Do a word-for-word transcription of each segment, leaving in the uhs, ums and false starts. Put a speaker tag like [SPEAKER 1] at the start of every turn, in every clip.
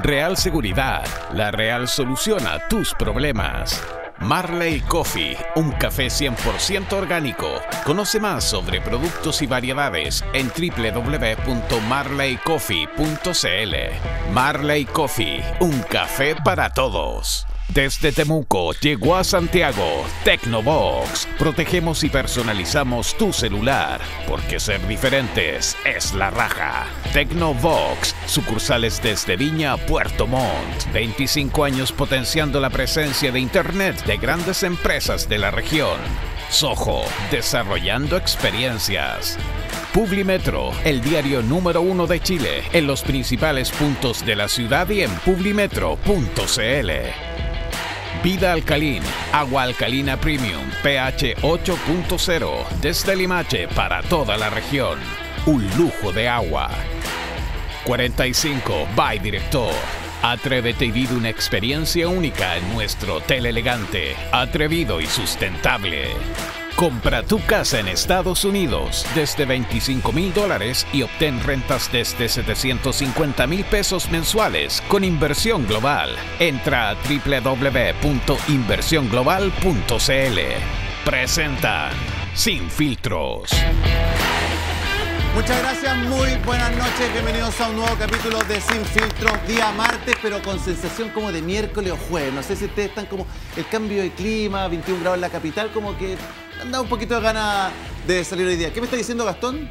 [SPEAKER 1] Real Seguridad, la real solución a tus problemas. Marley Coffee, un café cien por ciento orgánico. Conoce más sobre productos y variedades en doble u doble u doble u punto marley coffee punto c l. Marley Coffee, un café para todos. Desde Temuco llegó a Santiago Tecnobox. Protegemos y personalizamos tu celular, porque ser diferentes es la raja. Tecnobox, sucursales desde Viña a Puerto Montt. veinticinco años potenciando la presencia de Internet de grandes empresas de la región. Soho, desarrollando experiencias. Publimetro, el diario número uno de Chile, en los principales puntos de la ciudad y en publimetro punto c l. Vida Alcalin, agua alcalina premium, pH ocho punto cero, desde Limache para toda la región. Un lujo de agua. cuarenta y cinco by Director. Atrévete y vive una experiencia única en nuestro hotel elegante, atrevido y sustentable. Compra tu casa en Estados Unidos desde veinticinco mil dólares y obtén rentas desde setecientos cincuenta mil pesos mensuales con inversión global. Entra a doble u doble u doble u punto inversión global punto c l. Presentan Sin Filtros.
[SPEAKER 2] Muchas gracias, muy buenas noches, bienvenidos a un nuevo capítulo de Sin Filtros, día martes, pero con sensación como de miércoles o jueves. No sé si ustedes están como el cambio de clima, veintiún grados en la capital, como que han dado un poquito de ganas de salir hoy día. ¿Qué me está diciendo Gastón?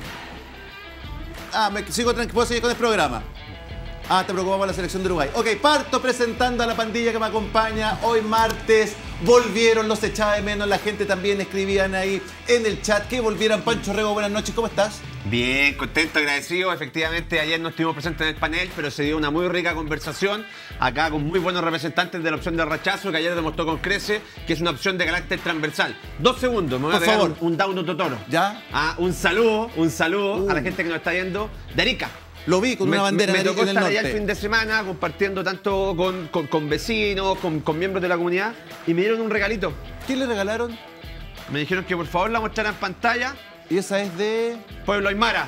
[SPEAKER 2] Ah, me sigo tranquilo, puedo seguir con el programa. Ah, te preocupamos por la selección de Uruguay. Ok, parto presentando a la pandilla que me acompaña hoy martes. Volvieron, los echaba de menos, la gente también escribían ahí en el chat que volvieran. Pancho Rego, buenas noches, ¿cómo estás?
[SPEAKER 3] Bien, contento, agradecido. Efectivamente, ayer no estuvimos presentes en el panel, pero se dio una muy rica conversación acá con muy buenos representantes de la opción de rechazo, que ayer demostró con crece que es una opción de carácter transversal. Dos segundos, me voy
[SPEAKER 2] Por
[SPEAKER 3] a pegar
[SPEAKER 2] favor.
[SPEAKER 3] un, un down totoro.
[SPEAKER 2] ¿Ya?
[SPEAKER 3] Ah, un saludo, un saludo
[SPEAKER 2] Uh.
[SPEAKER 3] a la gente que nos está viendo de Arica.
[SPEAKER 2] Lo vi con
[SPEAKER 3] Me,
[SPEAKER 2] una bandera
[SPEAKER 3] me,
[SPEAKER 2] de
[SPEAKER 3] me
[SPEAKER 2] Arica
[SPEAKER 3] tocó
[SPEAKER 2] en el
[SPEAKER 3] estar allá el
[SPEAKER 2] norte.
[SPEAKER 3] fin de semana compartiendo tanto con, con, con vecinos, con, con miembros de la comunidad, y me dieron un regalito.
[SPEAKER 2] ¿Qué le regalaron?
[SPEAKER 3] Me dijeron que por favor la mostrara en pantalla.
[SPEAKER 2] Y esa es de...
[SPEAKER 3] Pueblo Aymara.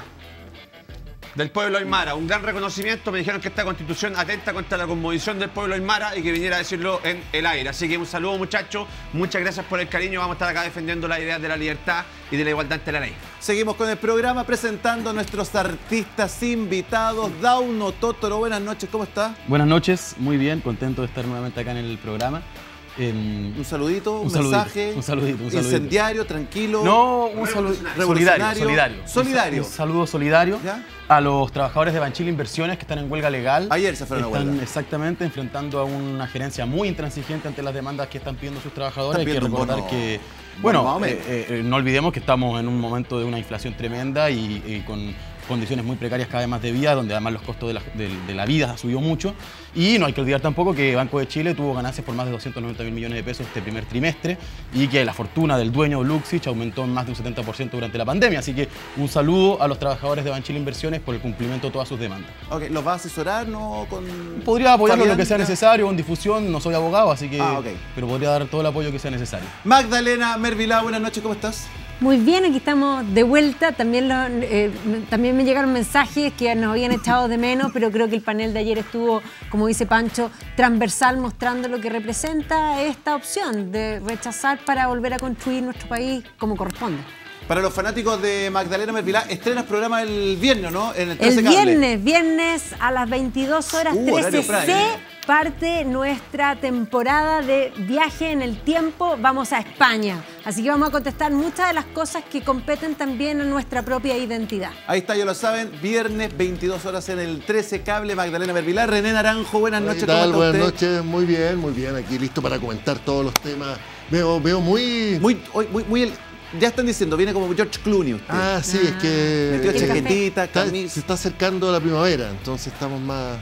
[SPEAKER 3] Del pueblo Aymara. Un gran reconocimiento. Me dijeron que esta constitución atenta contra la conmovisión del pueblo Aymara y que viniera a decirlo en el aire. Así que un saludo, muchachos. Muchas gracias por el cariño. Vamos a estar acá defendiendo las ideas de la libertad y de la igualdad ante la ley.
[SPEAKER 2] Seguimos con el programa presentando a nuestros artistas invitados. Dauno Totoro, buenas noches, ¿cómo está?
[SPEAKER 4] Buenas noches, muy bien, contento de estar nuevamente acá en el programa. Eh,
[SPEAKER 2] Un saludito, un,
[SPEAKER 4] un saludito,
[SPEAKER 2] mensaje.
[SPEAKER 4] un saludito, un saludito.
[SPEAKER 2] Incendiario, tranquilo.
[SPEAKER 4] no, un saludo solidario,
[SPEAKER 2] Revolucionario.
[SPEAKER 4] solidario.
[SPEAKER 2] Solidario.
[SPEAKER 4] Un, un saludo solidario
[SPEAKER 2] ¿Ya?
[SPEAKER 4] a los trabajadores de Banchile Inversiones que están en huelga legal.
[SPEAKER 2] Ayer se fueron a
[SPEAKER 4] Están
[SPEAKER 2] huelga.
[SPEAKER 4] exactamente enfrentando a una gerencia muy intransigente ante las demandas que están pidiendo sus trabajadores. Hay que
[SPEAKER 2] Están pidiendo un
[SPEAKER 4] recordar
[SPEAKER 2] bono-
[SPEAKER 4] que,
[SPEAKER 2] bono
[SPEAKER 4] bueno,
[SPEAKER 2] más o menos.
[SPEAKER 4] eh, eh, no olvidemos que estamos en un momento de una inflación tremenda y, y con condiciones muy precarias cada vez más de vida, donde además los costos de la, de, de la vida han subido mucho. Y no hay que olvidar tampoco que Banco de Chile tuvo ganancias por más de doscientos noventa mil millones de pesos este primer trimestre y que la fortuna del dueño Luxich aumentó en más de un setenta por ciento durante la pandemia. Así que un saludo a los trabajadores de Banchile Inversiones por el cumplimiento de todas sus demandas.
[SPEAKER 2] Ok, ¿los va a asesorar no con...?
[SPEAKER 4] Podría apoyarlo en lo que sea
[SPEAKER 2] Fabián, ya.
[SPEAKER 4] necesario, en difusión, no soy abogado, así que...
[SPEAKER 2] Ah, ok.
[SPEAKER 4] Pero podría dar todo el apoyo que sea necesario.
[SPEAKER 2] Magdalena Mervilá, buenas noches, ¿cómo estás?
[SPEAKER 5] Muy bien, aquí estamos de vuelta. También, lo- eh, me- también me llegaron mensajes que nos habían echado de menos, pero creo que el panel de ayer estuvo, como dice Pancho, transversal, mostrando lo que representa esta opción de rechazar para volver a construir nuestro país como corresponde.
[SPEAKER 2] Para los fanáticos de Magdalena Mervilá, estrenas programa el viernes, ¿no? En el
[SPEAKER 5] El
[SPEAKER 2] trece Cable.
[SPEAKER 5] viernes, viernes a las veintidós horas
[SPEAKER 2] Uh, horario
[SPEAKER 5] trece ce,
[SPEAKER 2] prime.
[SPEAKER 5] parte nuestra temporada de viaje en el tiempo. Vamos a España. Así que vamos a contestar muchas de las cosas que competen también a nuestra propia identidad.
[SPEAKER 2] Ahí está, ya lo saben, viernes, veintidós horas en el trece Cable, Magdalena Mervilá. René Naranjo, buenas noches,
[SPEAKER 6] ¿Qué
[SPEAKER 2] ¿cómo
[SPEAKER 6] tal?
[SPEAKER 2] está
[SPEAKER 6] Buenas
[SPEAKER 2] usted?
[SPEAKER 6] noches, muy bien, muy bien. Aquí listo para comentar todos los temas. Veo, veo muy...
[SPEAKER 2] Muy, hoy- muy, muy el- ya están diciendo, viene como George Clooney usted.
[SPEAKER 6] Ah, sí, es que...
[SPEAKER 2] Metió
[SPEAKER 5] El café.
[SPEAKER 2] chaquetita,
[SPEAKER 6] está-
[SPEAKER 2] camisa.
[SPEAKER 6] se está acercando la primavera, entonces estamos más...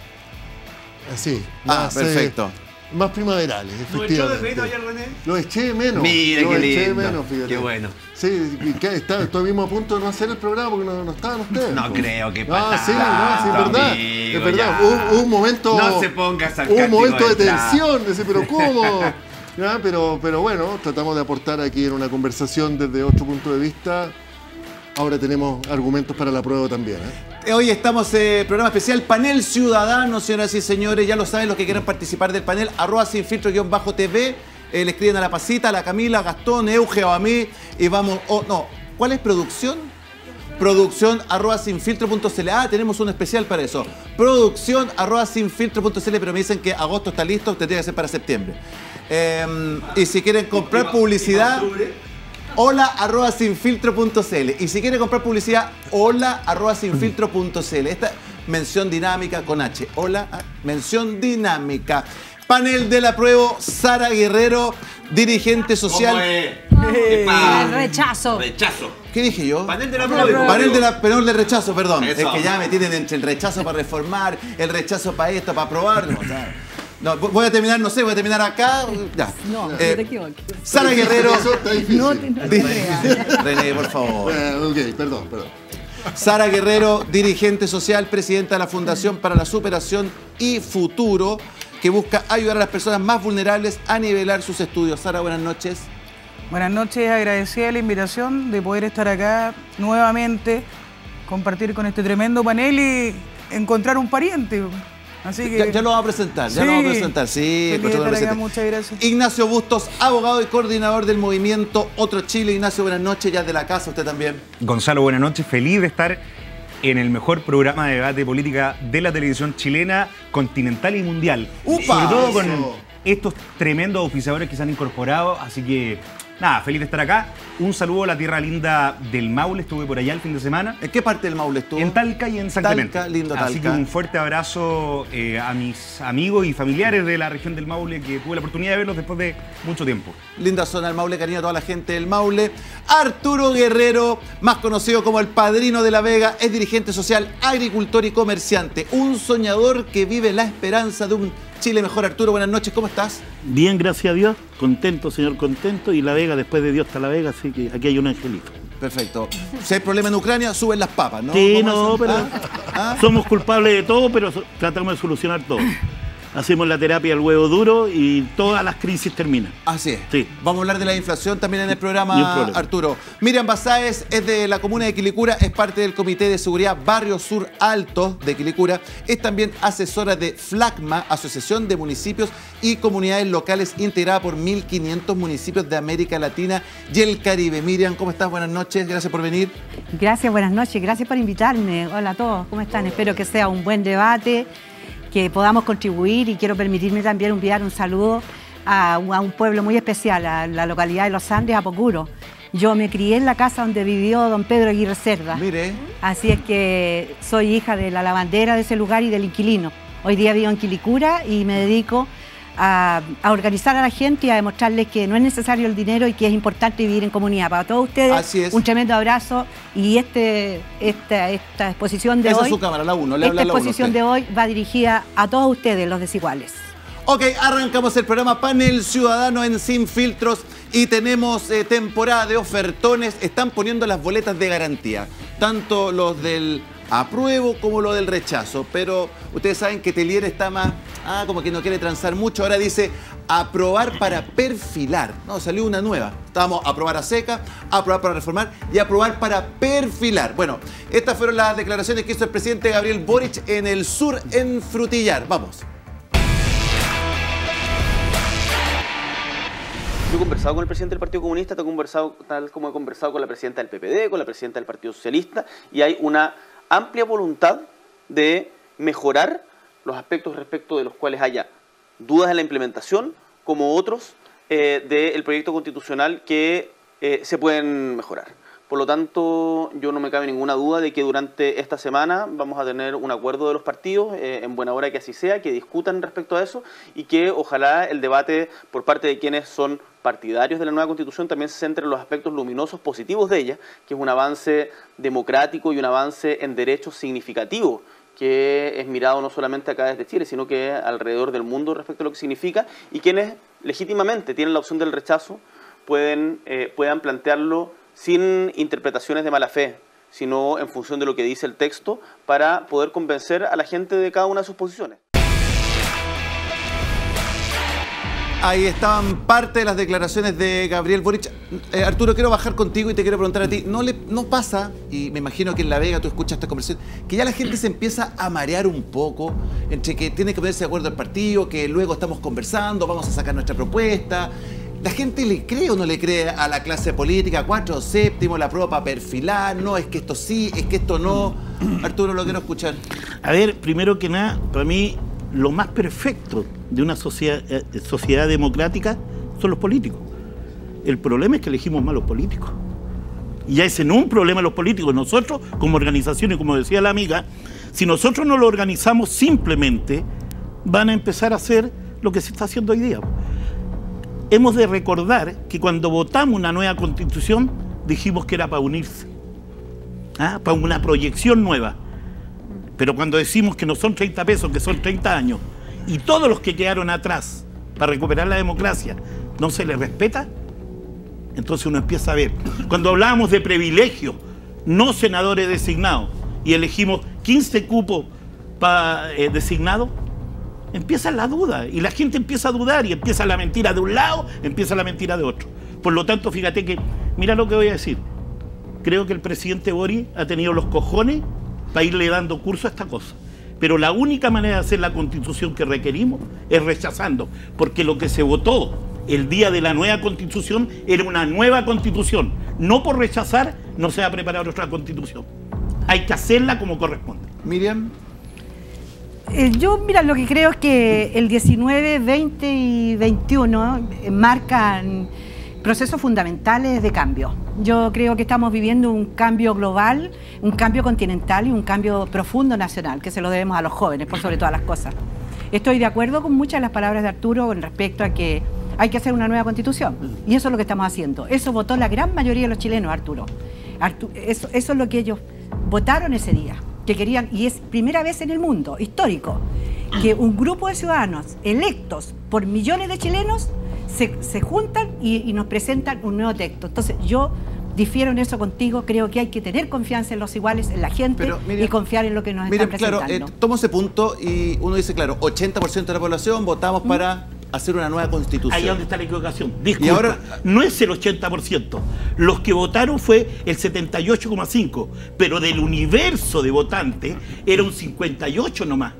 [SPEAKER 6] Así,
[SPEAKER 2] Ah,
[SPEAKER 6] más, eh,
[SPEAKER 2] perfecto.
[SPEAKER 6] más primaverales, efectivamente.
[SPEAKER 3] René?
[SPEAKER 6] Lo eché de menos.
[SPEAKER 3] Mira,
[SPEAKER 6] lo
[SPEAKER 3] qué
[SPEAKER 6] eché de
[SPEAKER 3] lindo.
[SPEAKER 6] menos, fíjate.
[SPEAKER 3] Qué bueno.
[SPEAKER 6] Sí, y que está, estuvimos a punto de no hacer el programa porque no, no estaban ustedes.
[SPEAKER 3] No
[SPEAKER 6] pues.
[SPEAKER 3] creo que
[SPEAKER 6] Ah,
[SPEAKER 3] pasa
[SPEAKER 6] sí, no, sí, es
[SPEAKER 3] tanto,
[SPEAKER 6] verdad.
[SPEAKER 3] amigo,
[SPEAKER 6] es verdad.
[SPEAKER 3] ya.
[SPEAKER 6] Hubo, hubo un momento...
[SPEAKER 3] No se ponga
[SPEAKER 6] Hubo
[SPEAKER 3] sarcástico
[SPEAKER 6] un momento de
[SPEAKER 3] entrada.
[SPEAKER 6] tensión, decir, pero ¿cómo? Ya, pero, pero bueno, tratamos de aportar aquí en una conversación desde otro punto de vista. ahora tenemos argumentos para la prueba también. ¿eh?
[SPEAKER 2] Hoy estamos en eh, programa especial Panel Ciudadano, señoras y señores. Ya lo saben los que quieran participar del panel. Arroba sin filtro guión bajo T V. Eh, le escriben a la Pasita, a la Camila, a Gastón, Euge o a mí. Y vamos... Oh, no, ¿cuál es producción? Producción arroba sinfiltro punto c l. Ah, tenemos un especial para eso. Producción arroba sinfiltro punto c l, pero me dicen que agosto está listo, tendría que ser para septiembre. Eh, y si quieren comprar publicidad, hola arroba sinfiltro punto c l. Y si quieren comprar publicidad, hola arroba sinfiltro punto c l. Esta mención dinámica con H. Hola, mención dinámica. Panel de la prueba, Sara Guerrero, dirigente social.
[SPEAKER 3] ¿Cómo es?
[SPEAKER 5] El rechazo.
[SPEAKER 3] Rechazo.
[SPEAKER 2] ¿Qué dije yo?
[SPEAKER 3] Panel de la prueba.
[SPEAKER 2] Panel de la panel de rechazo, perdón.
[SPEAKER 3] Eso.
[SPEAKER 2] Es que ya me tienen entre el rechazo para reformar, el rechazo para esto, para aprobar. No, ya. No, voy a terminar, no sé, voy a terminar acá. Ya.
[SPEAKER 5] No,
[SPEAKER 2] Eh,
[SPEAKER 5] no te equivoques.
[SPEAKER 2] Sara Guerrero.
[SPEAKER 6] Eso está difícil.
[SPEAKER 5] No te no te creas.
[SPEAKER 2] René, por favor.
[SPEAKER 6] Eh, ok, perdón, perdón.
[SPEAKER 2] Sara Guerrero, dirigente social, presidenta de la Fundación para la Superación y Futuro, que busca ayudar a las personas más vulnerables a nivelar sus estudios. Sara, buenas noches.
[SPEAKER 7] Buenas noches, agradecida la invitación de poder estar acá nuevamente, compartir con este tremendo panel y encontrar un pariente. Así que...
[SPEAKER 2] Ya, ya lo vamos a presentar, ya
[SPEAKER 7] Sí.
[SPEAKER 2] lo vamos a presentar. Sí,
[SPEAKER 7] Feliz
[SPEAKER 2] pues,
[SPEAKER 7] de
[SPEAKER 2] lo
[SPEAKER 7] estar acá,
[SPEAKER 2] presente.
[SPEAKER 7] muchas gracias.
[SPEAKER 2] Ignacio Bustos, abogado y coordinador del movimiento Otro Chile. Ignacio, buenas noches, ya de la casa, usted también.
[SPEAKER 8] Gonzalo, buenas noches. Feliz de estar en el mejor programa de debate política de la televisión chilena, continental y mundial.
[SPEAKER 2] ¡Upa!
[SPEAKER 8] Sobre todo con
[SPEAKER 6] Eso.
[SPEAKER 8] estos tremendos auspiciadores que se han incorporado. Así que, nada, feliz de estar acá. Un saludo a la tierra linda del Maule. Estuve por allá el fin de semana.
[SPEAKER 2] ¿En qué parte del Maule estuvo?
[SPEAKER 8] En Talca y en San
[SPEAKER 2] Talca,
[SPEAKER 8] Clemente.
[SPEAKER 2] lindo
[SPEAKER 8] Así
[SPEAKER 2] Talca.
[SPEAKER 8] que un fuerte abrazo eh, a mis amigos y familiares de la región del Maule, que tuve la oportunidad de verlos después de mucho tiempo.
[SPEAKER 2] Linda zona del Maule, cariño a toda la gente del Maule. Arturo Guerrero, más conocido como el Padrino de la Vega, es dirigente social, agricultor y comerciante. Un soñador que vive la esperanza de un Chile mejor. Arturo, buenas noches, ¿cómo estás?
[SPEAKER 9] Bien, gracias a Dios. Contento, señor, contento. Y La Vega, después de Dios está La Vega, así que aquí hay un angelito.
[SPEAKER 2] Perfecto. Si hay problema en Ucrania, suben las papas, ¿no?
[SPEAKER 9] Sí,
[SPEAKER 2] ¿Cómo
[SPEAKER 9] no,
[SPEAKER 2] es?
[SPEAKER 9] pero
[SPEAKER 2] ¿Ah? ¿Ah?
[SPEAKER 9] somos culpables de todo, pero so- tratamos de solucionar todo. Hacemos la terapia del huevo duro y todas las crisis terminan.
[SPEAKER 2] Así es.
[SPEAKER 9] Sí.
[SPEAKER 2] Vamos a hablar de la inflación también en el
[SPEAKER 9] Ni un
[SPEAKER 2] programa,
[SPEAKER 9] problema.
[SPEAKER 2] Arturo. Miriam Basáez es de la comuna de Quilicura, es parte del Comité de Seguridad Barrio Sur Alto de Quilicura. Es también asesora de FLACMA, Asociación de Municipios y Comunidades Locales, integrada por mil quinientos municipios de América Latina y el Caribe. Miriam, ¿cómo estás? Buenas noches, gracias por venir.
[SPEAKER 10] Gracias, buenas noches, gracias por invitarme. Hola a todos, ¿cómo están? Espero que sea un buen debate, que podamos contribuir y quiero permitirme también enviar un saludo a, a un pueblo muy especial, a la localidad de Los Andes, Apocuro. Yo me crié en la casa donde vivió don Pedro Aguirre Cerda.
[SPEAKER 2] Mire,
[SPEAKER 10] Así es que soy hija de la lavandera de ese lugar y del inquilino. Hoy día vivo en Quilicura y me dedico a, a organizar a la gente y a demostrarles que no es necesario el dinero y que es importante vivir en comunidad. Para todos ustedes,
[SPEAKER 2] Así es.
[SPEAKER 10] un tremendo abrazo y este, esta, esta exposición de
[SPEAKER 2] esa
[SPEAKER 10] hoy,
[SPEAKER 2] es su cámara, la uno. Le habla
[SPEAKER 10] esta
[SPEAKER 2] la uno a
[SPEAKER 10] exposición
[SPEAKER 2] usted.
[SPEAKER 10] de hoy va dirigida a todos ustedes, los desiguales.
[SPEAKER 2] Ok, arrancamos el programa Panel Ciudadano en Sin Filtros y tenemos eh, temporada de ofertones. Están poniendo las boletas de garantía, tanto los del apruebo como los del rechazo. Pero ustedes saben que Telier está más, ah, como que no quiere transar mucho. Ahora dice aprobar para perfilar. No, salió una nueva. Estábamos a aprobar a seca, aprobar para reformar y aprobar para perfilar. Bueno, estas fueron las declaraciones que hizo el presidente Gabriel Boric en el sur, en Frutillar. Vamos.
[SPEAKER 11] Yo he conversado con el presidente del Partido Comunista, he conversado, tal como he conversado con la presidenta del P P D, con la presidenta del Partido Socialista, y hay una amplia voluntad de mejorar los aspectos respecto de los cuales haya dudas en la implementación, como otros eh, del proyecto constitucional que eh, se pueden mejorar. Por lo tanto, yo no me cabe ninguna duda de que durante esta semana vamos a tener un acuerdo de los partidos, eh, en buena hora que así sea, que discutan respecto a eso y que ojalá el debate por parte de quienes son partidarios de la nueva Constitución también se centre en los aspectos luminosos positivos de ella, que es un avance democrático y un avance en derechos significativo, que es mirado no solamente acá desde Chile, sino que alrededor del mundo respecto a lo que significa, y quienes legítimamente tienen la opción del rechazo pueden, eh, puedan plantearlo sin interpretaciones de mala fe, sino en función de lo que dice el texto, para poder convencer a la gente de cada una de sus posiciones.
[SPEAKER 2] Ahí estaban parte de las declaraciones de Gabriel Boric. Eh, Arturo, quiero bajar contigo y te quiero preguntar a ti. ¿No, le, ¿No pasa, y me imagino que en La Vega tú escuchas esta conversación, que ya la gente se empieza a marear un poco entre que tiene que ponerse de acuerdo el partido, que luego estamos conversando, vamos a sacar nuestra propuesta? ¿La gente le cree o no le cree a la clase política? Cuatro séptimo, la prueba para perfilar, no, es que esto sí, es que esto no. Arturo, lo quiero escuchar.
[SPEAKER 9] A ver, primero que nada, para mí, lo más perfecto de una sociedad, eh, sociedad democrática son los políticos. El problema es que elegimos malos políticos. Y ya ese no es un problema de los políticos. Nosotros, como organización, y como decía la amiga, si nosotros no lo organizamos, simplemente van a empezar a hacer lo que se está haciendo hoy día. Hemos de recordar que cuando votamos una nueva constitución, dijimos que era para unirse, ¿ah? Para una proyección nueva. Pero cuando decimos que no son treinta pesos, que son treinta años, y todos los que quedaron atrás para recuperar la democracia, no se les respeta, entonces uno empieza a ver. Cuando hablábamos de privilegios, no senadores designados, y elegimos quince cupos para eh, designados, empieza la duda, y la gente empieza a dudar, y empieza la mentira de un lado, empieza la mentira de otro. Por lo tanto, fíjate que, mira lo que voy a decir, creo que el presidente Boric ha tenido los cojones para irle dando curso a esta cosa. Pero la única manera de hacer la constitución que requerimos es rechazando, porque lo que se votó el día de la nueva constitución era una nueva constitución. No por rechazar no se va a preparar otra constitución. Hay que hacerla como corresponde.
[SPEAKER 2] Miriam.
[SPEAKER 10] Eh, yo, mira, lo que creo es que el diecinueve, veinte y veintiuno eh, marcan procesos fundamentales de cambio. Yo creo que estamos viviendo un cambio global, un cambio continental y un cambio profundo nacional, que se lo debemos a los jóvenes, por sobre todas las cosas. Estoy de acuerdo con muchas de las palabras de Arturo con respecto a que hay que hacer una nueva constitución, y eso es lo que estamos haciendo. Eso votó la gran mayoría de los chilenos, Arturo. Arturo eso, eso es lo que ellos votaron ese día, que querían, y es primera vez en el mundo, histórico, que un grupo de ciudadanos electos por millones de chilenos Se, se juntan y, y nos presentan un nuevo texto. Entonces yo difiero en eso contigo, creo que hay que tener confianza en los iguales, en la gente, pero, Miriam, y confiar en lo que nos
[SPEAKER 2] Miriam,
[SPEAKER 10] están presentando.
[SPEAKER 2] Claro, eh, tomo ese punto y uno dice, claro, ochenta por ciento de la población votamos ¿Mm? para hacer una nueva constitución.
[SPEAKER 9] Ahí es donde está la equivocación. Disculpa, y ahora, no es el ochenta por ciento. Los que votaron fue el setenta y ocho coma cinco por ciento, pero del universo de votantes era un cincuenta y ocho por ciento nomás.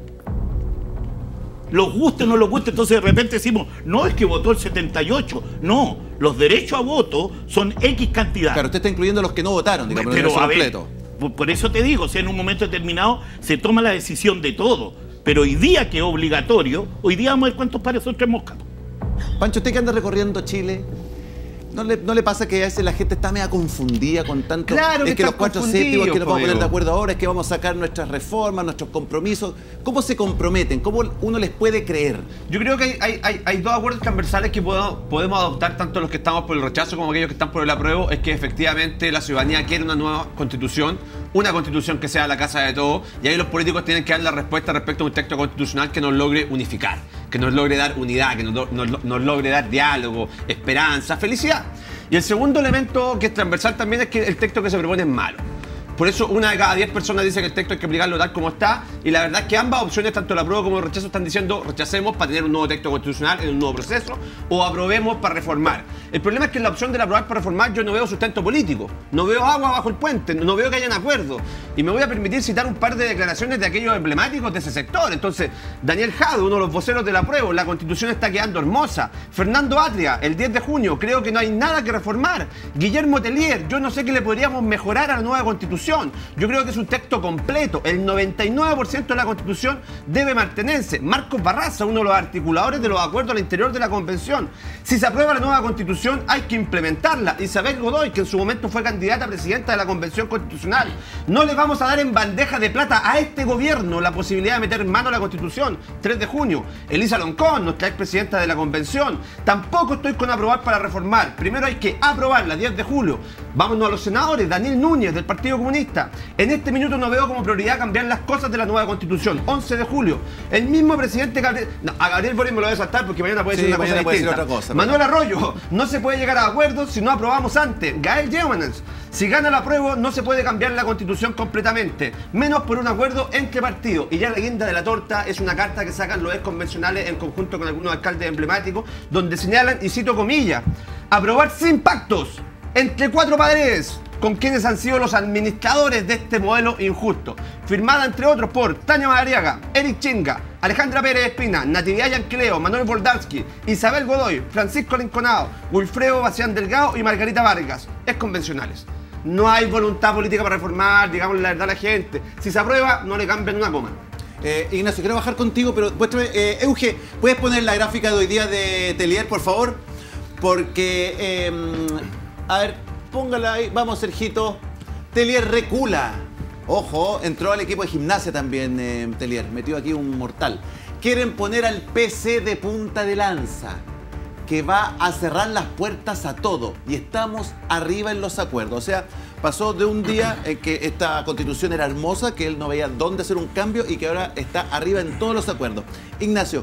[SPEAKER 9] Los guste o no los guste, entonces de repente decimos, no, es que votó el setenta y ocho. No, los derechos a voto son X cantidad.
[SPEAKER 2] Claro, usted está incluyendo los que no votaron, digamos,
[SPEAKER 9] pero,
[SPEAKER 2] el
[SPEAKER 9] a ver,
[SPEAKER 2] completo.
[SPEAKER 9] Por, por eso te digo, o sea, en un momento determinado se toma la decisión de todo. Pero hoy día que es obligatorio, hoy día vamos a ver cuántos pares son tres moscas.
[SPEAKER 2] Pancho, usted que anda recorriendo Chile, ¿no le, no le pasa que a veces la gente está media confundida con tanto?
[SPEAKER 3] Claro que
[SPEAKER 2] es que los cuatro séptimos, que nos vamos a poner de acuerdo ahora, es que vamos a sacar nuestras reformas, nuestros compromisos. ¿Cómo se comprometen? ¿Cómo uno les puede creer?
[SPEAKER 3] Yo creo que hay, hay, hay, hay dos acuerdos transversales que podemos, podemos adoptar, tanto los que estamos por el rechazo como aquellos que están por el apruebo. Es que efectivamente la ciudadanía quiere una nueva constitución, una constitución que sea la casa de todos, y ahí los políticos tienen que dar la respuesta respecto a un texto constitucional que nos logre unificar, que nos logre dar unidad, que nos, nos, nos logre dar diálogo, esperanza, felicidad. Y el segundo elemento que es transversal también es que el texto que se propone es malo. Por eso una de cada diez personas dice que el texto hay que aplicarlo tal como está, y la verdad es que ambas opciones, tanto el apruebo como el rechazo, están diciendo rechacemos para tener un nuevo texto constitucional en un nuevo proceso, o aprobemos para reformar. El problema es que en la opción de aprobar para reformar yo no veo sustento político, no veo agua bajo el puente, no veo que hayan acuerdo, y me voy a permitir citar un par de declaraciones de aquellos emblemáticos de ese sector. Entonces, Daniel Jadwe, uno de los voceros del apruebo, la constitución está quedando hermosa. Fernando Atria, el diez de junio, creo que no hay nada que reformar. Guillermo Tellier, yo no sé qué le podríamos mejorar a la nueva constitución. Yo creo que es un texto completo. El noventa y nueve por ciento de la Constitución debe mantenerse. Marcos Barraza, uno de los articuladores de los acuerdos al interior de la Convención. Si se aprueba la nueva Constitución, hay que implementarla. Isabel Godoy, que en su momento fue candidata a presidenta de la Convención Constitucional. No le vamos a dar en bandeja de plata a este gobierno la posibilidad de meter mano a la Constitución. tres de junio. Elisa Loncón, nuestra expresidenta de la Convención. Tampoco estoy con aprobar para reformar. Primero hay que aprobarla, diez de julio. Vámonos a los senadores. Daniel Núñez, del Partido Comunista. En este minuto no veo como prioridad cambiar las cosas de la nueva constitución. once de julio. El mismo presidente Gabriel... No, a Gabriel Boric me lo voy a saltar porque mañana puede
[SPEAKER 2] sí,
[SPEAKER 3] decir una cosa distinta.
[SPEAKER 2] otra cosa,
[SPEAKER 3] Manuel Arroyo. No, se puede llegar a acuerdos si no aprobamos antes. Gael Yeomanes. Si gana la prueba, no se puede cambiar la constitución completamente, menos por un acuerdo entre partidos. Y ya la guinda de la torta es una carta que sacan los ex convencionales en conjunto con algunos alcaldes emblemáticos, donde señalan, y cito comillas, aprobar sin pactos entre cuatro paredes con quienes han sido los administradores de este modelo injusto. Firmada entre otros por Tania Madariaga, Eric Chinga, Alejandra Pérez Espina, Natividad Yanquileo, Manuel Boldansky, Isabel Godoy, Francisco Linconado, Wilfredo Bacián Delgado y Margarita Vargas, ex convencionales. No hay voluntad política para reformar, digamos la verdad a la gente. Si se aprueba, no le cambian una coma.
[SPEAKER 2] Eh, Ignacio, quiero bajar contigo, pero muéstrame, eh, Euge, ¿puedes poner la gráfica de hoy día de Tellier, por favor? Porque, eh, a ver, póngala ahí, vamos, Sergito. Tellier recula. Ojo, entró al equipo de Gimnasia también, eh, Tellier, metió aquí un mortal. Quieren poner al P C de punta de lanza, que va a cerrar las puertas a todo, y estamos arriba en los acuerdos. O sea, pasó de un día en que esta constitución era hermosa, que él no veía dónde hacer un cambio, y que ahora está arriba en todos los acuerdos. Ignacio,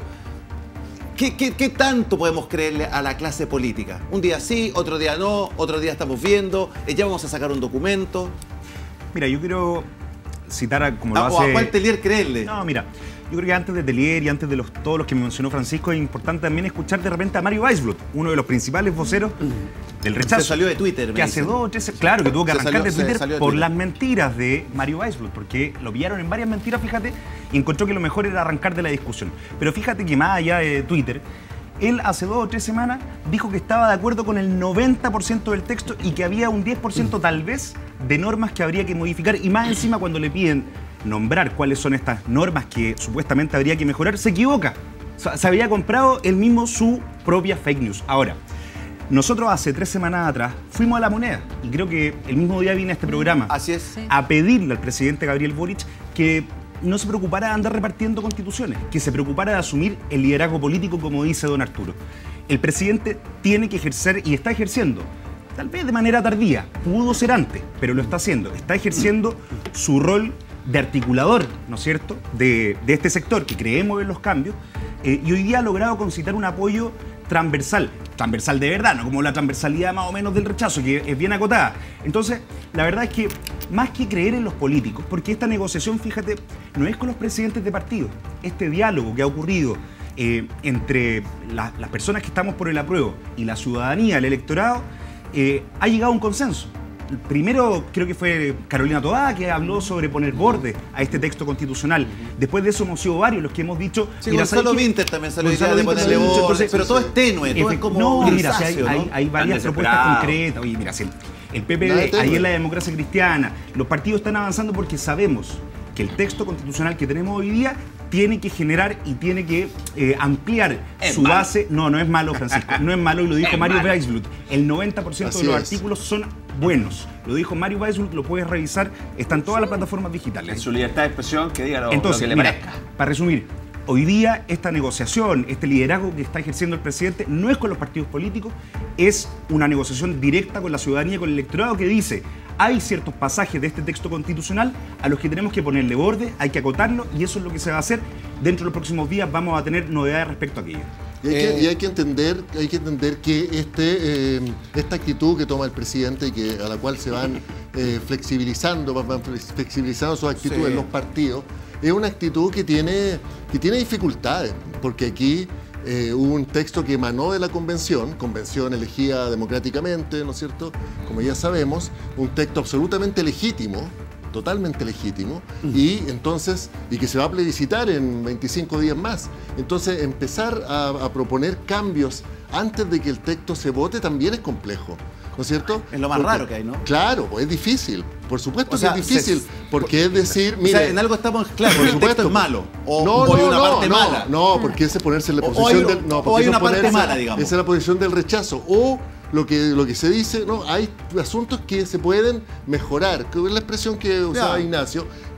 [SPEAKER 2] ¿qué, qué, qué tanto podemos creerle a la clase política? Un día sí, otro día no, otro día estamos viendo, ya vamos a sacar un documento.
[SPEAKER 8] Mira, yo quiero citar a, como lo
[SPEAKER 2] ¿A,
[SPEAKER 8] hace...
[SPEAKER 2] ¿O a cuál Tellier creerle?
[SPEAKER 8] No, mira, yo creo que antes de Tellier y antes de los, todos los que me mencionó Francisco, es importante también escuchar de repente a Mario Weisblut, uno de los principales voceros del rechazo.
[SPEAKER 2] Se salió de Twitter, me
[SPEAKER 8] Que hace
[SPEAKER 2] dicen.
[SPEAKER 8] dos o tres... Claro, que tuvo que
[SPEAKER 2] Se
[SPEAKER 8] arrancar
[SPEAKER 2] salió-
[SPEAKER 8] de Twitter
[SPEAKER 2] se salió de
[SPEAKER 8] por
[SPEAKER 2] Twitter.
[SPEAKER 8] las mentiras de Mario Weisblut, porque lo pillaron en varias mentiras, fíjate, y encontró que lo mejor era arrancar de la discusión. Pero fíjate que más allá de Twitter, él hace dos o tres semanas dijo que estaba de acuerdo con el noventa por ciento del texto y que había un diez por ciento tal vez de normas que habría que modificar, y más encima cuando le piden nombrar cuáles son estas normas que supuestamente habría que mejorar, se equivoca. O sea, se había comprado él mismo su propia fake news. Ahora, nosotros hace tres semanas atrás fuimos a La Moneda, y creo que el mismo día vine a este programa
[SPEAKER 2] Así es.
[SPEAKER 8] a pedirle al presidente Gabriel Boric que no se preocupara de andar repartiendo constituciones, que se preocupara de asumir el liderazgo político, como dice don Arturo. El presidente tiene que ejercer, y está ejerciendo, tal vez de manera tardía, pudo ser antes, pero lo está haciendo, está ejerciendo su rol de articulador, ¿no es cierto?, de, de este sector, que creemos en los cambios, eh, y hoy día ha logrado concitar un apoyo transversal, transversal de verdad, no como la transversalidad más o menos del rechazo, que es bien acotada. Entonces, la verdad es que más que creer en los políticos, porque esta negociación, fíjate, no es con los presidentes de partidos, este diálogo que ha ocurrido eh, entre la- las personas que estamos por el apruebo y la ciudadanía, el electorado, eh, ha llegado a un consenso. Primero creo que fue Carolina Toá que habló sobre poner borde a este texto constitucional. Después de eso hemos sido varios los que hemos dicho...
[SPEAKER 2] Sí,
[SPEAKER 8] mira,
[SPEAKER 2] Gonzalo
[SPEAKER 8] ¿sabes qué?
[SPEAKER 2] Vinter también salió
[SPEAKER 8] Gonzalo
[SPEAKER 2] de
[SPEAKER 8] Vinter
[SPEAKER 2] ponerle
[SPEAKER 8] salió mucho,
[SPEAKER 2] borde,
[SPEAKER 8] entonces,
[SPEAKER 2] pero todo es tenue, todo
[SPEAKER 8] efe-
[SPEAKER 2] es como
[SPEAKER 8] No, mira, si hay,
[SPEAKER 2] grisáceo,
[SPEAKER 8] hay,
[SPEAKER 2] ¿no?
[SPEAKER 8] hay varias
[SPEAKER 3] Están
[SPEAKER 8] propuestas
[SPEAKER 3] desesperados.
[SPEAKER 8] concretas. Oye, mira, si el, el P P
[SPEAKER 6] Nada de
[SPEAKER 8] D,
[SPEAKER 6] tenue.
[SPEAKER 8] ahí en la democracia cristiana, los partidos están avanzando porque sabemos que el texto constitucional que tenemos hoy día tiene que generar y tiene que eh, ampliar
[SPEAKER 3] Es
[SPEAKER 8] su
[SPEAKER 3] malo.
[SPEAKER 8] base. No, no es malo, Francisco, no es malo, y lo dijo
[SPEAKER 3] Es
[SPEAKER 8] Mario
[SPEAKER 3] malo.
[SPEAKER 8] Weisblut. El noventa por ciento de
[SPEAKER 6] Así
[SPEAKER 8] los
[SPEAKER 6] es.
[SPEAKER 8] artículos son buenos. Lo dijo Mario Weisblut, lo puedes revisar, está en todas las plataformas digitales.
[SPEAKER 3] En su libertad de expresión, que diga lo,
[SPEAKER 8] Entonces,
[SPEAKER 3] lo que le
[SPEAKER 8] mira,
[SPEAKER 3] parezca.
[SPEAKER 8] para resumir, hoy día esta negociación, este liderazgo que está ejerciendo el presidente, no es con los partidos políticos, es una negociación directa con la ciudadanía, con el electorado, que dice, hay ciertos pasajes de este texto constitucional a los que tenemos que ponerle borde, hay que acotarlo, y eso es lo que se va a hacer. Dentro de los próximos días vamos a tener novedades respecto a aquello.
[SPEAKER 6] Y hay, que,
[SPEAKER 2] Eh,
[SPEAKER 6] y hay que entender, hay que entender que este, eh, esta actitud que toma el presidente y que, a la cual se van eh, flexibilizando, van van flexibilizando sus actitudes
[SPEAKER 2] Sí.
[SPEAKER 6] en los partidos, es una actitud que tiene, que tiene dificultades, porque aquí eh, hubo un texto que emanó de la convención, convención elegida democráticamente, ¿no es cierto? Como ya sabemos, un texto absolutamente legítimo, totalmente legítimo, y entonces, y que se va a plebiscitar en veinticinco días más. Entonces, empezar a, a proponer cambios antes de que el texto se vote también es complejo, ¿no es cierto?
[SPEAKER 2] Es lo más
[SPEAKER 6] Porque-
[SPEAKER 2] raro que hay, ¿no?
[SPEAKER 6] Claro, pues es difícil, por supuesto
[SPEAKER 2] O sea,
[SPEAKER 6] que es difícil,
[SPEAKER 2] se-
[SPEAKER 6] porque es decir,
[SPEAKER 2] O
[SPEAKER 6] mire,
[SPEAKER 2] sea, en algo estamos claros,
[SPEAKER 6] por
[SPEAKER 2] el texto
[SPEAKER 6] supuesto.
[SPEAKER 2] es malo. O,
[SPEAKER 6] no,
[SPEAKER 2] o hay
[SPEAKER 6] no,
[SPEAKER 2] una
[SPEAKER 6] no,
[SPEAKER 2] parte
[SPEAKER 6] no,
[SPEAKER 2] mala.
[SPEAKER 6] no, porque ese es ponerse en la
[SPEAKER 2] O- o
[SPEAKER 6] posición
[SPEAKER 2] hay-
[SPEAKER 6] del. No,
[SPEAKER 2] o
[SPEAKER 6] porque
[SPEAKER 2] hay
[SPEAKER 6] eso
[SPEAKER 2] una parte
[SPEAKER 6] ponerse-
[SPEAKER 2] mala, digamos.
[SPEAKER 6] Esa es la posición del rechazo. O lo que, lo que se dice, no, hay asuntos que se pueden mejorar, que es la expresión que usaba
[SPEAKER 2] Claro.
[SPEAKER 6] Ignacio,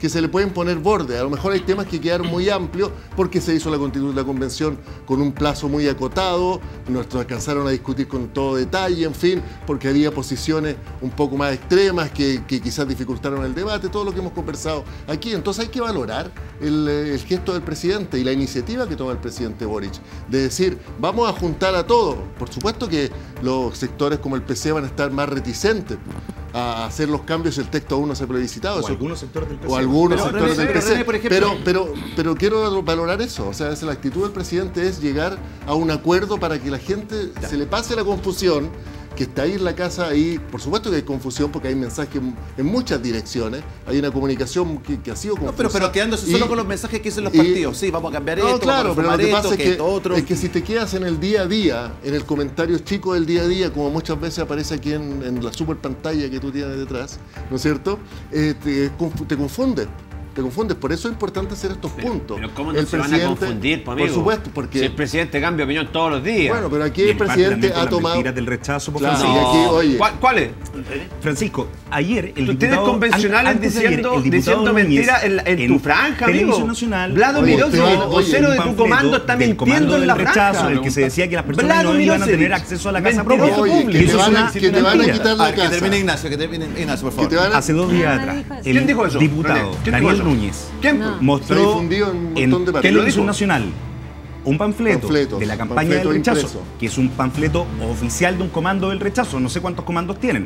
[SPEAKER 6] que se le pueden poner bordes. A lo mejor hay temas que quedaron muy amplios porque se hizo la, la convención con un plazo muy acotado, nuestros alcanzaron a discutir con todo detalle, en fin, porque había posiciones un poco más extremas que, que quizás dificultaron el debate, todo lo que hemos conversado aquí. Entonces hay que valorar el, el gesto del presidente y la iniciativa que toma el presidente Boric, de decir, vamos a juntar a todos. Por supuesto que los sectores como el P C van a estar más reticentes a hacer los cambios si el texto aún no se ha plebiscitado.
[SPEAKER 8] O
[SPEAKER 6] Eso,
[SPEAKER 8] algunos sectores del P C.
[SPEAKER 6] o algunos
[SPEAKER 2] Pero,
[SPEAKER 6] sectores
[SPEAKER 2] René,
[SPEAKER 6] del P C.
[SPEAKER 2] René, por ejemplo-
[SPEAKER 6] pero, pero, pero quiero valorar eso. O sea, la actitud del presidente es llegar a un acuerdo para que la gente se le pase la confusión que está ahí en la casa. Ahí, por supuesto que hay confusión porque hay mensajes en, en muchas direcciones. Hay una comunicación que, que ha sido confusa.
[SPEAKER 2] No, pero, pero quedándose
[SPEAKER 6] Y-
[SPEAKER 2] solo con los mensajes que dicen los
[SPEAKER 6] y-
[SPEAKER 2] partidos. Sí, vamos a cambiar
[SPEAKER 6] No,
[SPEAKER 2] esto,
[SPEAKER 6] claro,
[SPEAKER 2] vamos a
[SPEAKER 6] pero lo
[SPEAKER 2] reformar
[SPEAKER 6] que
[SPEAKER 2] esto,
[SPEAKER 6] pasa
[SPEAKER 2] que
[SPEAKER 6] es que,
[SPEAKER 2] esto otro.
[SPEAKER 6] es que si te quedas en el día a día, en el comentario chico del día a día, como muchas veces aparece aquí en, en la super pantalla que tú tienes detrás, ¿no es cierto? Eh, te, confu- te confundes. Te confundes, por eso es importante hacer estos puntos.
[SPEAKER 3] Pero ¿cómo no
[SPEAKER 6] el
[SPEAKER 3] se van a
[SPEAKER 6] presidente,
[SPEAKER 3] confundir, po,
[SPEAKER 6] por
[SPEAKER 3] amigo?
[SPEAKER 6] supuesto, porque
[SPEAKER 3] Si el presidente cambia opinión todos los días.
[SPEAKER 6] bueno, pero aquí
[SPEAKER 8] Y
[SPEAKER 6] el
[SPEAKER 8] en parte
[SPEAKER 6] presidente
[SPEAKER 8] también con
[SPEAKER 6] ha
[SPEAKER 8] las
[SPEAKER 6] tomado.
[SPEAKER 8] mentiras del rechazo, por
[SPEAKER 6] Claro,
[SPEAKER 8] Francisco.
[SPEAKER 6] y aquí, oye,
[SPEAKER 3] ¿Cuál, cuál es?
[SPEAKER 8] Francisco, ayer el
[SPEAKER 3] Tú
[SPEAKER 8] diputado...
[SPEAKER 3] tienes convencionales
[SPEAKER 8] an- antes de ayer,
[SPEAKER 3] diciendo,
[SPEAKER 8] el diputado
[SPEAKER 3] diciendo
[SPEAKER 8] Núñez,
[SPEAKER 3] mentiras en, la- en tu franja, amigo.
[SPEAKER 8] Televisión Nacional...
[SPEAKER 3] Vlado
[SPEAKER 6] Oye,
[SPEAKER 3] Mirosi,
[SPEAKER 6] te van-
[SPEAKER 3] el
[SPEAKER 6] oye,
[SPEAKER 3] vocero
[SPEAKER 8] un
[SPEAKER 3] de tu
[SPEAKER 8] panfleto
[SPEAKER 3] comando, está
[SPEAKER 8] del
[SPEAKER 3] mintiendo
[SPEAKER 8] comando
[SPEAKER 3] en la
[SPEAKER 8] del
[SPEAKER 3] franja.
[SPEAKER 8] rechazo, en el que se decía que las personas
[SPEAKER 3] Vlado
[SPEAKER 8] no iban a
[SPEAKER 3] Mirosevic,
[SPEAKER 8] tener acceso a la casa
[SPEAKER 3] mentiroso
[SPEAKER 8] propia.
[SPEAKER 6] oye,
[SPEAKER 3] público.
[SPEAKER 6] que
[SPEAKER 8] Y
[SPEAKER 6] te
[SPEAKER 8] eso es
[SPEAKER 6] van a,
[SPEAKER 8] una-
[SPEAKER 6] que te van a
[SPEAKER 8] mentira.
[SPEAKER 6] quitar
[SPEAKER 2] A
[SPEAKER 6] la
[SPEAKER 2] ver, que
[SPEAKER 6] casa.
[SPEAKER 2] termine Ignacio, que termine Ignacio, por
[SPEAKER 6] Que
[SPEAKER 2] favor.
[SPEAKER 6] te van a-
[SPEAKER 8] Hace dos días
[SPEAKER 5] No,
[SPEAKER 8] atrás,
[SPEAKER 5] no dijo eso.
[SPEAKER 8] el
[SPEAKER 3] ¿Quién dijo eso?
[SPEAKER 8] diputado
[SPEAKER 3] René, ¿quién
[SPEAKER 8] Daniel
[SPEAKER 3] dijo eso?
[SPEAKER 8] Núñez
[SPEAKER 3] ¿Quién?
[SPEAKER 5] No.
[SPEAKER 6] Se ha
[SPEAKER 8] mostró
[SPEAKER 6] difundido en un montón
[SPEAKER 8] en
[SPEAKER 6] de partes.
[SPEAKER 8] Televisión
[SPEAKER 3] ¿Lo dijo?
[SPEAKER 8] Nacional un panfleto
[SPEAKER 6] Panfletos,
[SPEAKER 8] de la campaña
[SPEAKER 6] panfleto
[SPEAKER 8] del rechazo,
[SPEAKER 6] impreso.
[SPEAKER 8] que es un panfleto oficial de un comando del rechazo, no sé cuántos comandos tienen.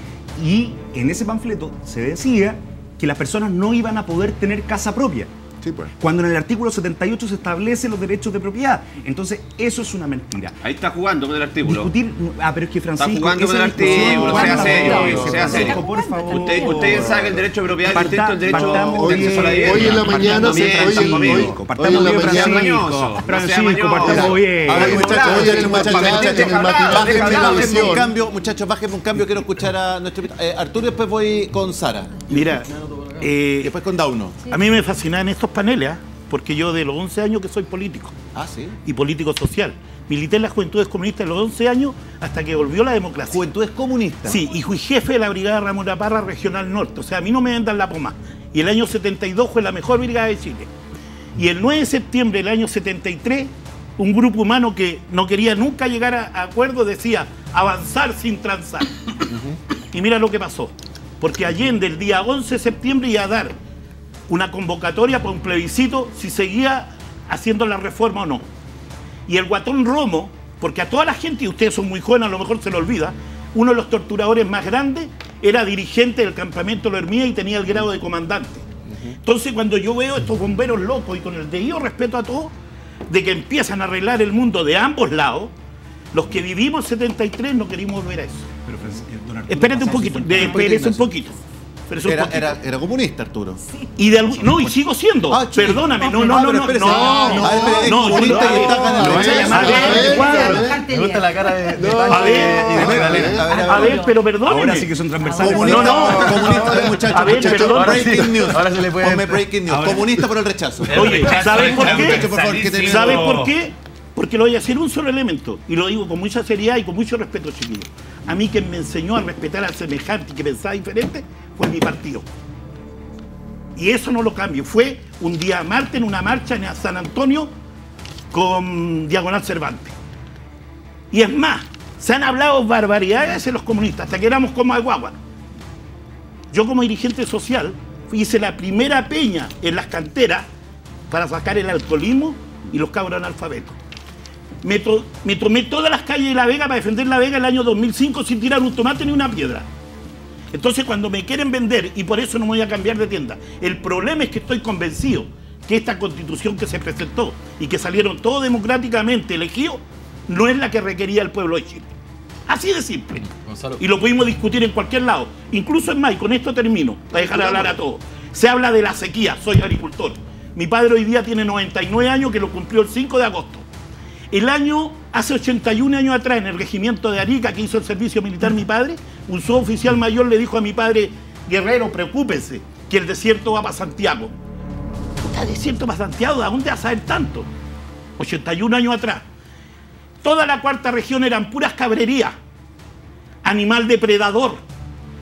[SPEAKER 8] Y en ese panfleto se decía que las personas no iban a poder tener casa propia.
[SPEAKER 6] Sí, pues.
[SPEAKER 8] Cuando en el artículo setenta y ocho se establecen los derechos de propiedad. Entonces, eso es una mentira.
[SPEAKER 3] Ahí está jugando con el artículo.
[SPEAKER 8] Discutir. Ah, pero es que Francisco.
[SPEAKER 3] Está jugando con
[SPEAKER 8] esa
[SPEAKER 3] el
[SPEAKER 8] discusión,
[SPEAKER 3] artículo, sea
[SPEAKER 8] ¿cuántas
[SPEAKER 3] serio,
[SPEAKER 8] veces?
[SPEAKER 3] amigo, sea serio.
[SPEAKER 8] Francisco, por favor.
[SPEAKER 3] Usted, usted sabe que el derecho de propiedad es
[SPEAKER 8] Parta-
[SPEAKER 3] distinto al derecho
[SPEAKER 8] partamos
[SPEAKER 3] de
[SPEAKER 8] bien.
[SPEAKER 3] acceso a la vivienda.
[SPEAKER 6] Hoy en la mañana
[SPEAKER 3] Partamos
[SPEAKER 6] se-
[SPEAKER 3] bien,
[SPEAKER 6] hoy-
[SPEAKER 3] estamos
[SPEAKER 6] hoy-
[SPEAKER 3] amigos.
[SPEAKER 6] hoy
[SPEAKER 8] Partamos
[SPEAKER 6] en la
[SPEAKER 8] bien,
[SPEAKER 6] mañana-
[SPEAKER 8] Francisco.
[SPEAKER 3] No sea
[SPEAKER 8] Francisco,
[SPEAKER 3] mañoso.
[SPEAKER 8] partamos bien.
[SPEAKER 2] A ver,
[SPEAKER 6] Hoy,
[SPEAKER 2] muchachos,
[SPEAKER 6] hoy en el
[SPEAKER 2] muchachos,
[SPEAKER 6] matinal,
[SPEAKER 2] muchachos,
[SPEAKER 6] en el matinal,
[SPEAKER 2] Bájenme,
[SPEAKER 6] en
[SPEAKER 2] bájenme un
[SPEAKER 6] televisión.
[SPEAKER 2] cambio, muchachos, bájenme un cambio. Quiero escuchar a nuestro invitado. Eh, Arturo, y después voy con Sara.
[SPEAKER 9] Mira,
[SPEAKER 2] Y
[SPEAKER 9] eh,
[SPEAKER 2] después con Dauno.
[SPEAKER 9] a mí me fascinan estos paneles, ¿ah? Porque yo de los once años que soy político
[SPEAKER 2] Ah, sí.
[SPEAKER 9] y político social. Milité en las Juventudes Comunistas de los once años hasta que volvió la democracia.
[SPEAKER 2] Juventudes Comunistas.
[SPEAKER 9] Sí, y fui jefe de la Brigada Ramón La Parra Regional Norte. O sea, a mí no me vendan la poma. Y el año setenta y dos fue la mejor brigada de Chile. Y el nueve de septiembre del año setenta y tres, un grupo humano que no quería nunca llegar a, a acuerdo decía avanzar sin transar. Y mira lo que pasó. Porque Allende el día once de septiembre iba a dar una convocatoria para un plebiscito si seguía haciendo la reforma o no. Y el guatón Romo, porque a toda la gente, y ustedes son muy jóvenes, a lo mejor se lo olvida, uno de los torturadores más grandes era dirigente del campamento La Hermía y tenía el grado de comandante. Entonces, cuando yo veo estos bomberos locos y con el debido respeto a todos, de que empiezan a arreglar el mundo de ambos lados, los que vivimos setenta y tres no querimos volver a eso.
[SPEAKER 8] Pero, Francisco, don Arturo,
[SPEAKER 9] Espérate un
[SPEAKER 8] pasó
[SPEAKER 9] poquito,
[SPEAKER 8] su-
[SPEAKER 9] de- espérese un poquito. Espérese un
[SPEAKER 2] Era,
[SPEAKER 9] poquito.
[SPEAKER 2] era, era comunista, Arturo.
[SPEAKER 9] Y de algún- no, y sigo siendo.
[SPEAKER 2] Ah, chico.
[SPEAKER 9] Perdóname, no,
[SPEAKER 2] Ah,
[SPEAKER 9] no, no,
[SPEAKER 2] pero
[SPEAKER 9] no,
[SPEAKER 2] espérese.
[SPEAKER 9] no,
[SPEAKER 2] Ah,
[SPEAKER 9] no,
[SPEAKER 2] a ver, pero es
[SPEAKER 9] no,
[SPEAKER 2] comunista
[SPEAKER 9] no,
[SPEAKER 2] y está
[SPEAKER 9] no,
[SPEAKER 2] ganando.
[SPEAKER 9] no,
[SPEAKER 2] Lo voy a llamar.
[SPEAKER 9] a ver,
[SPEAKER 2] Cuadro.
[SPEAKER 4] Me gusta la cara de, de
[SPEAKER 5] No.
[SPEAKER 4] Pancho
[SPEAKER 9] A
[SPEAKER 4] y de-
[SPEAKER 9] ver,
[SPEAKER 4] y de
[SPEAKER 2] a ver,
[SPEAKER 4] Magdalena.
[SPEAKER 2] a ver,
[SPEAKER 9] A ver, pero perdóneme.
[SPEAKER 8] Ahora sí que son transversales.
[SPEAKER 2] Comunista,
[SPEAKER 9] No, no.
[SPEAKER 2] comunista, a ver, muchachos,
[SPEAKER 9] A ver,
[SPEAKER 2] muchachos,
[SPEAKER 9] perdón.
[SPEAKER 4] Ahora sí,
[SPEAKER 2] breaking news.
[SPEAKER 4] ahora se le puede-
[SPEAKER 2] Ponme breaking news.
[SPEAKER 8] Ahora-
[SPEAKER 2] Comunista por el rechazo.
[SPEAKER 9] Oye, ¿sabes por qué?
[SPEAKER 2] Muchachos, por favor, que termine.
[SPEAKER 9] ¿Sabes por qué? Porque lo voy a decir un solo elemento, y lo digo con mucha seriedad y con mucho respeto, chiquillos. A mí quien me enseñó a respetar al semejante y que pensaba diferente fue mi partido. Y eso no lo cambio. Fue un día martes en una marcha en San Antonio con Diagonal Cervantes. Y es más, se han hablado barbaridades en los comunistas, hasta que éramos como de guagua. Yo como dirigente social hice la primera peña en las canteras para sacar el alcoholismo y los cabros analfabetos. Me, to- me tomé todas las calles de La Vega para defender La Vega el año dos mil cinco sin tirar un tomate ni una piedra. Entonces cuando me quieren vender, y por eso no me voy a cambiar de tienda, el problema es que estoy convencido que esta constitución que se presentó y que salieron todos democráticamente elegidos, no es la que requería el pueblo de Chile. Así de simple.
[SPEAKER 4] Gonzalo.
[SPEAKER 9] Y lo pudimos discutir en cualquier lado. Incluso en más, y con esto termino, para dejar de hablar a todos. Se habla de la sequía, soy agricultor. Mi padre hoy día tiene noventa y nueve años, que lo cumplió el cinco de agosto. El año, hace ochenta y un años atrás, en el regimiento de Arica, que hizo el servicio militar mi padre, un suboficial mayor le dijo a mi padre: Guerrero, preocúpese, que el desierto va para Santiago. ¿Está desierto para Santiago? ¿De dónde vas a saber tanto? ochenta y un años atrás. Toda la cuarta región eran puras cabrerías, animal depredador.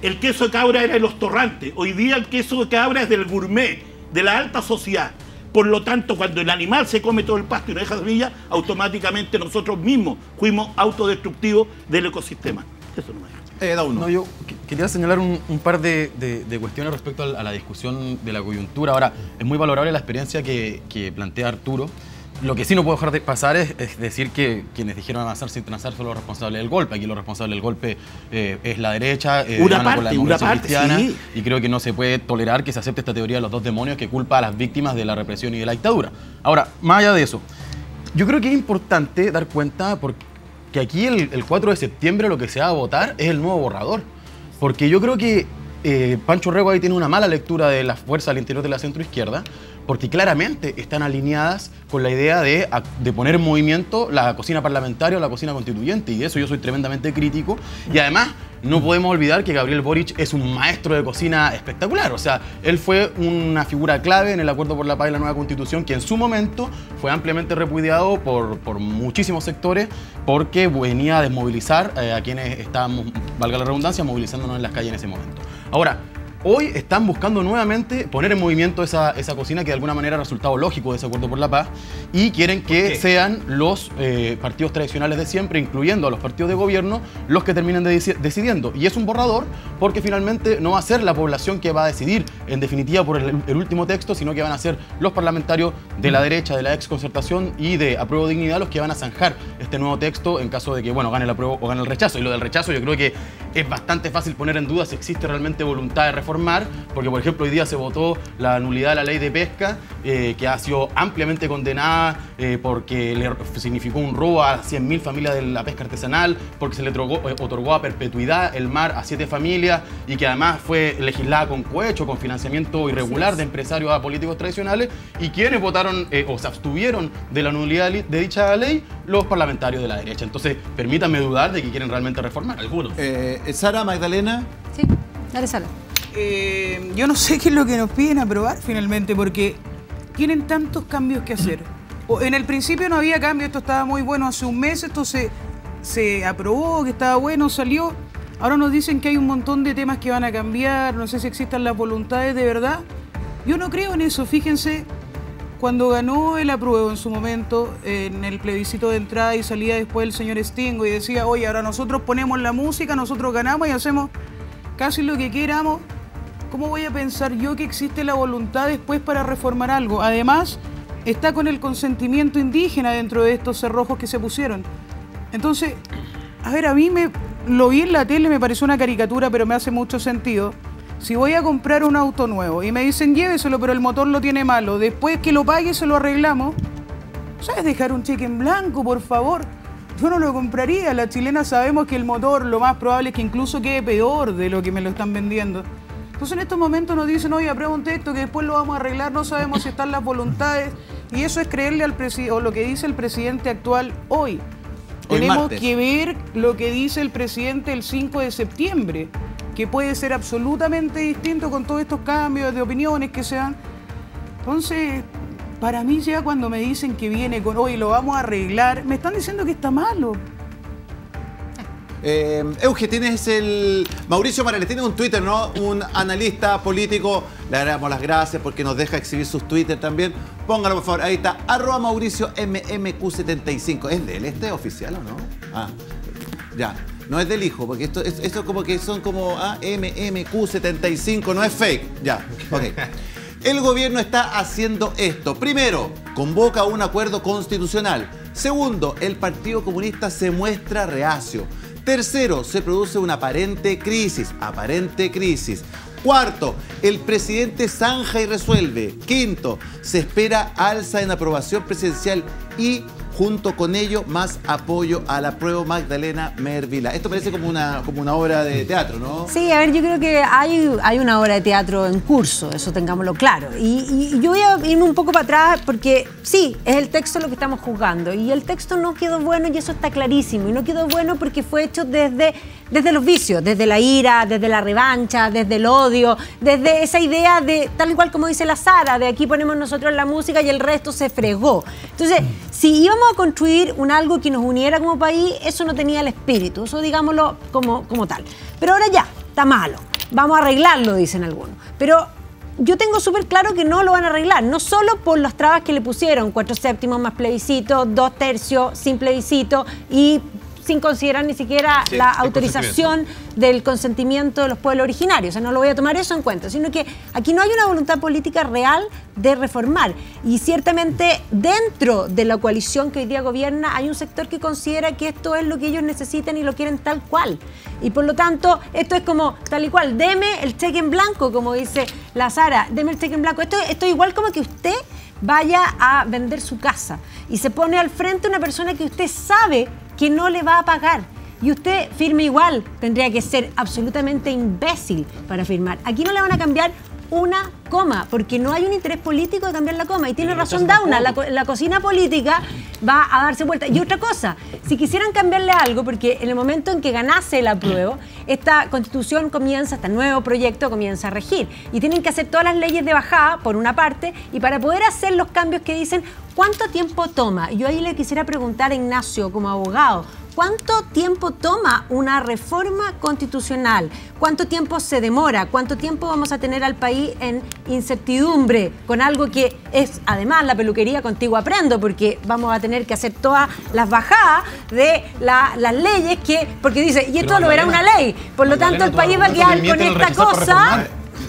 [SPEAKER 9] el queso de cabra era de los torrantes. Hoy día el queso de cabra es del gourmet, de la alta sociedad. Por lo tanto, cuando el animal se come todo el pasto y no deja semilla, automáticamente nosotros mismos fuimos autodestructivos del ecosistema. Eso no me
[SPEAKER 2] Eh, da uno.
[SPEAKER 4] No, yo qu- quería señalar un, un par de, de- de cuestiones respecto a la, a la discusión de la coyuntura. Ahora, es muy valorable la experiencia que, que plantea Arturo. Lo que sí no puedo dejar de pasar es, es decir que quienes dijeron avanzar sin transar son los responsables del golpe. Aquí los responsables del golpe eh, es la derecha, eh,
[SPEAKER 9] Una
[SPEAKER 4] de mano
[SPEAKER 9] parte,
[SPEAKER 4] con la
[SPEAKER 9] una
[SPEAKER 4] democracia
[SPEAKER 9] parte,
[SPEAKER 4] cristiana,
[SPEAKER 9] sí.
[SPEAKER 4] y creo que no se puede tolerar que se acepte esta teoría de los dos demonios que culpa a las víctimas de la represión y de la dictadura. Ahora, más allá de eso, yo creo que es importante dar cuenta porque que aquí el, el cuatro de septiembre lo que se va a votar es el nuevo borrador. Porque yo creo que eh, Pancho Rego ahí tiene una mala lectura de las fuerzas al interior de la centroizquierda, porque claramente están alineadas con la idea de, de poner en movimiento la cocina parlamentaria o la cocina constituyente, y de eso yo soy tremendamente crítico. Y además, no podemos olvidar que Gabriel Boric es un maestro de cocina espectacular. O sea, él fue una figura clave en el Acuerdo por la Paz y la Nueva Constitución, que en su momento fue ampliamente repudiado por, por muchísimos sectores, porque venía a desmovilizar eh, a quienes estábamos, valga la redundancia, movilizándonos en las calles en ese momento. Ahora, hoy están buscando nuevamente poner en movimiento esa, esa cocina que de alguna manera ha resultado lógico de ese Acuerdo por la Paz, y quieren que sean los eh, partidos tradicionales de siempre, incluyendo a los partidos de gobierno, los que terminen de deci- decidiendo. Y es un borrador porque finalmente no va a ser la población que va a decidir en definitiva por el, el último texto, sino que van a ser los parlamentarios de la derecha, de la exconcertación y de Apruebo Dignidad los que van a zanjar este nuevo texto en caso de que, bueno, gane el apruebo o gane el rechazo. Y lo del rechazo yo creo que es bastante fácil poner en duda si existe realmente voluntad de reformar, porque por ejemplo hoy día se votó la nulidad de la ley de pesca, eh, que ha sido ampliamente condenada eh, porque le significó un robo a cien mil familias de la pesca artesanal, porque se le otorgó, eh, otorgó a perpetuidad el mar a siete familias, y que además fue legislada con cohecho, con financiamiento irregular de empresarios a políticos tradicionales. Y quienes votaron eh, o se abstuvieron de la nulidad de dicha ley, los parlamentarios de la derecha. Entonces, permítanme dudar de que quieren realmente reformar. Algunos.
[SPEAKER 2] Eh, Sara, Magdalena.
[SPEAKER 5] Sí, dale, Sara.
[SPEAKER 7] Eh, yo no sé qué es lo que nos piden aprobar finalmente, porque tienen tantos cambios que hacer. O, en el principio no había cambio, esto estaba muy bueno hace un mes, esto se, se aprobó, que estaba bueno, salió. Ahora nos dicen que hay un montón de temas que van a cambiar, no sé si existan las voluntades de verdad. Yo no creo en eso, fíjense, cuando ganó el apruebo en su momento, en el plebiscito de entrada y salida después el señor Stingo y decía, oye, ahora nosotros ponemos la música, nosotros ganamos y hacemos casi lo que queramos. ¿Cómo voy a pensar yo que existe la voluntad después para reformar algo? Además, está con el consentimiento indígena dentro de estos cerrojos que se pusieron. Entonces, a ver, a mí me lo vi en la tele, me pareció una caricatura, pero me hace mucho sentido. Si voy a comprar un auto nuevo y me dicen lléveselo, pero el motor lo tiene malo, después que lo pague se lo arreglamos, ¿sabes? Dejar un cheque en blanco, por favor. Yo no lo compraría. Las chilenas sabemos que el motor lo más probable es que incluso quede peor de lo que me lo están vendiendo. Entonces en estos momentos nos dicen, oye, aprueba un texto que después lo vamos a arreglar, no sabemos si están las voluntades, y eso es creerle al presidente, o lo que dice el presidente actual hoy.
[SPEAKER 2] Hoy
[SPEAKER 7] Tenemos
[SPEAKER 2] martes.
[SPEAKER 7] que ver lo que dice el presidente el cinco de septiembre, que puede ser absolutamente distinto con todos estos cambios de opiniones que se dan. Entonces, para mí ya cuando me dicen que viene con, hoy lo vamos a arreglar, me están diciendo que está malo.
[SPEAKER 2] Eh, Euge, tienes el... Mauricio Morales, tienes un Twitter, ¿no? Un analista político. Le damos las gracias porque nos deja exhibir sus Twitter también. Póngalo, por favor. Ahí está, arroba Mauricio M M Q setenta y cinco. ¿Es de él este oficial o no? Ah, ya. No es del hijo, porque esto, esto como que son como ah, M M Q setenta y cinco, no es fake. Ya, ok. El gobierno está haciendo esto. Primero, convoca un acuerdo constitucional. Segundo, el Partido Comunista se muestra reacio. Tercero, se produce una aparente crisis, aparente crisis. Cuarto, el presidente zanja y resuelve. Quinto, se espera alza en aprobación presidencial y junto con ello más apoyo al apruebo Magdalena Mervila. Esto parece como una, como una obra de teatro, ¿no?
[SPEAKER 5] Sí, a ver, yo creo que hay, hay una obra de teatro en curso, eso tengámoslo claro. Y, y yo voy a irme un poco para atrás porque sí, es el texto lo que estamos juzgando. Y el texto no quedó bueno y eso está clarísimo. Y no quedó bueno porque fue hecho desde, desde los vicios, desde la ira, desde la revancha, desde el odio, desde esa idea de, tal y cual como dice la Sara, de aquí ponemos nosotros la música y el resto se fregó. Entonces, si íbamos a construir un algo que nos uniera como país, eso no tenía el espíritu, eso digámoslo como, como tal. Pero ahora ya, está malo. vamos a arreglarlo, dicen algunos. Pero yo tengo súper claro que no lo van a arreglar, no solo por las trabas que le pusieron, cuatro séptimos más plebiscito, dos tercios sin plebiscito y sin considerar ni siquiera sí, la autorización del consentimiento de los pueblos originarios. O sea, no lo voy a tomar eso en cuenta, sino que aquí no hay una voluntad política real de reformar. Y ciertamente dentro de la coalición que hoy día gobierna hay un sector que considera que esto es lo que ellos necesitan y lo quieren tal cual. Y por lo tanto, esto es como tal y cual. Deme el cheque en blanco, como dice la Sara, deme el cheque en blanco. Esto, esto es igual como que usted vaya a vender su casa y se pone al frente una persona que usted sabe que no le va a pagar. Y usted firme igual, tendría que ser absolutamente imbécil para firmar. Aquí no le van a cambiar una coma, porque no hay un interés político de cambiar la coma. Y tiene razón Dauna, la, la cocina política va a darse vuelta. Y otra cosa, si quisieran cambiarle algo, porque en el momento en que ganase el apruebo, esta constitución comienza, este nuevo proyecto comienza a regir. Y tienen que hacer todas las leyes de bajada, por una parte, y para poder hacer los cambios que dicen, ¿cuánto tiempo toma? Yo ahí le quisiera preguntar a Ignacio, como abogado, ¿cuánto tiempo toma una reforma constitucional? ¿Cuánto tiempo se demora? ¿Cuánto tiempo vamos a tener al país en incertidumbre con algo que es, además, la peluquería contigo aprendo? Porque vamos a tener que hacer todas las bajadas de la, las leyes que... Porque dice, y esto lo verá una ley. Por lo tanto, el país va a quedar con esta cosa...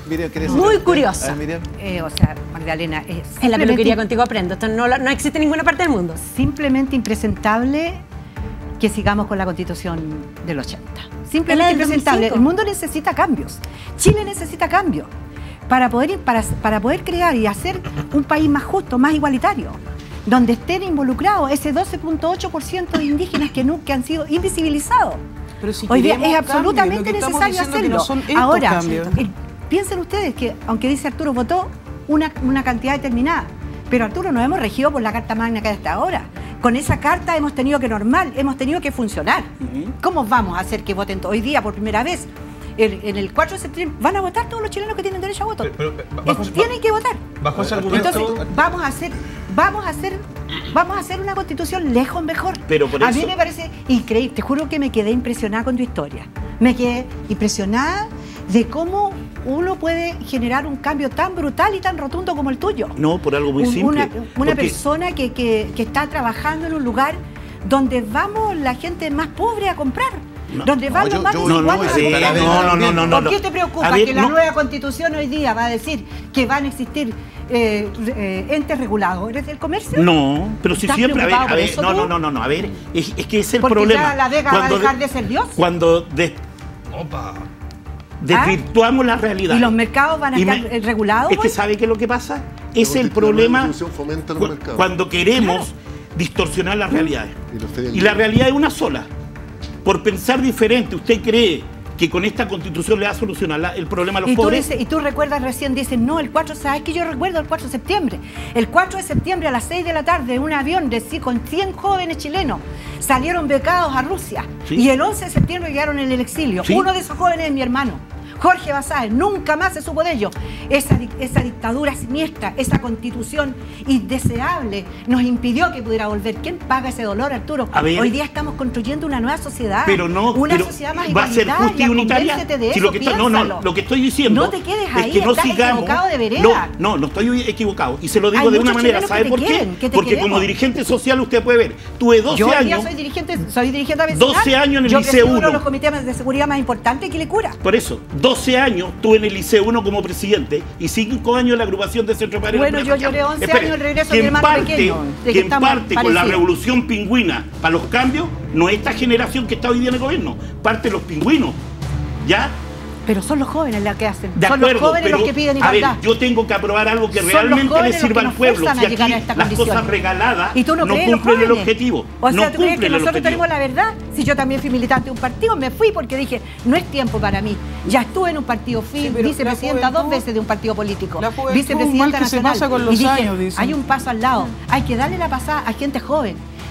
[SPEAKER 5] Muy curiosa.
[SPEAKER 10] Eh, o sea, Magdalena, es
[SPEAKER 5] en la peluquería contigo aprendo. Esto no, no existe en ninguna parte del mundo.
[SPEAKER 10] Simplemente impresentable que sigamos con la Constitución del ochenta. Simplemente impresentable. El mundo necesita cambios. Chile necesita cambios para poder, para, para poder crear y hacer un país más justo, más igualitario, donde estén involucrados ese doce punto ocho por ciento de indígenas que nunca han sido invisibilizados.
[SPEAKER 7] Pero si
[SPEAKER 10] hoy día es
[SPEAKER 7] cambios,
[SPEAKER 10] absolutamente necesario hacerlo.
[SPEAKER 7] No son
[SPEAKER 10] Ahora,
[SPEAKER 7] cambios.
[SPEAKER 10] Piensen ustedes que, aunque dice Arturo, votó una, una cantidad determinada, pero Arturo, nos hemos regido por la Carta Magna que hay hasta ahora. Con esa carta hemos tenido que normal, hemos tenido que funcionar. Uh-huh. ¿Cómo vamos a hacer que voten hoy día por primera vez? El, en el cuatro de septiembre van a votar todos los chilenos que tienen derecho a voto. Pero, pero, bajo, tienen que votar.
[SPEAKER 3] Bajo ese argumento.
[SPEAKER 10] Entonces, vamos a hacer, vamos a hacer, vamos a hacer una constitución lejos mejor.
[SPEAKER 9] Pero por
[SPEAKER 10] a
[SPEAKER 9] eso...
[SPEAKER 10] mí me parece increíble. Te juro que me quedé impresionada con tu historia. Me quedé impresionada de cómo uno puede generar un cambio tan brutal y tan rotundo como el tuyo.
[SPEAKER 9] No, por algo muy
[SPEAKER 10] un,
[SPEAKER 9] simple.
[SPEAKER 10] Una, una porque... persona que, que, que está trabajando en un lugar donde vamos la gente más pobre a comprar. No, donde
[SPEAKER 9] no,
[SPEAKER 10] van
[SPEAKER 9] yo,
[SPEAKER 10] los más
[SPEAKER 9] yo, no, no, sí, no, no, no, no, no.
[SPEAKER 10] ¿Por qué te preocupa ver, que la no. nueva constitución hoy día va a decir que van a existir eh, eh, entes reguladores del comercio?
[SPEAKER 9] No, pero si siempre, a ver, a ver, no, no, no, no, no, a ver, es, es que es el
[SPEAKER 10] Porque
[SPEAKER 9] problema.
[SPEAKER 10] Ya la Vega va a dejar de, de ser Dios.
[SPEAKER 9] Cuando de, Opa. desvirtuamos ¿Ah? la realidad.
[SPEAKER 10] ¿Y los mercados van a estar me, regulados?
[SPEAKER 9] Es que ¿sabe qué es lo que pasa? Es el problema cu cuando queremos claro. distorsionar las realidades. Y, y la realidad es una sola. Por pensar diferente, ¿usted cree que con esta constitución le va a solucionar la, el problema a los
[SPEAKER 10] y tú
[SPEAKER 9] pobres?
[SPEAKER 10] Dices, y tú recuerdas recién, dices, no, el cuatro, ¿sabes que yo recuerdo el cuatro de septiembre? El cuatro de septiembre a las seis de la tarde, un avión de, con cien jóvenes chilenos salieron becados a Rusia. ¿Sí? Y el once de septiembre llegaron en el exilio. ¿Sí? Uno de esos jóvenes es mi hermano, Jorge Basáez. Nunca más se supo de ellos. Esa, esa dictadura siniestra, esa constitución indeseable nos impidió que pudiera volver. ¿Quién paga ese dolor, Arturo? Ver, hoy día estamos construyendo una nueva sociedad.
[SPEAKER 9] Pero no,
[SPEAKER 10] una
[SPEAKER 9] pero
[SPEAKER 10] sociedad más
[SPEAKER 9] va a ser justa y unitaria.
[SPEAKER 10] De eso,
[SPEAKER 9] si lo que está, no, no, lo que estoy diciendo
[SPEAKER 10] no te quedes ahí,
[SPEAKER 9] es que no
[SPEAKER 10] estás
[SPEAKER 9] sigamos.
[SPEAKER 10] Equivocado de vereda.
[SPEAKER 9] No, no, no estoy equivocado. Y se lo digo
[SPEAKER 10] Hay
[SPEAKER 9] de una manera. ¿Sabe por
[SPEAKER 10] quieren,
[SPEAKER 9] qué? Porque
[SPEAKER 10] queremos.
[SPEAKER 9] como dirigente social usted puede ver. Tuve doce
[SPEAKER 10] yo
[SPEAKER 9] años.
[SPEAKER 10] Yo soy dirigente, soy dirigente vecinal.
[SPEAKER 9] doce años en el
[SPEAKER 10] yo
[SPEAKER 9] Liceo uno.
[SPEAKER 10] Uno de los comités de seguridad más importantes que le cura.
[SPEAKER 9] Por eso, doce años tuve en el Liceo uno como presidente y cinco años en la agrupación de Centro Padre.
[SPEAKER 10] Bueno, yo lloré once
[SPEAKER 9] Espere,
[SPEAKER 10] años el regreso
[SPEAKER 9] de
[SPEAKER 10] mi hermano
[SPEAKER 9] parte,
[SPEAKER 10] pequeño.
[SPEAKER 9] Que en parte con la revolución pingüina para los cambios, no esta generación que está hoy día en el gobierno, parte de los pingüinos. ¿Ya?
[SPEAKER 10] Pero son los jóvenes los que hacen.
[SPEAKER 9] De
[SPEAKER 10] son
[SPEAKER 9] acuerdo,
[SPEAKER 10] los jóvenes
[SPEAKER 9] pero,
[SPEAKER 10] los que piden igualdad.
[SPEAKER 9] A ver, yo tengo que aprobar algo que
[SPEAKER 10] son
[SPEAKER 9] realmente le sirva al pueblo. Si aquí las
[SPEAKER 10] condición.
[SPEAKER 9] cosas regaladas
[SPEAKER 10] ¿Y tú no,
[SPEAKER 9] no
[SPEAKER 10] crees
[SPEAKER 9] cumplen
[SPEAKER 10] el
[SPEAKER 9] objetivo.
[SPEAKER 10] O sea,
[SPEAKER 9] no
[SPEAKER 10] ¿tú crees que nosotros
[SPEAKER 9] objetivo.
[SPEAKER 10] tenemos la verdad? Si yo también fui militante de un partido, me fui porque dije, no es tiempo para mí. Ya estuve en un partido, fui sí, vicepresidenta dos veces de un partido político. Vicepresidenta nacional.
[SPEAKER 7] Se pasa con los
[SPEAKER 10] y dije,
[SPEAKER 7] años,
[SPEAKER 10] hay un paso al lado. Hay que darle la pasada a gente joven.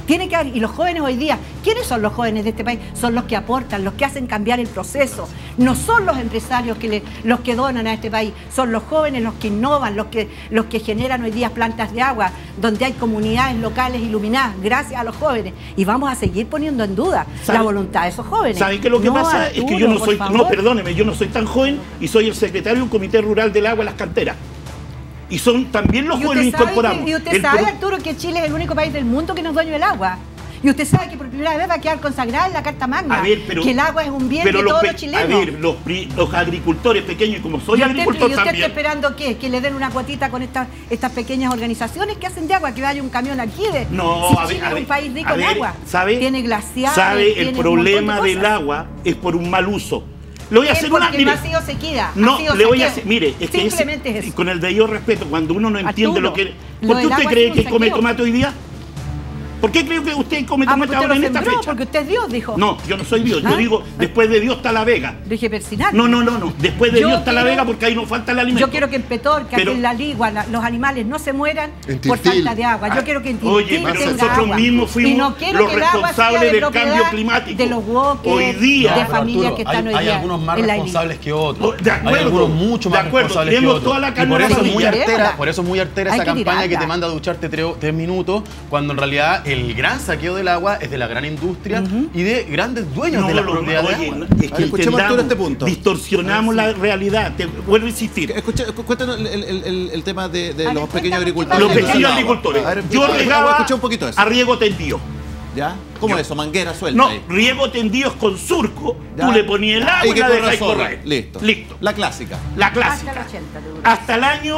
[SPEAKER 10] Tiene que haber, y los jóvenes hoy día, ¿quiénes son los jóvenes de este país? Son los que aportan, los que hacen cambiar el proceso. No son los empresarios que le, los que donan a este país, son los jóvenes los que innovan, los que, los que generan hoy día plantas de agua, donde hay comunidades locales iluminadas, gracias a los jóvenes. Y vamos a seguir poniendo en duda
[SPEAKER 9] ¿Sabe?
[SPEAKER 10] la voluntad de esos jóvenes.
[SPEAKER 9] ¿Saben qué lo que
[SPEAKER 10] no,
[SPEAKER 9] pasa?
[SPEAKER 10] Arturo,
[SPEAKER 9] es que yo no
[SPEAKER 10] por
[SPEAKER 9] soy,
[SPEAKER 10] favor.
[SPEAKER 9] no, perdóneme, yo no soy tan joven y soy el secretario de un comité rural del agua en las canteras. Y son también los
[SPEAKER 10] ¿Y
[SPEAKER 9] jóvenes
[SPEAKER 10] usted sabe,
[SPEAKER 9] incorporamos.
[SPEAKER 10] que, y usted
[SPEAKER 9] El
[SPEAKER 10] sabe
[SPEAKER 9] pro-
[SPEAKER 10] Arturo, que Chile es el único país del mundo que no es dueño del agua? Y usted sabe que por primera vez va a quedar consagrada en la Carta Magna,
[SPEAKER 9] A ver, pero-
[SPEAKER 10] que el agua es un bien
[SPEAKER 9] pero
[SPEAKER 10] de
[SPEAKER 9] los
[SPEAKER 10] todos
[SPEAKER 9] pe-
[SPEAKER 10] los chilenos.
[SPEAKER 9] A ver, los, pri- los agricultores pequeños, y como soy
[SPEAKER 10] ¿Y usted,
[SPEAKER 9] agricultor
[SPEAKER 10] y usted
[SPEAKER 9] también.
[SPEAKER 10] está esperando qué? ¿Que le den una cuotita con estas estas pequeñas organizaciones que hacen de agua? ¿Que vaya un camión aquí? De,
[SPEAKER 9] No,
[SPEAKER 10] si
[SPEAKER 9] a ver,
[SPEAKER 10] Chile
[SPEAKER 9] a
[SPEAKER 10] es
[SPEAKER 9] ver,
[SPEAKER 10] un país rico
[SPEAKER 9] a
[SPEAKER 10] en
[SPEAKER 9] ver,
[SPEAKER 10] agua.
[SPEAKER 9] ¿sabe?
[SPEAKER 10] Tiene glaciares,
[SPEAKER 9] ¿Sabe?
[SPEAKER 10] tiene
[SPEAKER 9] El
[SPEAKER 10] un montón de
[SPEAKER 9] problema del
[SPEAKER 10] cosas.
[SPEAKER 9] agua es por un mal uso. Le voy a
[SPEAKER 10] Es
[SPEAKER 9] hacer una.
[SPEAKER 10] porque
[SPEAKER 9] Mire,
[SPEAKER 10] el vacío se queda.
[SPEAKER 9] no,
[SPEAKER 10] ha sido
[SPEAKER 9] le voy a
[SPEAKER 10] saqueo.
[SPEAKER 9] hacer. Mire, es que
[SPEAKER 10] Simplemente
[SPEAKER 9] ese-
[SPEAKER 10] es eso.
[SPEAKER 9] con el debido respeto, cuando uno no entiende
[SPEAKER 10] Arturo,
[SPEAKER 9] lo que.
[SPEAKER 10] lo
[SPEAKER 9] ¿Por qué
[SPEAKER 10] del
[SPEAKER 9] usted
[SPEAKER 10] agua
[SPEAKER 9] cree
[SPEAKER 10] es un
[SPEAKER 9] que come
[SPEAKER 10] saqueo.
[SPEAKER 9] tomate hoy día? ¿Por qué cree que usted come
[SPEAKER 10] Ah,
[SPEAKER 9] tomate
[SPEAKER 10] porque usted
[SPEAKER 9] ahora
[SPEAKER 10] lo
[SPEAKER 9] en esta
[SPEAKER 10] sembró,
[SPEAKER 9] fecha?
[SPEAKER 10] porque usted es Dios, dijo.
[SPEAKER 9] No, yo no soy Dios.
[SPEAKER 10] ¿Ah?
[SPEAKER 9] Yo digo, después de Dios está la Vega.
[SPEAKER 10] Dije persinar.
[SPEAKER 9] No, no, no, no. Después de
[SPEAKER 10] Yo
[SPEAKER 9] Dios está la
[SPEAKER 10] quiero-
[SPEAKER 9] Vega porque ahí no falta el alimento.
[SPEAKER 10] Yo quiero que en Petorca,
[SPEAKER 9] Pero-
[SPEAKER 10] que en la Ligua, la- los animales no se mueran
[SPEAKER 6] En
[SPEAKER 10] por
[SPEAKER 6] Tiltil.
[SPEAKER 10] falta de agua. Yo
[SPEAKER 9] Ah,
[SPEAKER 10] quiero que en
[SPEAKER 9] oye,
[SPEAKER 10] Tiltil
[SPEAKER 9] pero
[SPEAKER 10] tenga
[SPEAKER 9] nosotros
[SPEAKER 10] agua.
[SPEAKER 9] mismos fuimos
[SPEAKER 10] y no quiero
[SPEAKER 9] los
[SPEAKER 10] que el agua sea
[SPEAKER 9] responsables
[SPEAKER 10] de
[SPEAKER 9] del
[SPEAKER 10] propiedad
[SPEAKER 9] cambio climático.
[SPEAKER 10] de los walkers,
[SPEAKER 9] Hoy día-
[SPEAKER 10] de
[SPEAKER 9] No, pero
[SPEAKER 10] familias
[SPEAKER 4] Arturo,
[SPEAKER 10] que están
[SPEAKER 4] hay,
[SPEAKER 10] hoy
[SPEAKER 4] hay
[SPEAKER 10] día
[SPEAKER 4] algunos más
[SPEAKER 10] en la
[SPEAKER 4] responsables que otros.
[SPEAKER 9] Oh, de acuerdo,
[SPEAKER 4] hay algunos mucho
[SPEAKER 9] de
[SPEAKER 4] más
[SPEAKER 9] acuerdo,
[SPEAKER 4] responsables que
[SPEAKER 9] tenemos
[SPEAKER 4] otros.
[SPEAKER 9] toda la
[SPEAKER 4] Y
[SPEAKER 9] carne
[SPEAKER 4] por
[SPEAKER 9] a la
[SPEAKER 4] eso es muy
[SPEAKER 10] parrilla.
[SPEAKER 4] artera, por eso es muy artera
[SPEAKER 10] Hay
[SPEAKER 4] esa
[SPEAKER 10] que
[SPEAKER 4] campaña que
[SPEAKER 10] tirarla.
[SPEAKER 4] te manda a ducharte tres, tres minutos, cuando en realidad el gran saqueo del agua es de la gran industria y de grandes dueños
[SPEAKER 9] No,
[SPEAKER 4] de la
[SPEAKER 9] lo-
[SPEAKER 4] propiedad de
[SPEAKER 9] oye,
[SPEAKER 4] agua.
[SPEAKER 9] no, es
[SPEAKER 2] A
[SPEAKER 9] que
[SPEAKER 2] ver, escuchemos,
[SPEAKER 9] entendamos,
[SPEAKER 2] Arturo, este punto.
[SPEAKER 9] distorsionamos la realidad. Te vuelvo a insistir.
[SPEAKER 2] Escucha, cu- cuéntanos el, el- el- el tema de, de
[SPEAKER 10] A ver,
[SPEAKER 2] los pequeños
[SPEAKER 10] cuéntame,
[SPEAKER 2] agricultores.
[SPEAKER 9] Los
[SPEAKER 10] ¿qué pasa?
[SPEAKER 9] pequeños
[SPEAKER 2] A
[SPEAKER 9] agricultores.
[SPEAKER 2] ver,
[SPEAKER 9] Yo
[SPEAKER 2] vamos a
[SPEAKER 9] regaba
[SPEAKER 2] escuchar un poquito de eso.
[SPEAKER 9] a riego tendido.
[SPEAKER 2] ¿Ya? ¿Cómo
[SPEAKER 9] Yo-
[SPEAKER 2] es eso? Manguera suelta.
[SPEAKER 9] No,
[SPEAKER 2] ahí.
[SPEAKER 9] riego tendido es con surco.
[SPEAKER 2] ¿Ya?
[SPEAKER 9] Tú le ponías el agua
[SPEAKER 2] Hay
[SPEAKER 9] y
[SPEAKER 2] que
[SPEAKER 9] la
[SPEAKER 2] correr
[SPEAKER 9] dejáis
[SPEAKER 2] sola.
[SPEAKER 9] correr.
[SPEAKER 2] Listo.
[SPEAKER 9] Listo.
[SPEAKER 2] La clásica.
[SPEAKER 9] La
[SPEAKER 10] Hasta
[SPEAKER 9] clásica.
[SPEAKER 10] el ochenta te dura.
[SPEAKER 9] Hasta el año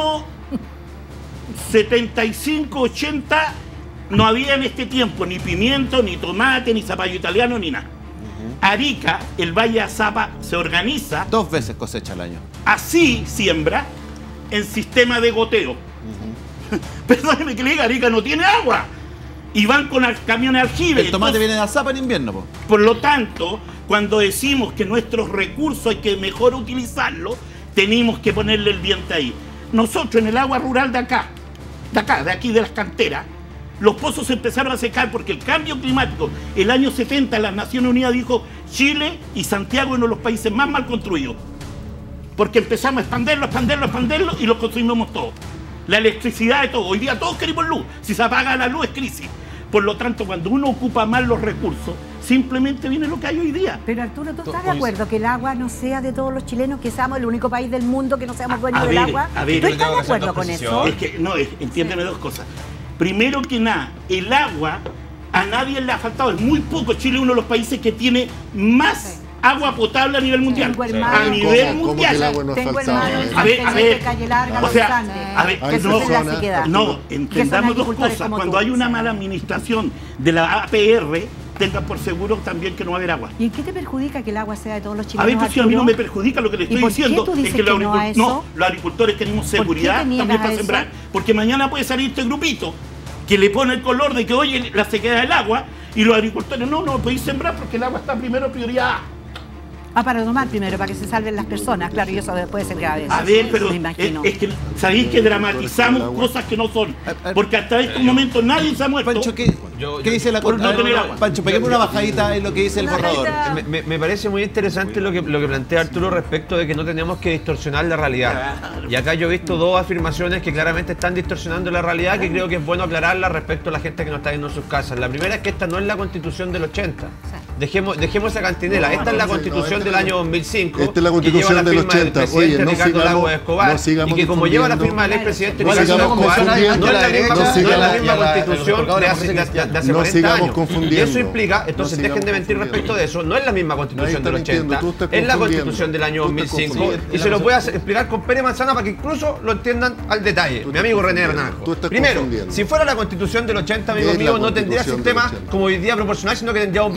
[SPEAKER 9] setenta y cinco, ochenta no había en este tiempo ni pimiento, ni tomate, ni zapallo italiano, ni nada. Arica, el Valle Azapa, se organiza,
[SPEAKER 2] Dos veces cosecha al año.
[SPEAKER 9] así siembra, en sistema de goteo. Perdóneme que le diga, Arica no tiene agua. Y van con al- camiones aljibe.
[SPEAKER 2] El tomate
[SPEAKER 9] Entonces,
[SPEAKER 2] viene de Azapa en invierno, po.
[SPEAKER 9] por lo tanto, cuando decimos que nuestros recursos hay que mejor utilizarlos, tenemos que ponerle el diente ahí. Nosotros en el agua rural de acá, de acá, de aquí de las canteras, los pozos se empezaron a secar porque el cambio climático, el año setenta, las Naciones Unidas dijo Chile y Santiago es uno de los países más mal construidos. Porque empezamos a expanderlo, expanderlo, expanderlo y lo construimos todo. La electricidad de todo. Hoy día todos queremos luz. Si se apaga la luz es crisis. Por lo tanto, cuando uno ocupa mal los recursos, simplemente viene lo que hay hoy día.
[SPEAKER 10] Pero Arturo, ¿tú estás de
[SPEAKER 4] Hoy-
[SPEAKER 10] acuerdo que el agua no sea de todos los chilenos, que seamos el único país del mundo que no seamos dueños
[SPEAKER 9] A
[SPEAKER 10] del
[SPEAKER 9] ver,
[SPEAKER 10] agua?
[SPEAKER 9] a ver,
[SPEAKER 10] ¿Tú
[SPEAKER 9] yo
[SPEAKER 10] estás
[SPEAKER 1] tengo
[SPEAKER 10] de
[SPEAKER 1] que hacer
[SPEAKER 10] acuerdo
[SPEAKER 1] dos
[SPEAKER 10] con eso?
[SPEAKER 1] posiciones.
[SPEAKER 9] Es que, no, es- entiéndeme dos cosas. Primero que nada, el agua a nadie le ha faltado. Es muy poco. Chile es uno de los países que tiene más
[SPEAKER 10] Sí.
[SPEAKER 9] agua potable a nivel mundial.
[SPEAKER 10] Tengo hermanos.
[SPEAKER 9] A nivel
[SPEAKER 6] ¿Cómo- cómo
[SPEAKER 9] mundial.
[SPEAKER 6] que el agua no ha
[SPEAKER 10] Tengo
[SPEAKER 6] faltado?
[SPEAKER 10] hermanos
[SPEAKER 9] A ver, a
[SPEAKER 10] Teniente
[SPEAKER 9] ver.
[SPEAKER 10] Calle Larga,
[SPEAKER 9] O
[SPEAKER 10] Los
[SPEAKER 9] sea,
[SPEAKER 10] Andes,
[SPEAKER 9] a ver,
[SPEAKER 10] que
[SPEAKER 6] Hay
[SPEAKER 10] sufren la
[SPEAKER 6] personas-
[SPEAKER 10] sequedad.
[SPEAKER 9] No,
[SPEAKER 10] Que son
[SPEAKER 9] entendamos dos
[SPEAKER 10] agricultores
[SPEAKER 9] cosas.
[SPEAKER 10] como
[SPEAKER 9] Cuando
[SPEAKER 10] tú.
[SPEAKER 9] hay una mala administración de la A P R, tengan por seguro también que no va a haber agua.
[SPEAKER 10] ¿Y en qué te perjudica que el agua sea de todos los
[SPEAKER 9] A
[SPEAKER 10] chilenos?
[SPEAKER 9] ver, pues si a mí no
[SPEAKER 10] Arturo?
[SPEAKER 9] me perjudica lo que le
[SPEAKER 10] ¿Y
[SPEAKER 9] estoy
[SPEAKER 10] por qué
[SPEAKER 9] diciendo,
[SPEAKER 10] tú
[SPEAKER 9] es
[SPEAKER 10] dices
[SPEAKER 9] que, los,
[SPEAKER 10] que no a
[SPEAKER 9] agricul-
[SPEAKER 10] eso?
[SPEAKER 9] no, los agricultores tenemos
[SPEAKER 10] ¿Por qué
[SPEAKER 9] seguridad
[SPEAKER 10] te niegas
[SPEAKER 9] también
[SPEAKER 10] a
[SPEAKER 9] para
[SPEAKER 10] eso?
[SPEAKER 9] sembrar. Porque mañana puede salir este grupito que le pone el color de que oye la sequedad del agua y los agricultores no, no podéis sembrar porque el agua está primero prioridad A.
[SPEAKER 10] Ah, para tomar primero, para que se salven las personas. Claro, y eso puede ser grave.
[SPEAKER 9] A ver, pero
[SPEAKER 10] me
[SPEAKER 9] es,
[SPEAKER 10] imagino.
[SPEAKER 9] es que sabéis que dramatizamos cosas que no son. Porque hasta estos momentos nadie se ha muerto.
[SPEAKER 2] Pancho, ¿qué,
[SPEAKER 3] Yo-
[SPEAKER 2] ¿qué
[SPEAKER 3] yo-
[SPEAKER 2] dice la
[SPEAKER 9] por no
[SPEAKER 2] a ver,
[SPEAKER 9] tener agua.
[SPEAKER 2] Pancho, peguemos una bajadita en lo que dice el
[SPEAKER 5] Una
[SPEAKER 2] borrador.
[SPEAKER 5] bajadita.
[SPEAKER 3] Me, me- me parece muy interesante lo que, lo que plantea Arturo respecto de que no tenemos que distorsionar la realidad. Y acá yo he visto dos afirmaciones que claramente están distorsionando la realidad que creo que es bueno aclararlas respecto a la gente que no está viendo en sus casas. La primera es que esta no es la constitución del ochenta. Dejemos, dejemos esa cantinela. Esta es la
[SPEAKER 6] no,
[SPEAKER 3] constitución
[SPEAKER 6] esta
[SPEAKER 3] del
[SPEAKER 6] es
[SPEAKER 3] año
[SPEAKER 6] la-
[SPEAKER 3] dos mil cinco.
[SPEAKER 6] esta es la
[SPEAKER 3] que
[SPEAKER 6] constitución
[SPEAKER 3] lleva la
[SPEAKER 6] del
[SPEAKER 3] firma del
[SPEAKER 6] ochenta.
[SPEAKER 3] presidente
[SPEAKER 6] Oye, no
[SPEAKER 3] Ricardo
[SPEAKER 6] sigamos-
[SPEAKER 3] Lagos Escobar.
[SPEAKER 6] no sigamos
[SPEAKER 3] y que como lleva la
[SPEAKER 6] difundiendo.
[SPEAKER 3] firma del expresidente
[SPEAKER 6] No
[SPEAKER 3] Ricardo
[SPEAKER 6] sigamos
[SPEAKER 3] Lagos Escobar,
[SPEAKER 6] confundiendo.
[SPEAKER 3] no es la misma,
[SPEAKER 6] No
[SPEAKER 3] no es la
[SPEAKER 6] sigamos-
[SPEAKER 3] misma
[SPEAKER 4] y a la-
[SPEAKER 3] constitución
[SPEAKER 4] a los
[SPEAKER 3] de hace, de, de hace
[SPEAKER 6] No
[SPEAKER 3] cuarenta
[SPEAKER 6] sigamos
[SPEAKER 3] años. Y
[SPEAKER 6] confundiendo.
[SPEAKER 3] eso implica, entonces
[SPEAKER 6] No
[SPEAKER 3] dejen de
[SPEAKER 6] sigamos
[SPEAKER 3] mentir respecto de eso, no es la misma constitución
[SPEAKER 6] Nadie está
[SPEAKER 3] del ochenta,
[SPEAKER 6] mintiendo, tú estás
[SPEAKER 3] es la
[SPEAKER 6] confundiendo.
[SPEAKER 3] constitución del año
[SPEAKER 6] Tú
[SPEAKER 3] dos mil
[SPEAKER 6] estás
[SPEAKER 3] cinco
[SPEAKER 6] confundiendo.
[SPEAKER 3] y se lo voy a hacer- explicar con pera y manzana para que incluso lo entiendan al detalle.
[SPEAKER 6] Tú
[SPEAKER 3] Mi
[SPEAKER 6] estás
[SPEAKER 3] amigo René
[SPEAKER 6] confundiendo.
[SPEAKER 3] Hernández.
[SPEAKER 6] Tú estás
[SPEAKER 3] Primero,
[SPEAKER 6] confundiendo.
[SPEAKER 3] si fuera la constitución del ochenta, amigo
[SPEAKER 6] Es la
[SPEAKER 3] mío, no tendría
[SPEAKER 6] constitución
[SPEAKER 3] sistema
[SPEAKER 6] del ochenta.
[SPEAKER 3] como hoy día proporcional, sino que tendría un binominal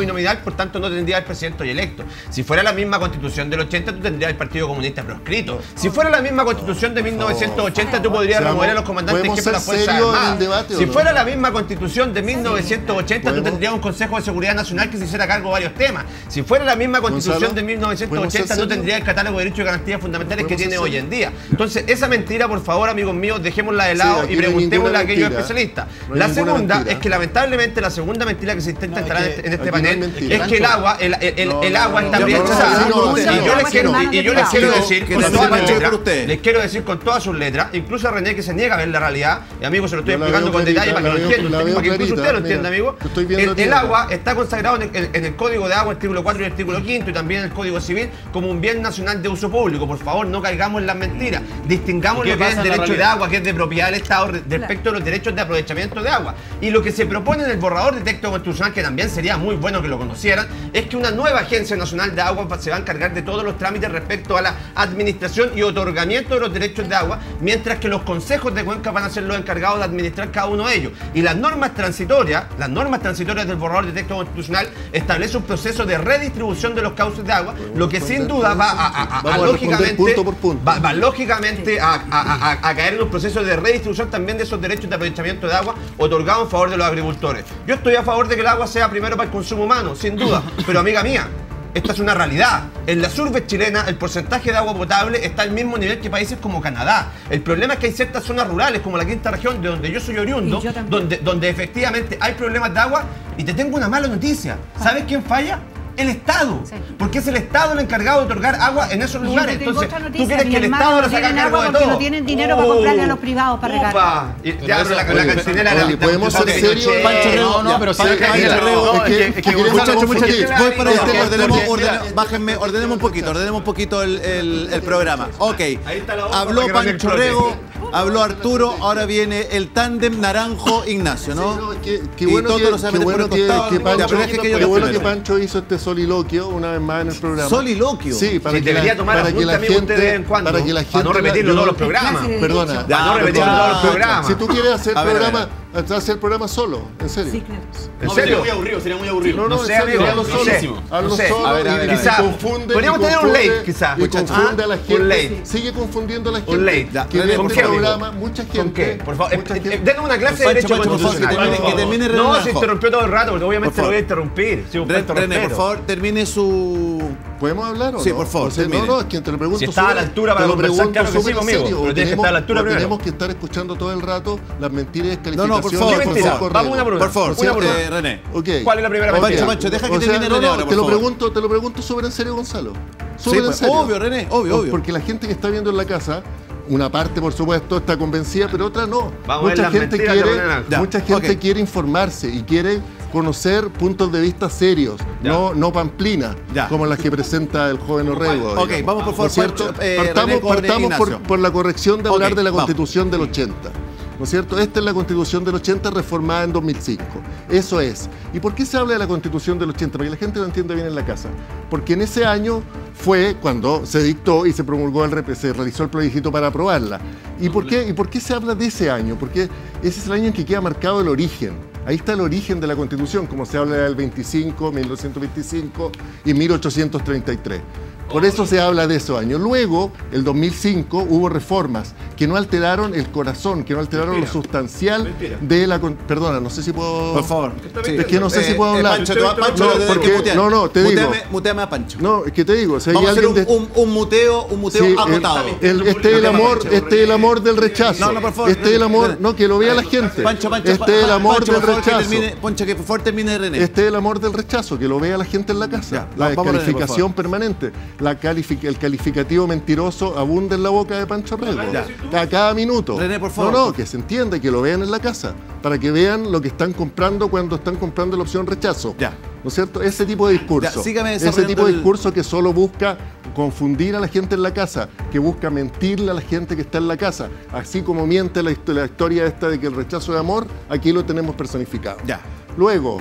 [SPEAKER 3] por tanto no tendría el presidente hoy electo. Si fuera la misma constitución del ochenta, tú tendrías el Partido Comunista proscrito. Si fuera la misma constitución de mil novecientos ochenta, tú podrías remover a los comandantes jefes de las Fuerzas Armadas. Si fuera la misma constitución de mil novecientos ochenta, tú tendrías un Consejo de Seguridad Nacional que se hiciera cargo de varios temas. Si fuera la misma constitución de mil novecientos ochenta, no tendría el catálogo de derechos y garantías fundamentales que tiene hoy en día. Entonces, esa mentira, por favor, amigos míos, dejémosla de lado
[SPEAKER 6] Sí,
[SPEAKER 3] y
[SPEAKER 6] aquí no hay
[SPEAKER 3] preguntémosle a
[SPEAKER 6] ninguna
[SPEAKER 3] aquellos
[SPEAKER 6] mentira.
[SPEAKER 3] especialistas.
[SPEAKER 6] No hay
[SPEAKER 3] La
[SPEAKER 6] ninguna
[SPEAKER 3] segunda
[SPEAKER 6] mentira.
[SPEAKER 3] es que lamentablemente la segunda mentira que se intenta
[SPEAKER 4] No,
[SPEAKER 3] instalar
[SPEAKER 4] es
[SPEAKER 3] en
[SPEAKER 4] que
[SPEAKER 3] este- en este
[SPEAKER 6] aquí no hay
[SPEAKER 3] panel
[SPEAKER 6] mentira.
[SPEAKER 3] es que el agua, el, el- el-
[SPEAKER 6] No,
[SPEAKER 3] el
[SPEAKER 6] no,
[SPEAKER 3] agua
[SPEAKER 6] no,
[SPEAKER 3] está
[SPEAKER 6] no,
[SPEAKER 3] privatizada.
[SPEAKER 6] no, no, no,
[SPEAKER 3] Y
[SPEAKER 6] no,
[SPEAKER 3] yo
[SPEAKER 6] no,
[SPEAKER 3] les
[SPEAKER 6] no,
[SPEAKER 3] quiero,
[SPEAKER 6] no,
[SPEAKER 3] y yo les
[SPEAKER 6] no,
[SPEAKER 3] quiero
[SPEAKER 6] no,
[SPEAKER 3] decir
[SPEAKER 6] que
[SPEAKER 3] con
[SPEAKER 6] se
[SPEAKER 3] todas
[SPEAKER 6] sepa
[SPEAKER 3] sus
[SPEAKER 6] que
[SPEAKER 3] letras,
[SPEAKER 6] por usted.
[SPEAKER 3] les quiero decir con todas sus letras, incluso a René que se niega a ver la realidad, y amigo se lo estoy
[SPEAKER 6] Yo la
[SPEAKER 3] explicando
[SPEAKER 6] veo
[SPEAKER 3] con
[SPEAKER 6] clarita,
[SPEAKER 3] detalle para que
[SPEAKER 6] la
[SPEAKER 3] lo
[SPEAKER 6] veo-
[SPEAKER 3] entienda,
[SPEAKER 6] la
[SPEAKER 3] usted,
[SPEAKER 6] veo
[SPEAKER 3] para que incluso
[SPEAKER 6] clarita,
[SPEAKER 3] usted lo
[SPEAKER 6] mira,
[SPEAKER 3] entienda, amigo.
[SPEAKER 6] te estoy viendo
[SPEAKER 3] El,
[SPEAKER 6] a ti,
[SPEAKER 3] el
[SPEAKER 6] mira.
[SPEAKER 3] agua está consagrado en el, en el Código de Agua, artículo cuatro y artículo quinto, y también en el Código Civil, como un bien nacional de uso público. Por favor, no caigamos en las mentiras. Distingamos
[SPEAKER 4] ¿Y qué
[SPEAKER 3] lo que es
[SPEAKER 4] pasa
[SPEAKER 3] el
[SPEAKER 4] en la
[SPEAKER 3] derecho de
[SPEAKER 4] realidad?
[SPEAKER 3] agua, que es de propiedad del Estado, re- respecto a los derechos de aprovechamiento de agua. Y lo que se propone en el borrador de texto constitucional, que también sería muy bueno que lo conocieran, es que una nueva Agencia Nacional de Agua se va a encargar de todos los trámites respecto a la administración y otorgamiento de los derechos de agua, mientras que los consejos de cuenca van a ser los encargados de administrar cada uno de ellos. Y las normas transitorias, las normas transitorias del borrador de texto constitucional establece un proceso de redistribución de los cauces de agua, lo que sin duda va a, a- a- a
[SPEAKER 6] Vamos a responder
[SPEAKER 3] lógicamente,
[SPEAKER 6] punto por punto.
[SPEAKER 3] va- va lógicamente a, a- a- a caer en un proceso de redistribución también de esos derechos de aprovechamiento de agua otorgados en favor de los agricultores. Yo estoy a favor de que el agua sea primero para el consumo humano, sin duda, pero amiga mía, esta es una realidad. En las urbes chilenas el porcentaje de agua potable está al mismo nivel que países como Canadá. El problema es que hay ciertas zonas rurales, como la quinta región, de donde yo soy oriundo,
[SPEAKER 5] Y yo también.
[SPEAKER 3] donde, donde efectivamente hay problemas de agua. Y te tengo una mala noticia. ¿Sabes quién falla? El Estado.
[SPEAKER 5] Sí.
[SPEAKER 3] Porque es el Estado el encargado de otorgar agua en esos
[SPEAKER 10] Y yo
[SPEAKER 3] lugares.
[SPEAKER 10] te tengo
[SPEAKER 3] Entonces,
[SPEAKER 10] otra
[SPEAKER 3] ¿tú
[SPEAKER 10] noticia,
[SPEAKER 3] quieres
[SPEAKER 10] mi
[SPEAKER 3] que el
[SPEAKER 10] hermano
[SPEAKER 3] Estado
[SPEAKER 10] no
[SPEAKER 3] lo saque a
[SPEAKER 10] tienen
[SPEAKER 3] cargo
[SPEAKER 10] agua
[SPEAKER 3] de
[SPEAKER 10] porque
[SPEAKER 3] todo?
[SPEAKER 10] no tienen dinero para comprarle a los privados para regar.
[SPEAKER 3] Upa. Y
[SPEAKER 4] Pero
[SPEAKER 3] ya,
[SPEAKER 4] eso-
[SPEAKER 3] pero la, la
[SPEAKER 4] oye,
[SPEAKER 3] cancelera
[SPEAKER 6] oye,
[SPEAKER 3] la-
[SPEAKER 6] ¿podemos
[SPEAKER 3] la-
[SPEAKER 6] ser
[SPEAKER 3] la-
[SPEAKER 6] serios?
[SPEAKER 3] Che,
[SPEAKER 2] Pancho Rego,
[SPEAKER 4] no, no,
[SPEAKER 2] ya,
[SPEAKER 4] pero sí,
[SPEAKER 2] Pancho
[SPEAKER 4] Pancho
[SPEAKER 2] Rego,
[SPEAKER 6] Rego,
[SPEAKER 2] no,
[SPEAKER 6] es que-
[SPEAKER 2] es
[SPEAKER 6] es
[SPEAKER 2] que
[SPEAKER 6] que
[SPEAKER 2] muchachos,
[SPEAKER 6] muchachos,
[SPEAKER 2] muchachos,
[SPEAKER 6] muchachos,
[SPEAKER 2] voy para allá,
[SPEAKER 6] porque-
[SPEAKER 2] ordenemos,
[SPEAKER 6] porque-
[SPEAKER 2] ordene- bájenme, ordenemos un poquito, ordenemos un poquito el, el- el programa. Ok,
[SPEAKER 3] está la bomba
[SPEAKER 2] habló
[SPEAKER 3] para que no me
[SPEAKER 2] Pancho
[SPEAKER 3] explote.
[SPEAKER 2] Rego, habló Arturo, ahora viene el tándem Naranjo-Ignacio,
[SPEAKER 6] Sí,
[SPEAKER 2] ¿no?
[SPEAKER 6] no, es que- qué
[SPEAKER 2] Y
[SPEAKER 6] bueno
[SPEAKER 2] todo
[SPEAKER 6] que,
[SPEAKER 2] lo se va a
[SPEAKER 6] qué
[SPEAKER 2] meter
[SPEAKER 6] bueno
[SPEAKER 2] por el
[SPEAKER 6] que-
[SPEAKER 2] costado.
[SPEAKER 6] que
[SPEAKER 2] Ya,
[SPEAKER 6] Pancho,
[SPEAKER 2] pero deje que yo
[SPEAKER 6] qué
[SPEAKER 2] lo
[SPEAKER 6] bueno que
[SPEAKER 2] primero.
[SPEAKER 6] Pancho hizo este soliloquio una vez más en el programa.
[SPEAKER 2] Soliloquio.
[SPEAKER 6] Sí, para
[SPEAKER 3] Sí,
[SPEAKER 6] que
[SPEAKER 3] debería
[SPEAKER 6] la,
[SPEAKER 3] tomar
[SPEAKER 6] para que
[SPEAKER 3] apunte,
[SPEAKER 6] la
[SPEAKER 3] amigo, usted de vez en
[SPEAKER 6] gente,
[SPEAKER 3] cuando,
[SPEAKER 6] para que la
[SPEAKER 3] para no
[SPEAKER 6] gente,
[SPEAKER 3] repetirlo
[SPEAKER 6] yo-
[SPEAKER 3] todos los programas.
[SPEAKER 10] Clase de
[SPEAKER 6] Perdona,
[SPEAKER 10] derecho.
[SPEAKER 3] Ya, no
[SPEAKER 6] perdona.
[SPEAKER 3] repetirlo todos los programas.
[SPEAKER 6] Si tú quieres hacer
[SPEAKER 2] A ver, a ver,
[SPEAKER 6] programa, haz el programa solo, en serio.
[SPEAKER 10] Sí, claro.
[SPEAKER 3] ¿En
[SPEAKER 4] No,
[SPEAKER 3] serio?
[SPEAKER 4] sería muy aburrido, sería muy aburrido.
[SPEAKER 6] No, no,
[SPEAKER 3] No
[SPEAKER 6] en
[SPEAKER 3] sé,
[SPEAKER 6] serio,
[SPEAKER 3] amigo,
[SPEAKER 6] hazlo
[SPEAKER 3] no
[SPEAKER 6] solo.
[SPEAKER 3] sé.
[SPEAKER 6] Hazlo
[SPEAKER 3] No sé.
[SPEAKER 6] solo
[SPEAKER 2] A ver, a
[SPEAKER 6] y-
[SPEAKER 2] ver,
[SPEAKER 6] y
[SPEAKER 2] a ver.
[SPEAKER 6] se
[SPEAKER 3] Quizá-
[SPEAKER 6] confunde.
[SPEAKER 3] podríamos
[SPEAKER 6] y
[SPEAKER 3] tener un
[SPEAKER 6] confunde-
[SPEAKER 3] late, quizá.
[SPEAKER 6] Y
[SPEAKER 3] Muchachos.
[SPEAKER 6] confunde a la
[SPEAKER 3] ¿Ah?
[SPEAKER 6] gente.
[SPEAKER 3] Un late.
[SPEAKER 6] Sigue confundiendo a la gente.
[SPEAKER 3] Un late. Ya.
[SPEAKER 6] Que ve
[SPEAKER 3] ¿Con
[SPEAKER 6] este
[SPEAKER 3] qué, amigo?
[SPEAKER 6] programa, mucha gente.
[SPEAKER 3] ¿Con qué? Por favor,
[SPEAKER 6] mucha
[SPEAKER 3] eh, eh,
[SPEAKER 6] gente-
[SPEAKER 3] denos una clase de
[SPEAKER 2] Pancho,
[SPEAKER 3] derecho
[SPEAKER 2] Pancho, por favor, que
[SPEAKER 3] constitucional.
[SPEAKER 2] termine- que termine René
[SPEAKER 3] No, se
[SPEAKER 2] Naranjo.
[SPEAKER 3] interrumpió todo el rato, porque obviamente
[SPEAKER 2] Por
[SPEAKER 3] lo
[SPEAKER 2] favor.
[SPEAKER 3] voy a interrumpir. Sí, un
[SPEAKER 2] Re-
[SPEAKER 3] falta de
[SPEAKER 2] René, por
[SPEAKER 3] respeto.
[SPEAKER 2] favor, termine su...
[SPEAKER 6] ¿Podemos hablar o no?
[SPEAKER 2] Sí, por favor,
[SPEAKER 6] O sea, no,
[SPEAKER 2] termine.
[SPEAKER 6] no, es que te lo pregunto
[SPEAKER 3] Si está a la
[SPEAKER 6] súper-
[SPEAKER 3] altura para
[SPEAKER 6] te lo
[SPEAKER 3] conversar,
[SPEAKER 6] pregunto
[SPEAKER 3] claro que sí,
[SPEAKER 6] súper en
[SPEAKER 3] conmigo,
[SPEAKER 6] serio.
[SPEAKER 3] pero
[SPEAKER 6] O
[SPEAKER 3] tienes que
[SPEAKER 6] tenemos-
[SPEAKER 3] estar a la altura
[SPEAKER 6] o
[SPEAKER 3] primero.
[SPEAKER 6] tenemos que estar escuchando todo el rato las mentiras y
[SPEAKER 2] No,
[SPEAKER 6] descalificaciones.
[SPEAKER 2] no, por favor,
[SPEAKER 6] de
[SPEAKER 3] ¿Qué
[SPEAKER 2] por
[SPEAKER 3] mentira?
[SPEAKER 2] favor.
[SPEAKER 3] Vamos una por una.
[SPEAKER 2] Por favor,
[SPEAKER 3] Una
[SPEAKER 2] sí,
[SPEAKER 3] por una.
[SPEAKER 2] eh, René.
[SPEAKER 6] Ok.
[SPEAKER 3] ¿Cuál es la primera
[SPEAKER 6] Ok.
[SPEAKER 3] mentira?
[SPEAKER 2] Pancho, Pancho, deja que
[SPEAKER 6] O sea,
[SPEAKER 2] termine
[SPEAKER 6] no,
[SPEAKER 2] René
[SPEAKER 6] no,
[SPEAKER 2] ahora, por
[SPEAKER 6] te lo
[SPEAKER 2] favor.
[SPEAKER 6] pregunto, te lo pregunto súper en serio, Gonzalo.
[SPEAKER 2] Sí,
[SPEAKER 6] Súper en
[SPEAKER 2] pues,
[SPEAKER 6] serio.
[SPEAKER 2] obvio, René, obvio, obvio.
[SPEAKER 6] Porque la gente que está viendo en la casa, una parte, por supuesto, está convencida, pero otra no.
[SPEAKER 3] Vamos a ver
[SPEAKER 6] mucha
[SPEAKER 3] las
[SPEAKER 6] gente
[SPEAKER 3] mentiras de
[SPEAKER 6] quiere,
[SPEAKER 3] René Naranjo.
[SPEAKER 6] mucha
[SPEAKER 2] Ya,
[SPEAKER 6] gente
[SPEAKER 2] ok.
[SPEAKER 6] quiere informarse y quiere conocer puntos de vista serios,
[SPEAKER 3] Ya.
[SPEAKER 6] no, no pamplinas,
[SPEAKER 2] Ya.
[SPEAKER 6] como las que presenta el joven Orrego.
[SPEAKER 2] Ok,
[SPEAKER 6] digamos.
[SPEAKER 2] vamos, por favor,
[SPEAKER 6] ¿No es cierto?
[SPEAKER 2] Pancho, eh,
[SPEAKER 6] partamos
[SPEAKER 2] René con
[SPEAKER 6] partamos por,
[SPEAKER 2] Ignacio.
[SPEAKER 6] por la corrección de hablar
[SPEAKER 2] Ok,
[SPEAKER 6] de la
[SPEAKER 2] vamos.
[SPEAKER 6] Constitución del ochenta. ¿No es cierto? Esta es la Constitución del ochenta reformada en dos mil cinco. Eso es. ¿Y por qué se habla de la Constitución del ochenta? Para que la gente lo entienda bien en la casa. Porque en ese año fue cuando se dictó y se promulgó, el, rep- se realizó el plebiscito para aprobarla. ¿Y por qué, y por qué se habla de ese año? Porque ese es el año en que queda marcado el origen. Ahí está el origen de la Constitución, como se habla del veinticinco, mil novecientos veinticinco y mil ochocientos treinta y tres. Por eso se habla de esos años. Luego, el dos mil cinco, hubo reformas que no alteraron el corazón, que no alteraron lo sustancial de la... con- Perdona, no sé si puedo...
[SPEAKER 2] Por favor. Sí.
[SPEAKER 6] Es que no sé si
[SPEAKER 2] Eh,
[SPEAKER 6] puedo
[SPEAKER 2] eh,
[SPEAKER 6] hablar.
[SPEAKER 2] Pancho, te va- Pancho,
[SPEAKER 6] No,
[SPEAKER 2] lo tenés
[SPEAKER 6] porque-
[SPEAKER 2] que mutear.
[SPEAKER 6] no, no, te digo.
[SPEAKER 2] Muteame, muteame a Pancho.
[SPEAKER 6] No, es que te digo, si hay
[SPEAKER 2] Vamos a hacer
[SPEAKER 6] alguien
[SPEAKER 2] un,
[SPEAKER 6] de...
[SPEAKER 2] un, un muteo, un muteo
[SPEAKER 6] Sí,
[SPEAKER 2] acotado.
[SPEAKER 6] el- el- este es el amor, este es el amor del rechazo.
[SPEAKER 2] No, no, por favor.
[SPEAKER 6] Este es el amor, no, que lo vea la gente.
[SPEAKER 2] Pancho, Pancho,
[SPEAKER 6] Este es el amor
[SPEAKER 2] Pancho,
[SPEAKER 6] del
[SPEAKER 2] por favor, que
[SPEAKER 6] rechazo.
[SPEAKER 2] termine- Pancho, que por favor termine René.
[SPEAKER 6] Este es el amor del rechazo, que lo vea la gente en la casa.
[SPEAKER 2] Ya,
[SPEAKER 6] la
[SPEAKER 2] vamos, René, por
[SPEAKER 6] calificación permanente. La calific- el calificativo mentiroso abunda en la boca de Pancho Rego. A cada minuto.
[SPEAKER 2] René, por favor.
[SPEAKER 6] No, no, que se entienda y que lo vean en la casa. Para que vean lo que están comprando cuando están comprando la opción rechazo.
[SPEAKER 2] Ya.
[SPEAKER 6] ¿No es cierto? Ese tipo de discurso.
[SPEAKER 2] Ya, sígame
[SPEAKER 6] Ese
[SPEAKER 2] desarrollando
[SPEAKER 6] tipo de
[SPEAKER 2] el-
[SPEAKER 6] discurso que solo busca confundir a la gente en la casa, que busca mentirle a la gente que está en la casa. Así como miente la, histo- la historia esta de que el rechazo de amor, aquí lo tenemos personificado.
[SPEAKER 2] Ya.
[SPEAKER 6] Luego,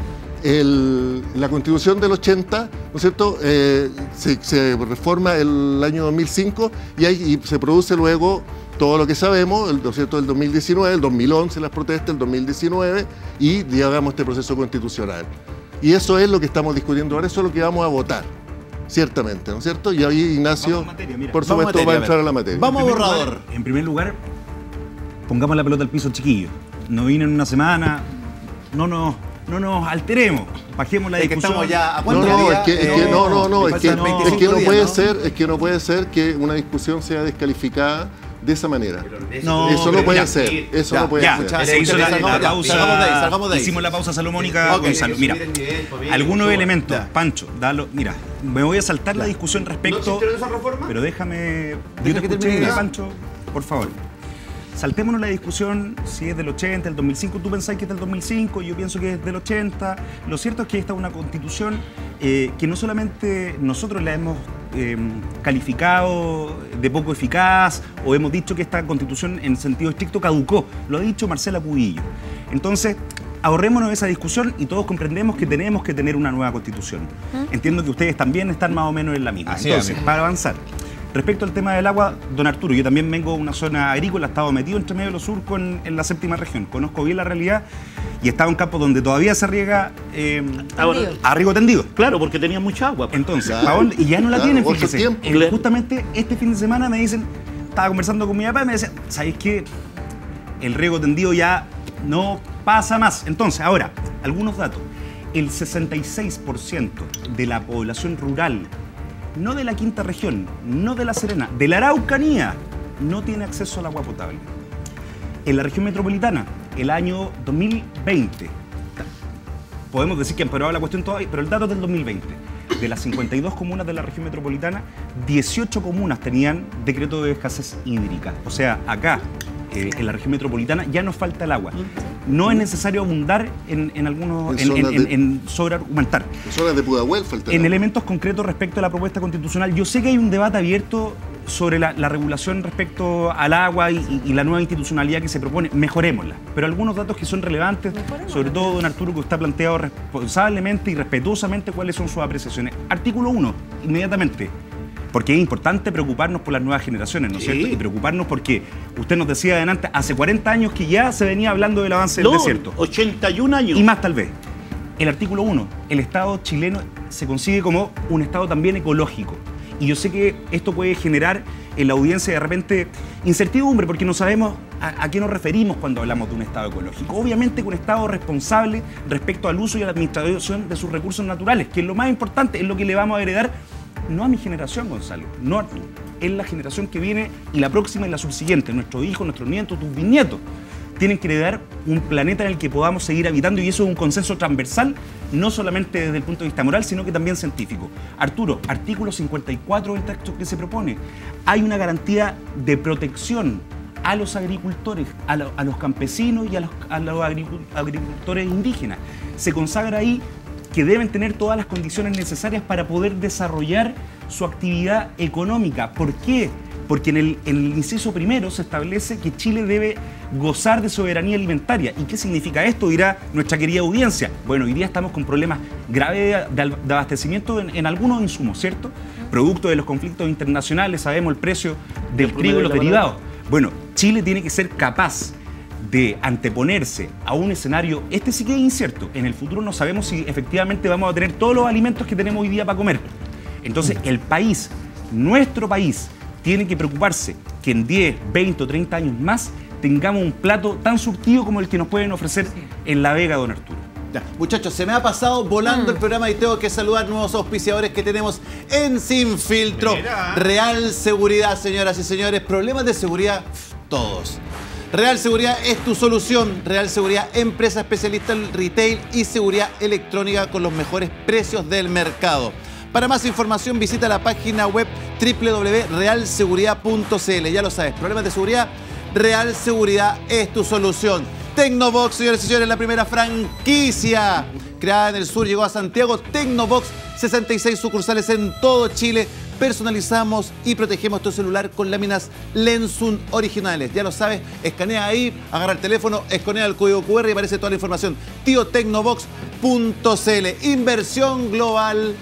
[SPEAKER 6] el- la Constitución del ochenta, ¿no es cierto?, Eh, se, se reforma el año dos mil cinco y, hay- y se produce luego todo lo que sabemos, el, ¿no es cierto?, el dos mil diecinueve, el dos mil once las protestas, el dos mil diecinueve y llegamos a este proceso constitucional. Y eso es lo que estamos discutiendo ahora, eso es lo que vamos a votar, ciertamente, ¿no es cierto? Y ahí Ignacio,
[SPEAKER 8] materia, mira.
[SPEAKER 6] por
[SPEAKER 2] Vamos
[SPEAKER 6] supuesto,
[SPEAKER 2] materia,
[SPEAKER 6] va a
[SPEAKER 2] a
[SPEAKER 6] entrar
[SPEAKER 2] ver.
[SPEAKER 6] a la materia.
[SPEAKER 2] Vamos a
[SPEAKER 8] En primer
[SPEAKER 2] borrador.
[SPEAKER 8] lugar- en primer lugar, pongamos la pelota al piso, chiquillos. No vino en una semana, no nos, no nos alteremos, bajemos la
[SPEAKER 2] Es que
[SPEAKER 8] discusión.
[SPEAKER 2] estamos ya a
[SPEAKER 6] No,
[SPEAKER 2] cuántos
[SPEAKER 6] no,
[SPEAKER 2] días.
[SPEAKER 6] es que, es
[SPEAKER 2] Eh,
[SPEAKER 6] que no, no, no,
[SPEAKER 2] me
[SPEAKER 6] es que,
[SPEAKER 2] faltan
[SPEAKER 6] es que
[SPEAKER 2] veinticinco
[SPEAKER 6] no
[SPEAKER 2] días,
[SPEAKER 6] puede
[SPEAKER 2] ¿no?
[SPEAKER 6] ser, es que no puede ser que una discusión sea descalificada de esa manera.
[SPEAKER 8] No,
[SPEAKER 6] eso no
[SPEAKER 8] pero
[SPEAKER 6] puede
[SPEAKER 8] ya,
[SPEAKER 6] ser,
[SPEAKER 8] sí.
[SPEAKER 6] eso
[SPEAKER 2] Ya,
[SPEAKER 6] no puede
[SPEAKER 8] Ya,
[SPEAKER 6] ser.
[SPEAKER 2] Muchas
[SPEAKER 8] se hizo la,
[SPEAKER 2] salgamos
[SPEAKER 8] la
[SPEAKER 2] de-
[SPEAKER 8] pausa.
[SPEAKER 2] salgamos de ahí, salgamos de ahí.
[SPEAKER 8] Hicimos la pausa salomónica,
[SPEAKER 2] Ok.
[SPEAKER 8] Gonzalo. Mira,
[SPEAKER 3] Subir el nivel, pues, bien,
[SPEAKER 8] algunos
[SPEAKER 3] suba.
[SPEAKER 8] elementos,
[SPEAKER 2] Ya.
[SPEAKER 8] Pancho, dalo. Mira, me voy a saltar la discusión respecto.
[SPEAKER 3] existieron esas reformas?
[SPEAKER 8] Pero déjame. Yo
[SPEAKER 2] Deja
[SPEAKER 8] te
[SPEAKER 2] que
[SPEAKER 8] escuché,
[SPEAKER 2] termine.
[SPEAKER 8] Pancho, por favor. Saltémonos la discusión si es del ochenta, del dos mil cinco. Tú pensás que es del dos mil cinco, yo pienso que es del ochenta. Lo cierto es que esta es una constitución eh, que no solamente nosotros la hemos eh, calificado de poco eficaz o hemos dicho que esta constitución en sentido estricto caducó. Lo ha dicho Marcela Cubillo. Entonces, ahorrémonos esa discusión y todos comprendemos que tenemos que tener una nueva constitución. Entiendo que ustedes también están más o menos en la misma.
[SPEAKER 4] Así es,
[SPEAKER 8] Entonces,
[SPEAKER 4] amigo.
[SPEAKER 8] para avanzar. Respecto al tema del agua, don Arturo, yo también vengo de una zona agrícola, he estado metido entre medio de los surcos en, en la séptima región. Conozco bien la realidad y he estado en campos donde todavía se riega eh,
[SPEAKER 9] Ahora,
[SPEAKER 8] a riego tendido.
[SPEAKER 9] claro, porque tenía mucha agua. pues.
[SPEAKER 8] Entonces,
[SPEAKER 6] Claro,
[SPEAKER 8] ¿pa' dónde? Y ya no la
[SPEAKER 6] claro,
[SPEAKER 8] tienen,
[SPEAKER 6] otro
[SPEAKER 8] fíjese.
[SPEAKER 6] tiempo.
[SPEAKER 8] Eh,
[SPEAKER 9] Claro.
[SPEAKER 8] Justamente este fin de semana me dicen, estaba conversando con mi papá y me decía, ¿sabéis qué? El riego tendido ya no pasa más. Entonces, ahora, algunos datos. El sesenta y seis por ciento de la población rural, no de la quinta región, no de La Serena, de la Araucanía, no tiene acceso al agua potable. En la región metropolitana, el año dos mil veinte, podemos decir que empeoraba la cuestión todavía, pero el dato es del dos mil veinte. De las cincuenta y dos comunas de la región metropolitana, dieciocho comunas tenían decreto de escasez hídrica. O sea, acá, eh, en la región metropolitana, ya nos falta el agua. No es necesario abundar en, en algunos,
[SPEAKER 6] En
[SPEAKER 8] en,
[SPEAKER 6] zonas
[SPEAKER 8] en-
[SPEAKER 6] de-
[SPEAKER 8] en sobreargumentar.
[SPEAKER 6] Zonas de Pudahuel faltan.
[SPEAKER 8] En elementos concretos respecto a la propuesta constitucional, yo sé que hay un debate abierto sobre la, la regulación respecto al agua y, y- y la nueva institucionalidad que se propone. Mejorémosla. Pero algunos datos que son relevantes, sobre todo, don Arturo, que usted ha planteado responsablemente y respetuosamente cuáles son sus apreciaciones. Artículo uno, inmediatamente. Porque es importante preocuparnos por las nuevas generaciones, ¿no es cierto? Y preocuparnos porque usted nos decía adelante, hace cuarenta años que ya se venía hablando del avance del
[SPEAKER 9] No,
[SPEAKER 8] desierto.
[SPEAKER 9] ochenta y un años.
[SPEAKER 8] Y más tal vez. El artículo uno, el Estado chileno se consigue como un Estado también ecológico. Y yo sé que esto puede generar en la audiencia de repente incertidumbre, porque no sabemos a, a qué nos referimos cuando hablamos de un Estado ecológico. Obviamente que un Estado responsable respecto al uso y a la administración de sus recursos naturales, que es lo más importante, es lo que le vamos a heredar, no a mi generación, Gonzalo, no a ti, es la generación que viene y la próxima y la subsiguiente, nuestros hijos, nuestros nietos, tus bisnietos. Tienen que heredar un planeta en el que podamos seguir habitando y eso es un consenso transversal, no solamente desde el punto de vista moral, sino que también científico. Arturo, artículo cincuenta y cuatro del texto que se propone. Hay una garantía de protección a los agricultores, a, lo- a los campesinos y a los, a los agricu- agricultores indígenas. Se consagra ahí que deben tener todas las condiciones necesarias para poder desarrollar su actividad económica. ¿Por qué? Porque en el, en el inciso primero se establece que Chile debe gozar de soberanía alimentaria. ¿Y qué significa esto? Dirá nuestra querida audiencia. Bueno, hoy día estamos con problemas graves de, de- de abastecimiento en, en algunos insumos, ¿cierto? Producto de los conflictos internacionales, sabemos el precio del trigo y los derivados. Bueno, Chile tiene que ser capaz de anteponerse a un escenario, este sí que es incierto. En el futuro no sabemos si efectivamente vamos a tener todos los alimentos que tenemos hoy día para comer. Entonces, el país, nuestro país, tiene que preocuparse que en diez, veinte o treinta años más tengamos un plato tan surtido como el que nos pueden ofrecer en La Vega, don Arturo.
[SPEAKER 2] Ya, muchachos, se me ha pasado volando el programa y tengo que saludar nuevos auspiciadores que tenemos en Sin Filtro. Real Seguridad, señoras y señores. Problemas de seguridad, todos. Real Seguridad es tu solución. Real Seguridad, empresa especialista en retail y seguridad electrónica con los mejores precios del mercado. Para más información visita la página web doble u doble u doble u punto real seguridad punto c l. Ya lo sabes, problemas de seguridad, Real Seguridad es tu solución. Tecnobox, señores y señores, la primera franquicia creada en el sur, llegó a Santiago. Tecnobox, sesenta y seis sucursales en todo Chile. Personalizamos y protegemos tu celular con láminas Lensun originales. Ya lo sabes, escanea ahí, agarra el teléfono, escanea el código cu erre y aparece toda la información. tío tecnobox punto c l. Inversión Global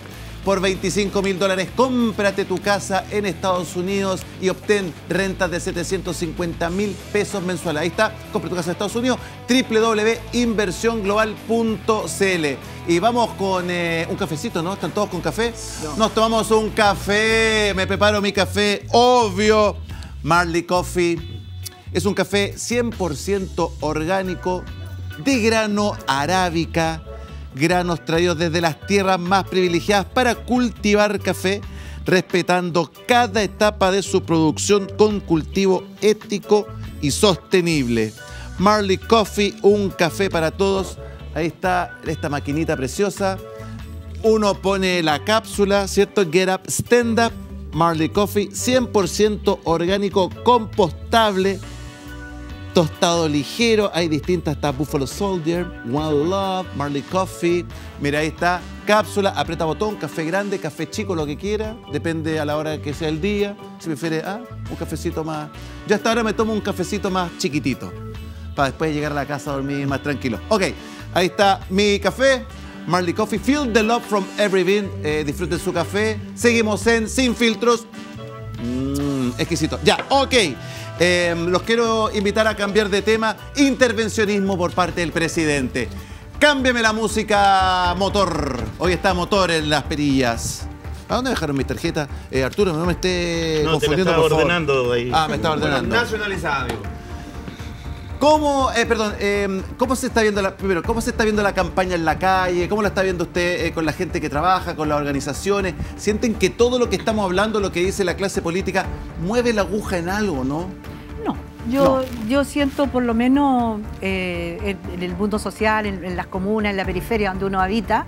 [SPEAKER 2] por veinticinco mil dólares. Cómprate tu casa en Estados Unidos y obtén rentas de setecientos cincuenta mil pesos mensuales. Ahí está, compra tu casa en Estados Unidos, doble u doble u doble u punto inversión global punto c l. Y vamos con eh, un cafecito, ¿no? ¿Están todos con café? No. Nos tomamos un café, me preparo mi café, obvio. Marley Coffee es un café cien por ciento orgánico, de grano arábica, granos traídos desde las tierras más privilegiadas para cultivar café, respetando cada etapa de su producción con cultivo ético y sostenible. Marley Coffee, un café para todos. Ahí está esta maquinita preciosa. Uno pone la cápsula, ¿cierto? Get Up, Stand Up. Marley Coffee, cien por ciento orgánico, compostable, tostado ligero. Hay distintas, está Buffalo Soldier, One Love, Marley Coffee. Mira, ahí está, cápsula, aprieta botón, café grande, café chico, lo que quiera. Depende a la hora que sea el día. Si prefiere, ah, un cafecito más. Yo hasta ahora me tomo un cafecito más chiquitito, para después llegar a la casa a dormir más tranquilo. Ok, ahí está mi café. Marley Coffee, feel the love from every bean. Eh, disfruten su café. Seguimos en Sin Filtros. Mm, exquisito. Ya, ok. Eh, los quiero invitar a cambiar de tema. Intervencionismo por parte del presidente. Cámbiame la música, motor. Hoy está motor en las perillas. ¿A dónde dejaron mis tarjetas? Eh, Arturo, no me esté
[SPEAKER 9] no,
[SPEAKER 2] confundiendo,
[SPEAKER 9] te la
[SPEAKER 2] por favor.
[SPEAKER 9] ordenando ahí.
[SPEAKER 2] Ah, me estaba ordenando.
[SPEAKER 3] Nacionalizada, amigo.
[SPEAKER 2] ¿Cómo, eh, perdón, eh, ¿cómo se está viendo la, primero, cómo se está viendo la campaña en la calle? ¿Cómo la está viendo usted eh, con la gente que trabaja, con las organizaciones? ¿Sienten que todo lo que estamos hablando, lo que dice la clase política, mueve la aguja en algo, no?
[SPEAKER 10] No, yo,
[SPEAKER 2] No.
[SPEAKER 10] yo siento por lo menos eh, en, en el mundo social, en, en las comunas, en la periferia donde uno habita,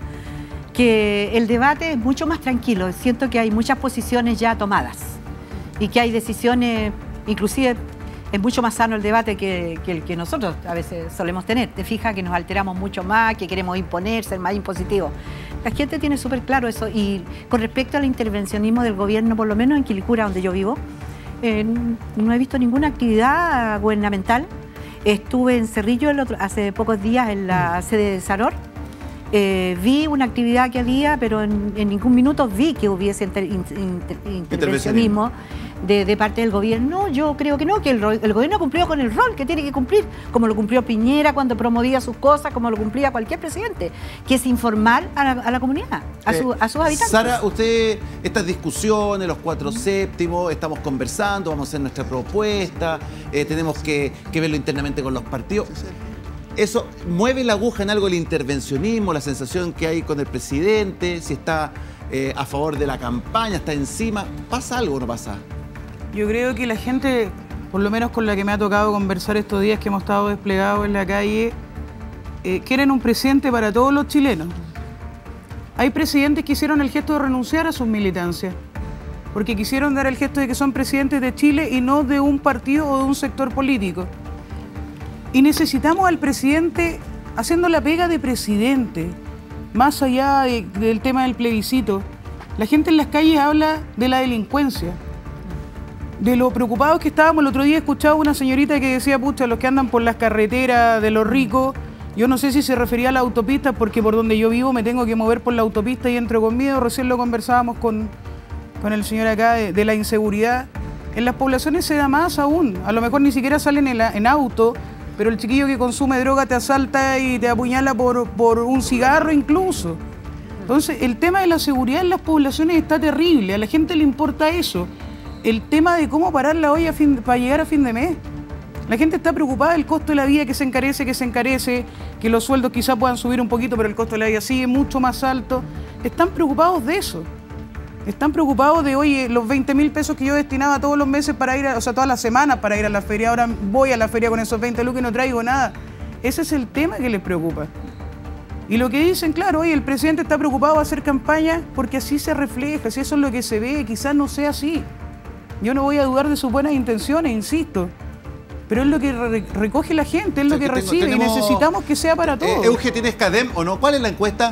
[SPEAKER 10] que el debate es mucho más tranquilo. Siento que hay muchas posiciones ya tomadas y que hay decisiones, inclusive es mucho más sano el debate que, que el que nosotros a veces solemos tener. Te fijas que nos alteramos mucho más, que queremos imponer, ser más impositivos. La gente tiene súper claro eso. Y con respecto al intervencionismo del gobierno, por lo menos en Quilicura, donde yo vivo, eh, no he visto ninguna actividad gubernamental. Estuve en Cerrillo el otro, hace pocos días en la sede de Saror. Eh, vi una actividad que había, pero en, en ningún minuto vi que hubiese inter, inter, inter, intervencionismo de, de parte del gobierno. Yo creo que no, que el, el gobierno cumplió con el rol que tiene que cumplir, como lo cumplió Piñera cuando promovía sus cosas, como lo cumplía cualquier presidente, que es informar a la, a la comunidad, a, su, a sus habitantes.
[SPEAKER 2] Sara, usted, estas discusiones, los cuatro séptimos, estamos conversando, vamos a hacer nuestra propuesta, eh, tenemos que, que verlo internamente con los partidos. ¿Eso mueve la aguja en algo el intervencionismo, la sensación que hay con el presidente, si está eh, a favor de la campaña, está encima? ¿Pasa algo o no pasa?
[SPEAKER 7] Yo creo que la gente, por lo menos con la que me ha tocado conversar estos días que hemos estado desplegados en la calle, eh, quieren un presidente para todos los chilenos. Hay presidentes que hicieron el gesto de renunciar a sus militancias, porque quisieron dar el gesto de que son presidentes de Chile y no de un partido o de un sector político. Y necesitamos al presidente haciendo la pega de presidente, más allá de, del tema del plebiscito. La gente en las calles habla de la delincuencia, de lo preocupados que estábamos. El otro día escuchaba una señorita que decía, pucha, los que andan por las carreteras de los ricos, yo no sé si se refería a la autopista, porque por donde yo vivo me tengo que mover por la autopista y entro con miedo. Recién lo conversábamos con, con el señor acá de, de la inseguridad. En las poblaciones se da más aún, a lo mejor ni siquiera salen en, la, en auto, pero el chiquillo que consume droga te asalta y te apuñala por, por un cigarro incluso. Entonces, el tema de la seguridad en las poblaciones está terrible, a la gente le importa eso. El tema de cómo parar la olla fin, para llegar a fin de mes. La gente está preocupada del costo de la vida, que se encarece, que se encarece, que los sueldos quizás puedan subir un poquito, pero el costo de la vida sigue mucho más alto. Están preocupados de eso. Están preocupados de, oye, los veinte mil pesos que yo destinaba todos los meses para ir, a, o sea, todas las semanas para ir a la feria, ahora voy a la feria con esos veinte lucas y no traigo nada. Ese es el tema que les preocupa. Y lo que dicen, claro, oye, el presidente está preocupado de hacer campaña porque así se refleja, si eso es lo que se ve, quizás no sea así. Yo no voy a dudar de sus buenas intenciones, insisto. Pero es lo que re recoge la gente, es lo que, que recibe, tengo, tenemos... y necesitamos que sea para todos.
[SPEAKER 2] Eh, Euge, ¿tienes CADEM o no? ¿Cuál es la encuesta?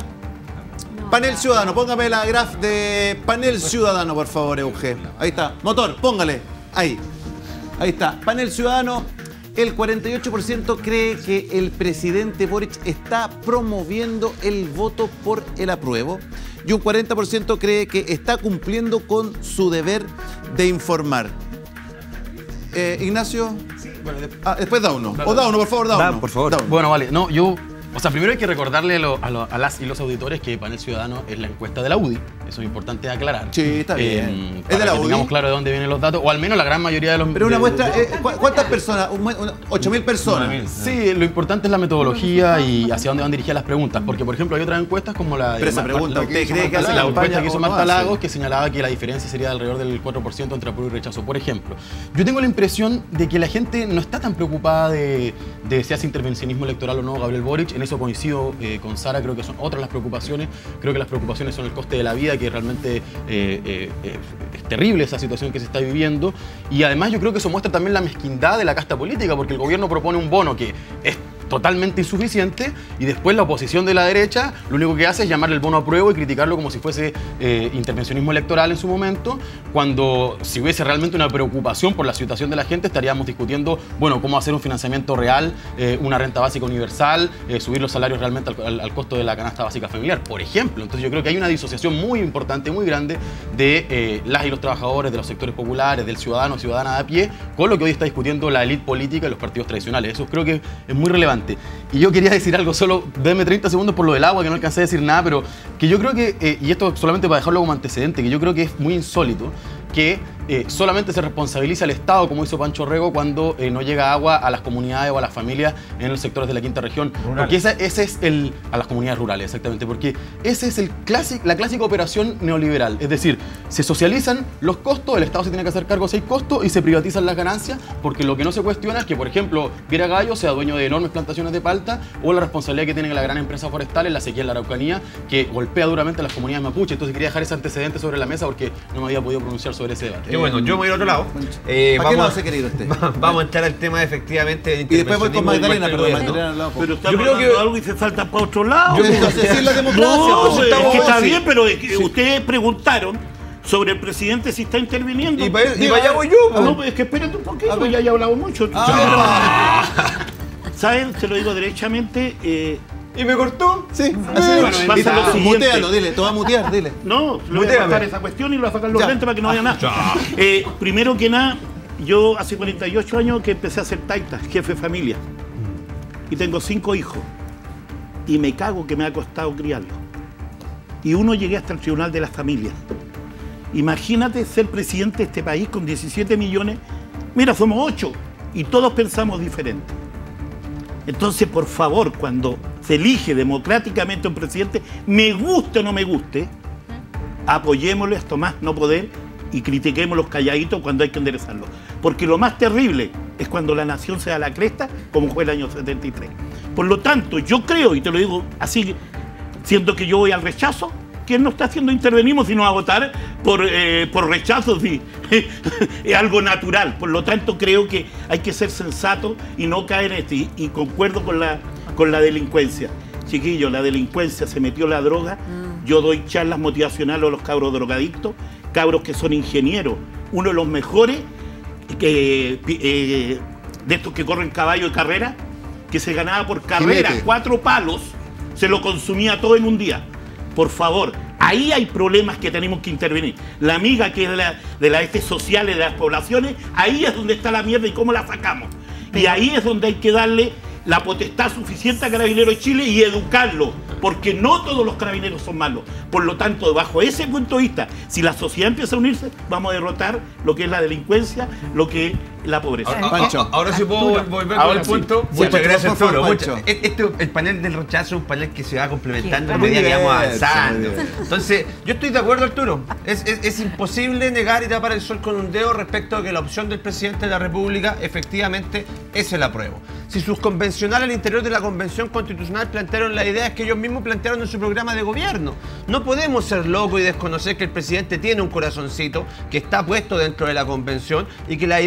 [SPEAKER 2] Panel Ciudadano, póngame la graf de Panel Ciudadano, por favor, Euge. Ahí está. Motor, póngale. Ahí. Ahí está. Panel Ciudadano, el cuarenta y ocho por ciento cree que el presidente Boric está promoviendo el voto por el apruebo. y un cuarenta por ciento cree que está cumpliendo con su deber de informar. Eh, Ignacio,
[SPEAKER 4] Bueno, de-
[SPEAKER 2] ah, después da uno. O da uno, por favor, da
[SPEAKER 12] Da,
[SPEAKER 2] uno.
[SPEAKER 12] por favor.
[SPEAKER 2] Da uno.
[SPEAKER 4] Bueno, vale. No, yo... O sea, primero hay que recordarle a, lo- a lo- a las y los auditores que Panel Ciudadano es la encuesta de la U D I. Eso es importante aclarar.
[SPEAKER 2] Sí, está bien.
[SPEAKER 4] Eh,
[SPEAKER 2] ¿Es de
[SPEAKER 4] para
[SPEAKER 2] la
[SPEAKER 4] que
[SPEAKER 2] U D I?
[SPEAKER 4] tengamos claro de dónde vienen los datos, o al menos la gran mayoría de los...
[SPEAKER 2] Pero una
[SPEAKER 4] de-
[SPEAKER 2] muestra,
[SPEAKER 4] de-
[SPEAKER 2] eh, ¿cu- ¿cuántas personas? Un mue- una- ocho mil personas.
[SPEAKER 4] Sí, lo importante es la metodología y hacia dónde van dirigidas las preguntas. Porque, por ejemplo, hay otras encuestas como la de...
[SPEAKER 2] Pero esa
[SPEAKER 4] Mar-
[SPEAKER 2] pregunta,
[SPEAKER 4] la-
[SPEAKER 2] ¿usted
[SPEAKER 4] que hizo
[SPEAKER 2] cree que
[SPEAKER 4] Marta-
[SPEAKER 2] hace la
[SPEAKER 4] la encuesta
[SPEAKER 2] campaña
[SPEAKER 4] que hizo
[SPEAKER 2] o no
[SPEAKER 4] Marta
[SPEAKER 2] hace?
[SPEAKER 4] Lagos, que señalaba que la diferencia sería de alrededor del cuatro por ciento entre apruebo y rechazo, por ejemplo. Yo tengo la impresión de que la gente no está tan preocupada de, de si hace intervencionismo electoral o no Gabriel Boric. En eso coincido eh, con Sara, creo que son otras las preocupaciones. Creo que las preocupaciones son el coste de la vida, que realmente eh, eh, eh, es terrible esa situación que se está viviendo. Y además yo creo que eso muestra también la mezquindad de la casta política, porque el gobierno propone un bono que es totalmente insuficiente y después la oposición de la derecha lo único que hace es llamarle el bono a prueba y criticarlo como si fuese eh, intervencionismo electoral en su momento, cuando si hubiese realmente una preocupación por la situación de la gente estaríamos discutiendo, bueno, cómo hacer un financiamiento real, eh, una renta básica universal, eh, subir los salarios realmente al, al- al costo de la canasta básica familiar, por ejemplo. Entonces yo creo que hay una disociación muy importante, muy grande de eh, las y los trabajadores, de los sectores populares, del ciudadano o ciudadana de a pie, con lo que hoy está discutiendo la élite política y los partidos tradicionales. Eso creo que es muy relevante. Y yo quería decir algo, solo denme treinta segundos por lo del agua, que no alcancé a decir nada, pero que yo creo que, eh, y esto solamente para dejarlo como antecedente, que yo creo que es muy insólito que eh, solamente se responsabiliza al Estado, como hizo Pancho Rego, cuando eh, no llega agua a las comunidades o a las familias en los sectores de la quinta región.
[SPEAKER 12] Rurales.
[SPEAKER 4] Porque esa, ese es el... a las comunidades rurales, exactamente. Porque ese es el clásic, la clásica operación neoliberal. Es decir, se socializan los costos, el Estado se tiene que hacer cargo de ese costo y se privatizan las ganancias, porque lo que no se cuestiona es que, por ejemplo, Viera Gallo sea dueño de enormes plantaciones de palta o la responsabilidad que tiene la gran empresa forestal en la sequía en la Araucanía, que golpea duramente a las comunidades mapuche. Entonces quería dejar ese antecedente sobre la mesa porque no me había podido pronunciar sobre ese debate.
[SPEAKER 3] Qué bueno, yo me voy al otro lado. Eh,
[SPEAKER 2] ¿Para qué
[SPEAKER 3] vamos,
[SPEAKER 2] no se quiere ir usted?
[SPEAKER 3] vamos a entrar al tema efectivamente del
[SPEAKER 2] Y después voy con
[SPEAKER 3] intervencionismo
[SPEAKER 2] Magdalena,
[SPEAKER 3] del
[SPEAKER 2] perdón,
[SPEAKER 3] gobierno.
[SPEAKER 2] Magdalena al lado.
[SPEAKER 9] Pero está
[SPEAKER 3] Yo creo
[SPEAKER 9] hablando
[SPEAKER 3] que-
[SPEAKER 9] algo y se salta para otro lado.
[SPEAKER 2] Yo- entonces, sí, la democracia,
[SPEAKER 9] No,
[SPEAKER 2] pues,
[SPEAKER 9] es
[SPEAKER 2] estamos-
[SPEAKER 9] que está
[SPEAKER 2] sí.
[SPEAKER 9] bien, pero es que ustedes preguntaron sobre el presidente si está interviniendo.
[SPEAKER 3] Y para y
[SPEAKER 9] Diga,
[SPEAKER 3] para allá voy yo.
[SPEAKER 9] No,
[SPEAKER 3] pues.
[SPEAKER 9] pues es que espérate un poquito, ya he hablado mucho. ¿Saben? Se lo digo derechamente. eh,
[SPEAKER 3] ¿Y me cortó?
[SPEAKER 2] Sí,
[SPEAKER 9] Bueno,
[SPEAKER 2] así
[SPEAKER 9] pasa
[SPEAKER 2] es.
[SPEAKER 9] lo siguiente.
[SPEAKER 2] Mutealo, dile, te va a mutear, dile.
[SPEAKER 9] No, le voy a
[SPEAKER 3] Muteame.
[SPEAKER 9] cortar esa cuestión y le voy a sacar los
[SPEAKER 2] Ya.
[SPEAKER 9] lentes para que no vaya nada. Eh, primero que nada, yo hace cuarenta y ocho años que empecé a hacer taita, jefe de familia. Y tengo cinco hijos. Y me cago que me ha costado criarlos. Y uno llegué hasta el Tribunal de las Familias. Imagínate ser presidente de este país con diecisiete millones. Mira, somos ocho y todos pensamos diferente. Entonces, por favor, cuando se elige democráticamente un presidente, me guste o no me guste, apoyémosle hasta más no poder y critiquemos los calladitos cuando hay que enderezarlo. Porque lo más terrible es cuando la nación se da la cresta, como fue el año setenta y tres. Por lo tanto, yo creo, y te lo digo así, siendo que yo voy al rechazo, que él no está haciendo intervenimos, sino a votar por, eh, por rechazo, sí. Es algo natural. Por lo tanto, creo que hay que ser sensato y no caer en este. Y, y concuerdo con la, con la delincuencia. Chiquillos, la delincuencia se metió la droga. Yo doy charlas motivacionales a los cabros drogadictos, cabros que son ingenieros. Uno de los mejores que, eh, de estos que corren caballo de carrera, que se ganaba por carrera
[SPEAKER 6] Jinete.
[SPEAKER 9] cuatro palos, se lo consumía todo en un día. Por favor, ahí hay problemas que tenemos que intervenir. La amiga que es de, la, de las este sociales de las poblaciones, ahí es donde está la mierda y cómo la sacamos. Y ahí es donde hay que darle la potestad suficiente a Carabineros de Chile y educarlo, porque no todos los carabineros son malos. Por lo tanto, bajo ese punto de vista, si la sociedad empieza a unirse, vamos a derrotar lo que es la delincuencia, lo que es la pobreza.
[SPEAKER 3] Ahora,
[SPEAKER 2] Pancho.
[SPEAKER 3] ahora- ahora sí puedo
[SPEAKER 5] Arturo.
[SPEAKER 3] volver
[SPEAKER 2] Ahora
[SPEAKER 3] con
[SPEAKER 2] sí.
[SPEAKER 3] el punto.
[SPEAKER 2] Sí,
[SPEAKER 3] Muchas
[SPEAKER 2] Pancho,
[SPEAKER 3] gracias,
[SPEAKER 2] por favor,
[SPEAKER 3] Arturo.
[SPEAKER 2] Pancho.
[SPEAKER 3] Muchas- Este, el panel del rechazo es un panel que se va complementando a
[SPEAKER 2] Muy
[SPEAKER 3] medida que vamos
[SPEAKER 2] diverso,
[SPEAKER 3] avanzando.
[SPEAKER 2] muy diverso.
[SPEAKER 3] Entonces, yo estoy de acuerdo, Arturo. Es, es- es imposible negar y tapar el sol con un dedo respecto a que la opción del presidente de la República efectivamente es el apruebo. Si sus convencionales al interior de la Convención Constitucional plantearon la idea que ellos mismos plantearon en su programa de gobierno. No podemos ser locos y desconocer que el presidente tiene un corazoncito que está puesto dentro de la Convención y que la idea es que hoy en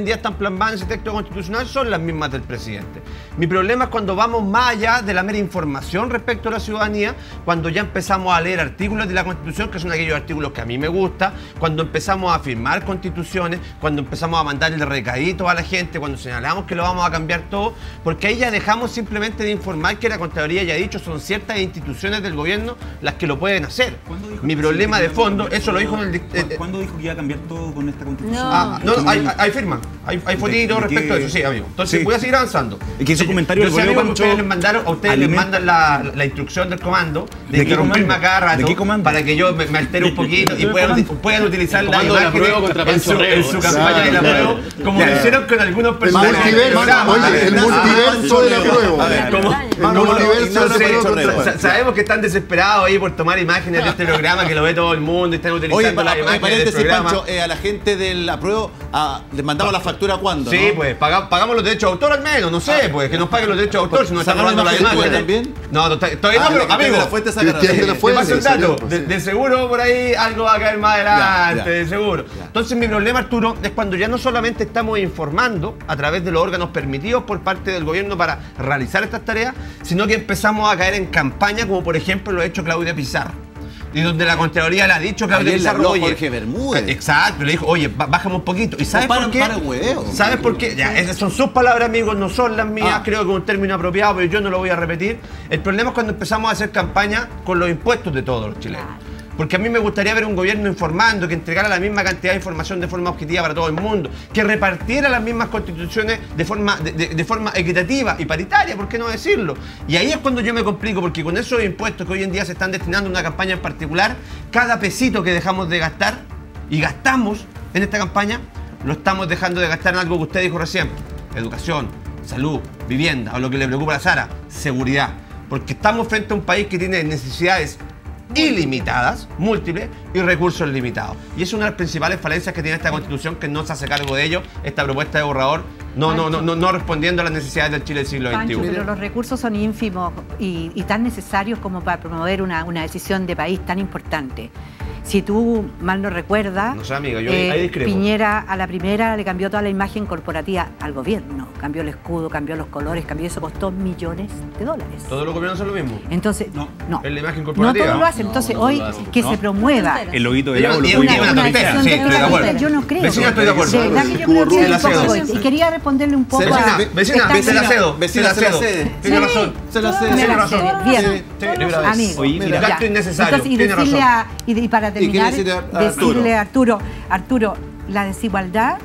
[SPEAKER 3] en día están plasmadas en ese texto constitucional son las mismas del presidente. Mi problema es cuando vamos más allá de la mera información respecto a la ciudadanía, cuando ya empezamos a leer artículos de la Constitución, que son aquellos artículos que a mí me gustan, cuando empezamos a firmar constituciones, cuando empezamos a mandarle recaditos a la gente, cuando señalamos que lo vamos a cambiar todo, porque ahí ya dejamos simplemente de informar que la Contraloría ya ha dicho son ciertas instituciones del gobierno las que lo pueden hacer. Mi problema de fondo, eso lo dijo en el...
[SPEAKER 8] ¿Cuándo, ¿Cuándo dijo que iba a cambiar todo con esta Constitución?
[SPEAKER 5] No.
[SPEAKER 3] Ah, no, no, hay, hay firma, hay, hay fotitos respecto a eso, sí, amigo. Entonces
[SPEAKER 8] Sí.
[SPEAKER 3] voy a seguir avanzando.
[SPEAKER 8] Es que ese comentario
[SPEAKER 3] yo
[SPEAKER 8] del
[SPEAKER 3] sé, amigo,
[SPEAKER 8] Pancho
[SPEAKER 3] que ustedes les mandaron, a ustedes les
[SPEAKER 8] alimenta-
[SPEAKER 3] mandan la, la instrucción del comando de,
[SPEAKER 8] ¿De qué
[SPEAKER 3] interrumpirme
[SPEAKER 8] comando?
[SPEAKER 3] a cada rato
[SPEAKER 8] ¿De qué comando?
[SPEAKER 3] para que yo me, me altere un poquito y
[SPEAKER 8] ¿De
[SPEAKER 3] puedan,
[SPEAKER 8] comando?
[SPEAKER 3] puedan utilizar
[SPEAKER 4] El
[SPEAKER 3] la
[SPEAKER 4] comando de la
[SPEAKER 3] imagen
[SPEAKER 4] prueba contra
[SPEAKER 3] en
[SPEAKER 4] Pancho
[SPEAKER 3] su,
[SPEAKER 4] Rego.
[SPEAKER 3] en su campaña de la prueba, como
[SPEAKER 8] Ya,
[SPEAKER 3] lo
[SPEAKER 8] ya.
[SPEAKER 3] hicieron con algunos personajes.
[SPEAKER 6] Multiverso,
[SPEAKER 3] Programa.
[SPEAKER 6] oye, el
[SPEAKER 3] Ah,
[SPEAKER 6] multiverso de la prueba.
[SPEAKER 3] a ver, ¿cómo?
[SPEAKER 6] El
[SPEAKER 3] ¿Cómo?
[SPEAKER 6] multiverso de la
[SPEAKER 3] Entonces,
[SPEAKER 6] prueba.
[SPEAKER 3] sa- sabemos que están desesperados ahí por tomar imágenes de este programa que lo ve todo el mundo y están utilizando
[SPEAKER 2] Oye,
[SPEAKER 3] las
[SPEAKER 2] pa-
[SPEAKER 3] imágenes del
[SPEAKER 2] paréntesis,
[SPEAKER 3] programa.
[SPEAKER 2] Pancho, eh, a la gente del apruebo ah, les mandamos la factura cuándo,
[SPEAKER 3] Sí,
[SPEAKER 2] ¿no?
[SPEAKER 3] pues, paga- pagamos los derechos de autor al menos, no sé, pues, que nos paguen los derechos de autor si nos están
[SPEAKER 2] ¿Sacaron
[SPEAKER 3] robando la
[SPEAKER 2] imagen
[SPEAKER 3] imagen.
[SPEAKER 2] también?
[SPEAKER 3] No, no, está- todavía
[SPEAKER 2] Ah,
[SPEAKER 3] no, pero,
[SPEAKER 2] de- de
[SPEAKER 3] amigo,
[SPEAKER 2] la fuente sacaron.
[SPEAKER 6] Cristian de la
[SPEAKER 3] te
[SPEAKER 6] Fuente,
[SPEAKER 3] paso el dato,
[SPEAKER 6] salió, pues,
[SPEAKER 3] de,
[SPEAKER 6] sí.
[SPEAKER 3] de seguro por ahí algo va a caer más adelante,
[SPEAKER 2] Ya, ya.
[SPEAKER 3] de seguro.
[SPEAKER 2] Ya.
[SPEAKER 3] Entonces mi problema, Arturo, es cuando ya no solamente estamos informando a través de los órganos permitidos por parte del gobierno para realizar estas tareas, sino que empezamos a caer en campaña, como por ejemplo lo ha hecho Claudia Pizarro. Y donde la Contraloría le ha dicho a Claudia
[SPEAKER 2] Ayer le
[SPEAKER 3] Pizarro,
[SPEAKER 2] habló
[SPEAKER 3] oye,
[SPEAKER 2] Jorge Bermúdez.
[SPEAKER 3] Exacto, le dijo, oye, ba- bájame un poquito. ¿Y sabes
[SPEAKER 2] para-
[SPEAKER 3] por qué?
[SPEAKER 2] para el hueveo.
[SPEAKER 3] ¿Sabes por qué? Ya, esas son sus palabras, amigos, no son las mías.
[SPEAKER 2] Ah.
[SPEAKER 3] Creo que es un término apropiado, pero yo no lo voy a repetir. El problema es cuando empezamos a hacer campaña con los impuestos de todos los chilenos. Porque a mí me gustaría ver un gobierno informando, que entregara la misma cantidad de información de forma objetiva para todo el mundo, que repartiera las mismas constituciones de forma, de, de- de forma equitativa y paritaria, ¿por qué no decirlo? Y ahí es cuando yo me complico, porque con esos impuestos que hoy en día se están destinando a una campaña en particular, cada pesito que dejamos de gastar y gastamos en esta campaña, lo estamos dejando de gastar en algo que usted dijo recién: educación, salud, vivienda, o lo que le preocupa a Sara, seguridad. Porque estamos frente a un país que tiene necesidades ilimitadas, múltiples, y recursos limitados. Y es una de las principales falencias que tiene esta Constitución, que no se hace cargo de ello, esta propuesta de borrador, no, no, no, no, no respondiendo a las necesidades del Chile del siglo
[SPEAKER 10] Pancho,
[SPEAKER 3] veintiuno.
[SPEAKER 10] pero los recursos son ínfimos y, y tan necesarios como para promover una, una decisión de país tan importante. Si tú mal no recuerdas,
[SPEAKER 3] No sé, amiga, yo ahí- ahí discrepo.
[SPEAKER 10] Piñera a la primera le cambió toda la imagen corporativa al gobierno. Cambió el escudo, cambió los colores, cambió eso, costó millones de dólares.
[SPEAKER 3] ¿Todos los gobiernos son lo mismo?
[SPEAKER 10] Entonces,
[SPEAKER 8] No.
[SPEAKER 10] no.
[SPEAKER 3] Es la imagen
[SPEAKER 10] No
[SPEAKER 3] corporativa.
[SPEAKER 10] todos lo hacen. Entonces, hoy que se promueva.
[SPEAKER 8] El loguito de
[SPEAKER 3] Yo-
[SPEAKER 8] Lago lo
[SPEAKER 3] y-
[SPEAKER 8] puede
[SPEAKER 3] y-
[SPEAKER 8] llevar.
[SPEAKER 3] una
[SPEAKER 10] Una
[SPEAKER 3] tontera,
[SPEAKER 10] decisión
[SPEAKER 3] sí,
[SPEAKER 10] de
[SPEAKER 3] estoy de acuerdo.
[SPEAKER 10] carácter, yo no creo.
[SPEAKER 3] Vecina, estoy de acuerdo.
[SPEAKER 10] De verdad que yo creo
[SPEAKER 6] Cubo
[SPEAKER 10] que
[SPEAKER 6] Rubio.
[SPEAKER 10] es un
[SPEAKER 3] Se la
[SPEAKER 10] poco
[SPEAKER 3] cedo.
[SPEAKER 10] egoísta. Y quería responderle un poco
[SPEAKER 2] Se la-
[SPEAKER 10] a...
[SPEAKER 3] Vecina, vecina,
[SPEAKER 10] esta-
[SPEAKER 3] se la cedo,
[SPEAKER 2] Vecina,
[SPEAKER 3] se
[SPEAKER 2] se
[SPEAKER 3] la
[SPEAKER 2] la
[SPEAKER 3] cedo.
[SPEAKER 2] cede.
[SPEAKER 3] Tiene
[SPEAKER 2] Sí,
[SPEAKER 3] razón.
[SPEAKER 2] se la cede.
[SPEAKER 10] Me
[SPEAKER 3] Tiene
[SPEAKER 10] la
[SPEAKER 3] razón.
[SPEAKER 10] cede, bien.
[SPEAKER 3] Sí, sí, libre de
[SPEAKER 10] Amigo,
[SPEAKER 8] Oye, mira,
[SPEAKER 10] ya.
[SPEAKER 3] gasto innecesario,
[SPEAKER 10] Entonces, y
[SPEAKER 3] tiene
[SPEAKER 10] decirle
[SPEAKER 3] razón.
[SPEAKER 10] a, y, de- y para
[SPEAKER 2] quiere
[SPEAKER 10] terminar,
[SPEAKER 2] decirle a- a
[SPEAKER 10] decirle a Arturo, Arturo, la desigualdad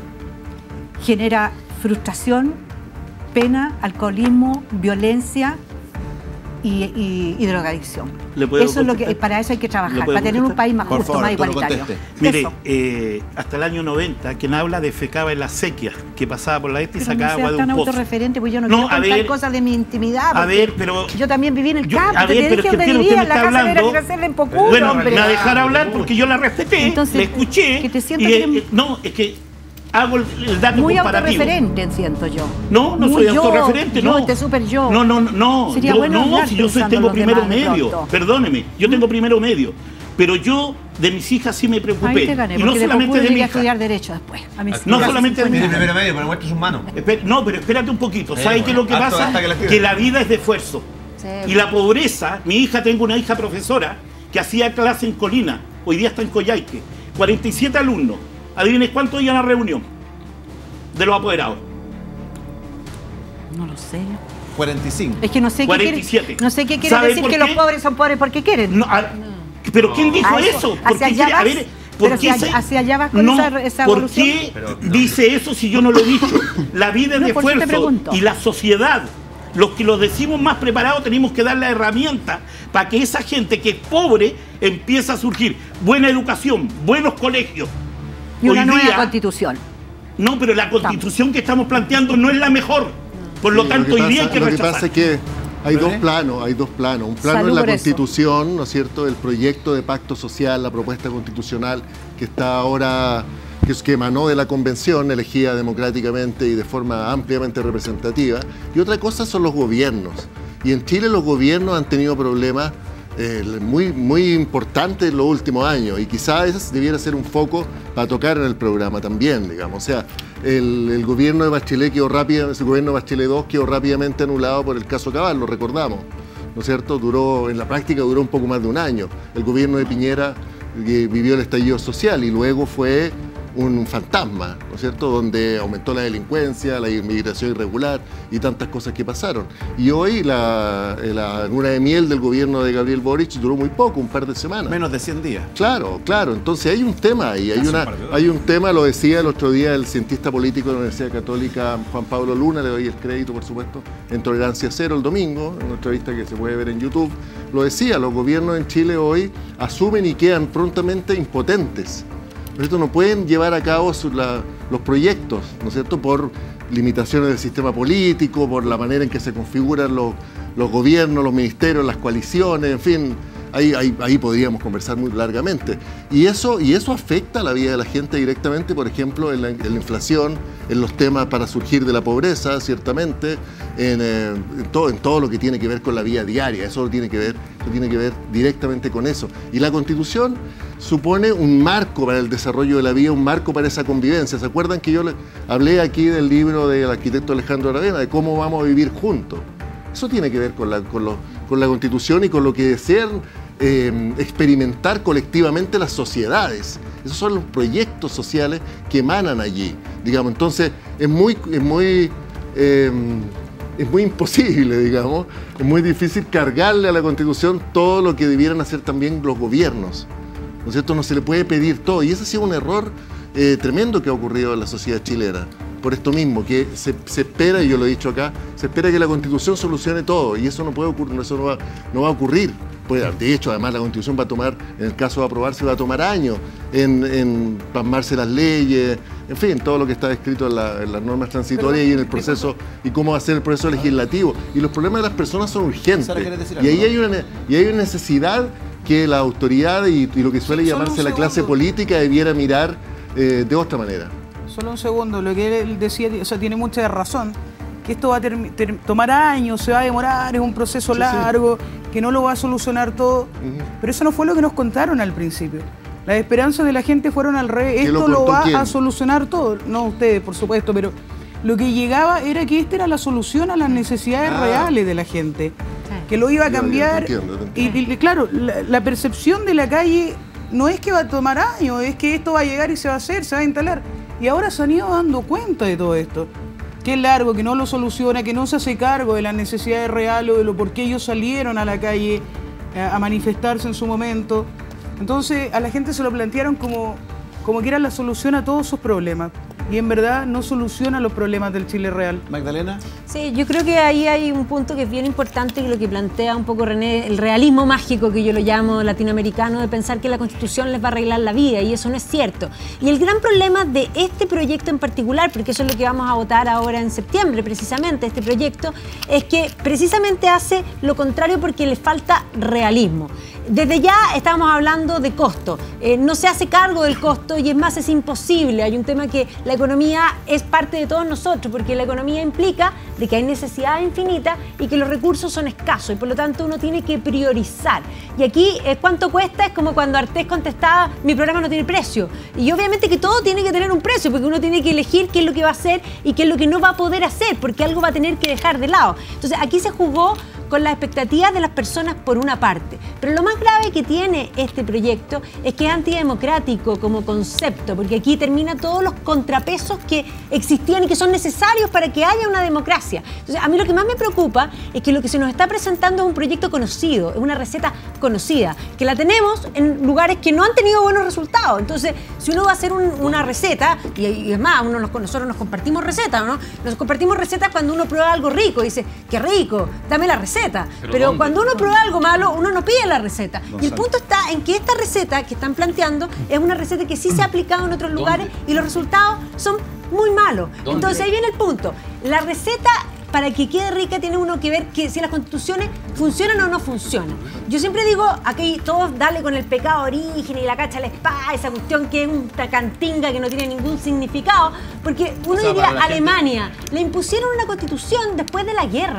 [SPEAKER 10] genera frustración, pena, alcoholismo, violencia y, y- y drogadicción.
[SPEAKER 9] ¿Le puedo
[SPEAKER 10] Eso es lo que,
[SPEAKER 9] contestar?
[SPEAKER 10] para eso hay que
[SPEAKER 9] ¿Le
[SPEAKER 10] trabajar,
[SPEAKER 9] puedo
[SPEAKER 10] para tener un
[SPEAKER 9] contestar?
[SPEAKER 10] país más
[SPEAKER 2] Por
[SPEAKER 10] justo,
[SPEAKER 2] favor,
[SPEAKER 10] más
[SPEAKER 2] Arturo,
[SPEAKER 10] igualitario.
[SPEAKER 2] conteste.
[SPEAKER 9] Mire,
[SPEAKER 10] Eso.
[SPEAKER 9] eh, hasta el año noventa, quien habla defecaba en la sequía, que pasaba por la este y
[SPEAKER 10] Pero no
[SPEAKER 9] sacaba agua
[SPEAKER 10] seas
[SPEAKER 9] de
[SPEAKER 10] tan
[SPEAKER 9] un pozo.
[SPEAKER 10] autorreferente, porque yo no,
[SPEAKER 9] No,
[SPEAKER 10] quiero
[SPEAKER 9] a
[SPEAKER 10] contar
[SPEAKER 9] ver,
[SPEAKER 10] cosas de mi intimidad.
[SPEAKER 9] A
[SPEAKER 10] porque
[SPEAKER 9] ver, pero...
[SPEAKER 10] yo también viví en el
[SPEAKER 9] yo-
[SPEAKER 10] campo,
[SPEAKER 9] a
[SPEAKER 10] te
[SPEAKER 9] ver, pero
[SPEAKER 10] dije
[SPEAKER 9] es que
[SPEAKER 10] donde
[SPEAKER 9] usted, usted
[SPEAKER 10] vivía,
[SPEAKER 9] me
[SPEAKER 10] en la
[SPEAKER 9] está
[SPEAKER 10] casa
[SPEAKER 9] hablando...
[SPEAKER 10] de crecer en Pocuro,
[SPEAKER 9] Bueno,
[SPEAKER 10] hombre.
[SPEAKER 9] me va a dejar hablar porque yo la respeté,
[SPEAKER 10] Entonces,
[SPEAKER 9] la escuché.
[SPEAKER 10] que te sientas
[SPEAKER 9] y, eh,
[SPEAKER 10] bien-
[SPEAKER 9] No, es que hago el, el dato
[SPEAKER 10] Muy
[SPEAKER 9] comparativo.
[SPEAKER 10] autorreferente, siento yo.
[SPEAKER 9] No, no
[SPEAKER 10] Muy
[SPEAKER 9] soy
[SPEAKER 10] yo,
[SPEAKER 9] autorreferente, no.
[SPEAKER 10] Yo, te super yo.
[SPEAKER 9] No, no, no, no.
[SPEAKER 10] Sería
[SPEAKER 9] yo,
[SPEAKER 10] bueno
[SPEAKER 9] no,
[SPEAKER 10] hablar
[SPEAKER 9] si yo soy,
[SPEAKER 10] pensando
[SPEAKER 9] tengo
[SPEAKER 10] en los
[SPEAKER 9] primero
[SPEAKER 10] demás de
[SPEAKER 9] medio.
[SPEAKER 10] pronto.
[SPEAKER 9] Perdóneme, yo tengo primero medio. Pero yo de mis hijas sí me preocupé.
[SPEAKER 10] Ahí te gané,
[SPEAKER 9] y no
[SPEAKER 10] porque de
[SPEAKER 9] solamente
[SPEAKER 10] Pocuro
[SPEAKER 9] de mi
[SPEAKER 10] iría a
[SPEAKER 9] hija.
[SPEAKER 10] estudiar Derecho después. A mí sí.
[SPEAKER 9] No
[SPEAKER 10] Casi
[SPEAKER 9] solamente de mi
[SPEAKER 3] Tiene
[SPEAKER 10] cincuenta
[SPEAKER 3] primero
[SPEAKER 10] años.
[SPEAKER 3] medio, pero muestre sus manos.
[SPEAKER 9] Espe- No, pero espérate un poquito.
[SPEAKER 3] Sí,
[SPEAKER 9] ¿Sabes qué es lo que
[SPEAKER 3] bueno, harto
[SPEAKER 9] pasa?
[SPEAKER 3] hasta que la
[SPEAKER 9] Que,
[SPEAKER 3] escriban.
[SPEAKER 9] la vida es de esfuerzo.
[SPEAKER 10] Sí.
[SPEAKER 9] Y la pobreza, mi hija, tengo una hija profesora que hacía clase en Colina, hoy día está en Coyhaique, cuarenta y siete alumnos. Adivinen cuánto iban a la reunión de los apoderados.
[SPEAKER 10] No lo sé.
[SPEAKER 2] cuarenta y cinco.
[SPEAKER 10] Es que no sé qué
[SPEAKER 9] cuarenta y siete.
[SPEAKER 10] quiere, no sé qué quiere
[SPEAKER 9] ¿Sabe
[SPEAKER 10] decir
[SPEAKER 9] por
[SPEAKER 10] que
[SPEAKER 9] qué?
[SPEAKER 10] los pobres son pobres porque quieren.
[SPEAKER 9] No, a- ¿Pero quién dijo
[SPEAKER 10] Ah,
[SPEAKER 9] eso? ¿Por
[SPEAKER 10] hacia
[SPEAKER 9] qué
[SPEAKER 10] allá
[SPEAKER 9] quiere- a
[SPEAKER 10] vas.
[SPEAKER 9] ver, ¿por
[SPEAKER 10] Pero
[SPEAKER 9] qué
[SPEAKER 10] hacia-
[SPEAKER 9] se-
[SPEAKER 10] hacia allá vas con
[SPEAKER 9] no,
[SPEAKER 10] esa- esa
[SPEAKER 9] ¿por
[SPEAKER 10] evolución?
[SPEAKER 9] qué
[SPEAKER 3] Pero, no.
[SPEAKER 9] dice eso si yo no lo he dicho? La vida es
[SPEAKER 10] No,
[SPEAKER 9] de
[SPEAKER 10] por eso te
[SPEAKER 9] esfuerzo
[SPEAKER 10] pregunto.
[SPEAKER 9] y la sociedad, los que lo decimos más preparados, tenemos que dar la herramienta para que esa gente que es pobre empiece a surgir. Buena educación, buenos colegios.
[SPEAKER 10] Y una
[SPEAKER 9] Hoy
[SPEAKER 10] nueva
[SPEAKER 9] día-
[SPEAKER 10] constitución.
[SPEAKER 9] No, pero la constitución que estamos planteando no es la mejor. Por lo
[SPEAKER 6] Sí,
[SPEAKER 9] tanto,
[SPEAKER 6] que
[SPEAKER 9] hoy día hay
[SPEAKER 6] pasa-
[SPEAKER 9] que
[SPEAKER 6] Lo que
[SPEAKER 9] rechazar.
[SPEAKER 6] pasa es que hay dos planos, hay dos planos. Un plano
[SPEAKER 10] Salud
[SPEAKER 6] es la
[SPEAKER 10] por eso.
[SPEAKER 6] Constitución, ¿no es cierto? El proyecto de pacto social, la propuesta constitucional que está ahora, que, es- que emanó de la convención, elegida democráticamente y de forma ampliamente representativa. Y otra cosa son los gobiernos. Y en Chile los gobiernos han tenido problemas eh, muy, muy importantes en los últimos años. Y quizás ese debiera ser un foco para tocar en el programa también, digamos. O sea, el, el gobierno de Bachelet quedó rápido, ese gobierno de Bachelet dos quedó rápidamente anulado por el caso Cabal, lo recordamos, ¿no es cierto? Duró, en la práctica duró un poco más de un año. El gobierno de Piñera eh, vivió el estallido social y luego fue un fantasma, ¿no es cierto?, donde aumentó la delincuencia, la inmigración irregular y tantas cosas que pasaron. Y hoy la, la luna de miel del gobierno de Gabriel Boric duró muy poco, un par de semanas.
[SPEAKER 2] Menos de cien días.
[SPEAKER 6] Claro, claro. Entonces hay un tema ahí, hay, una, hay un tema, lo decía el otro día el cientista político de la Universidad Católica Juan Pablo Luna, le doy el crédito, por supuesto, en Tolerancia Cero el domingo, en una entrevista que se puede ver en YouTube, lo decía, los gobiernos en Chile hoy asumen y quedan prontamente impotentes. Esto no pueden llevar a cabo su, la, los proyectos, ¿no es cierto?, por limitaciones del sistema político, por la manera en que se configuran los, los gobiernos, los ministerios, las coaliciones, en fin, ahí, ahí, ahí podríamos conversar muy largamente. Y eso, y eso afecta a la vida de la gente directamente, por ejemplo, en la, en la inflación, en los temas para surgir de la pobreza, ciertamente, en, eh, en, todo, en todo lo que tiene que ver con la vida diaria, eso tiene que ver, eso tiene que ver directamente con eso. Y la Constitución supone un marco para el desarrollo de la vida, un marco para esa convivencia. ¿Se acuerdan que yo le hablé aquí del libro del arquitecto Alejandro Aravena, de cómo vamos a vivir juntos? Eso tiene que ver con la, con lo, con la Constitución y con lo que desean eh, experimentar colectivamente las sociedades. Esos son los proyectos sociales que emanan allí, digamos. Entonces, es muy, es muy, eh, es muy imposible, digamos, es muy difícil cargarle a la Constitución todo lo que debieran hacer también los gobiernos. ¿No es cierto? No se le puede pedir todo. Y ese ha sido un error eh, tremendo que ha ocurrido en la sociedad chilena. Por esto mismo, que se, se espera, y yo lo he dicho acá, se espera que la Constitución solucione todo. Y eso no puede ocurrir, eso no va, no va a ocurrir. Pues, de hecho, además, la Constitución va a tomar, en el caso de aprobarse, va a tomar años en, en plasmarse las leyes, en fin, todo lo que está escrito en, la, en las normas transitorias y en el proceso, y cómo va a ser el proceso legislativo. Y los problemas de las personas son urgentes. Y ahí hay una, y hay una necesidad que la autoridad y, y lo que suele llamarse la clase política debiera mirar eh, de otra manera.
[SPEAKER 7] Solo un segundo, lo que él decía, o sea, tiene mucha razón, que esto va a ter ter tomar años, se va a demorar, es un proceso sí, largo, sí. que no lo va a solucionar todo, uh-huh. pero eso no fue lo que nos contaron al principio. Las esperanzas de la gente fueron al revés, esto lo, lo va quién? a solucionar todo, no ustedes, por supuesto, pero lo que llegaba era que esta era la solución a las necesidades ah. reales de la gente, que lo iba a cambiar, yo, yo te entiendo, te entiendo. Y, y claro, la, la percepción de la calle no es que va a tomar años, es que esto va a llegar y se va a hacer, se va a instalar. Y ahora se han ido dando cuenta de todo esto. Que es largo, que no lo soluciona, que no se hace cargo de las necesidades reales o de lo por qué ellos salieron a la calle a, a manifestarse en su momento. Entonces a la gente se lo plantearon como, como que era la solución a todos sus problemas. Y en verdad no soluciona los problemas del Chile real.
[SPEAKER 2] Magdalena.
[SPEAKER 5] Sí, yo creo que ahí hay un punto que es bien importante, que lo que plantea un poco René, el realismo mágico que yo lo llamo latinoamericano, de pensar que la Constitución les va a arreglar la vida, y eso no es cierto. Y el gran problema de este proyecto en particular, porque eso es lo que vamos a votar ahora en septiembre, precisamente, este proyecto, es que precisamente hace lo contrario porque le falta realismo. Desde ya estábamos hablando de costo, eh, no se hace cargo del costo y es más, es imposible. Hay un tema que la economía es parte de todos nosotros, porque la economía implica de que hay necesidad infinita y que los recursos son escasos y por lo tanto uno tiene que priorizar. Y aquí eh, cuánto cuesta es como cuando Artés contestaba, mi programa no tiene precio. Y obviamente que todo tiene que tener un precio, porque uno tiene que elegir qué es lo que va a hacer y qué es lo que no va a poder hacer, porque algo va a tener que dejar de lado. Entonces aquí se jugó con las expectativas de las personas por una parte. Pero lo más grave que tiene este proyecto es que es antidemocrático como concepto, porque aquí termina todos los contrapesos que existían y que son necesarios para que haya una democracia. Entonces, a mí lo que más me preocupa es que lo que se nos está presentando es un proyecto conocido, es una receta conocida, que la tenemos en lugares que no han tenido buenos resultados. Entonces, si uno va a hacer un, una receta, y, y es más, uno nos, nosotros nos compartimos recetas, ¿no? Nos compartimos recetas cuando uno prueba algo rico y dice, qué rico, dame la receta. Pero, Pero cuando uno prueba algo malo, uno no pide la receta. No y el punto está en que esta receta que están planteando es una receta que sí se ha aplicado en otros lugares y los resultados son muy malos. ¿Dónde? Entonces ahí viene el punto. La receta, para que quede rica, tiene uno que ver que si las constituciones funcionan o no funcionan. Yo siempre digo, aquí todos dale con el pecado origen y la cacha a la espada, esa cuestión que es una cantinga que no tiene ningún significado, porque uno o sea, diría, Alemania, gente... le impusieron una constitución después de la guerra.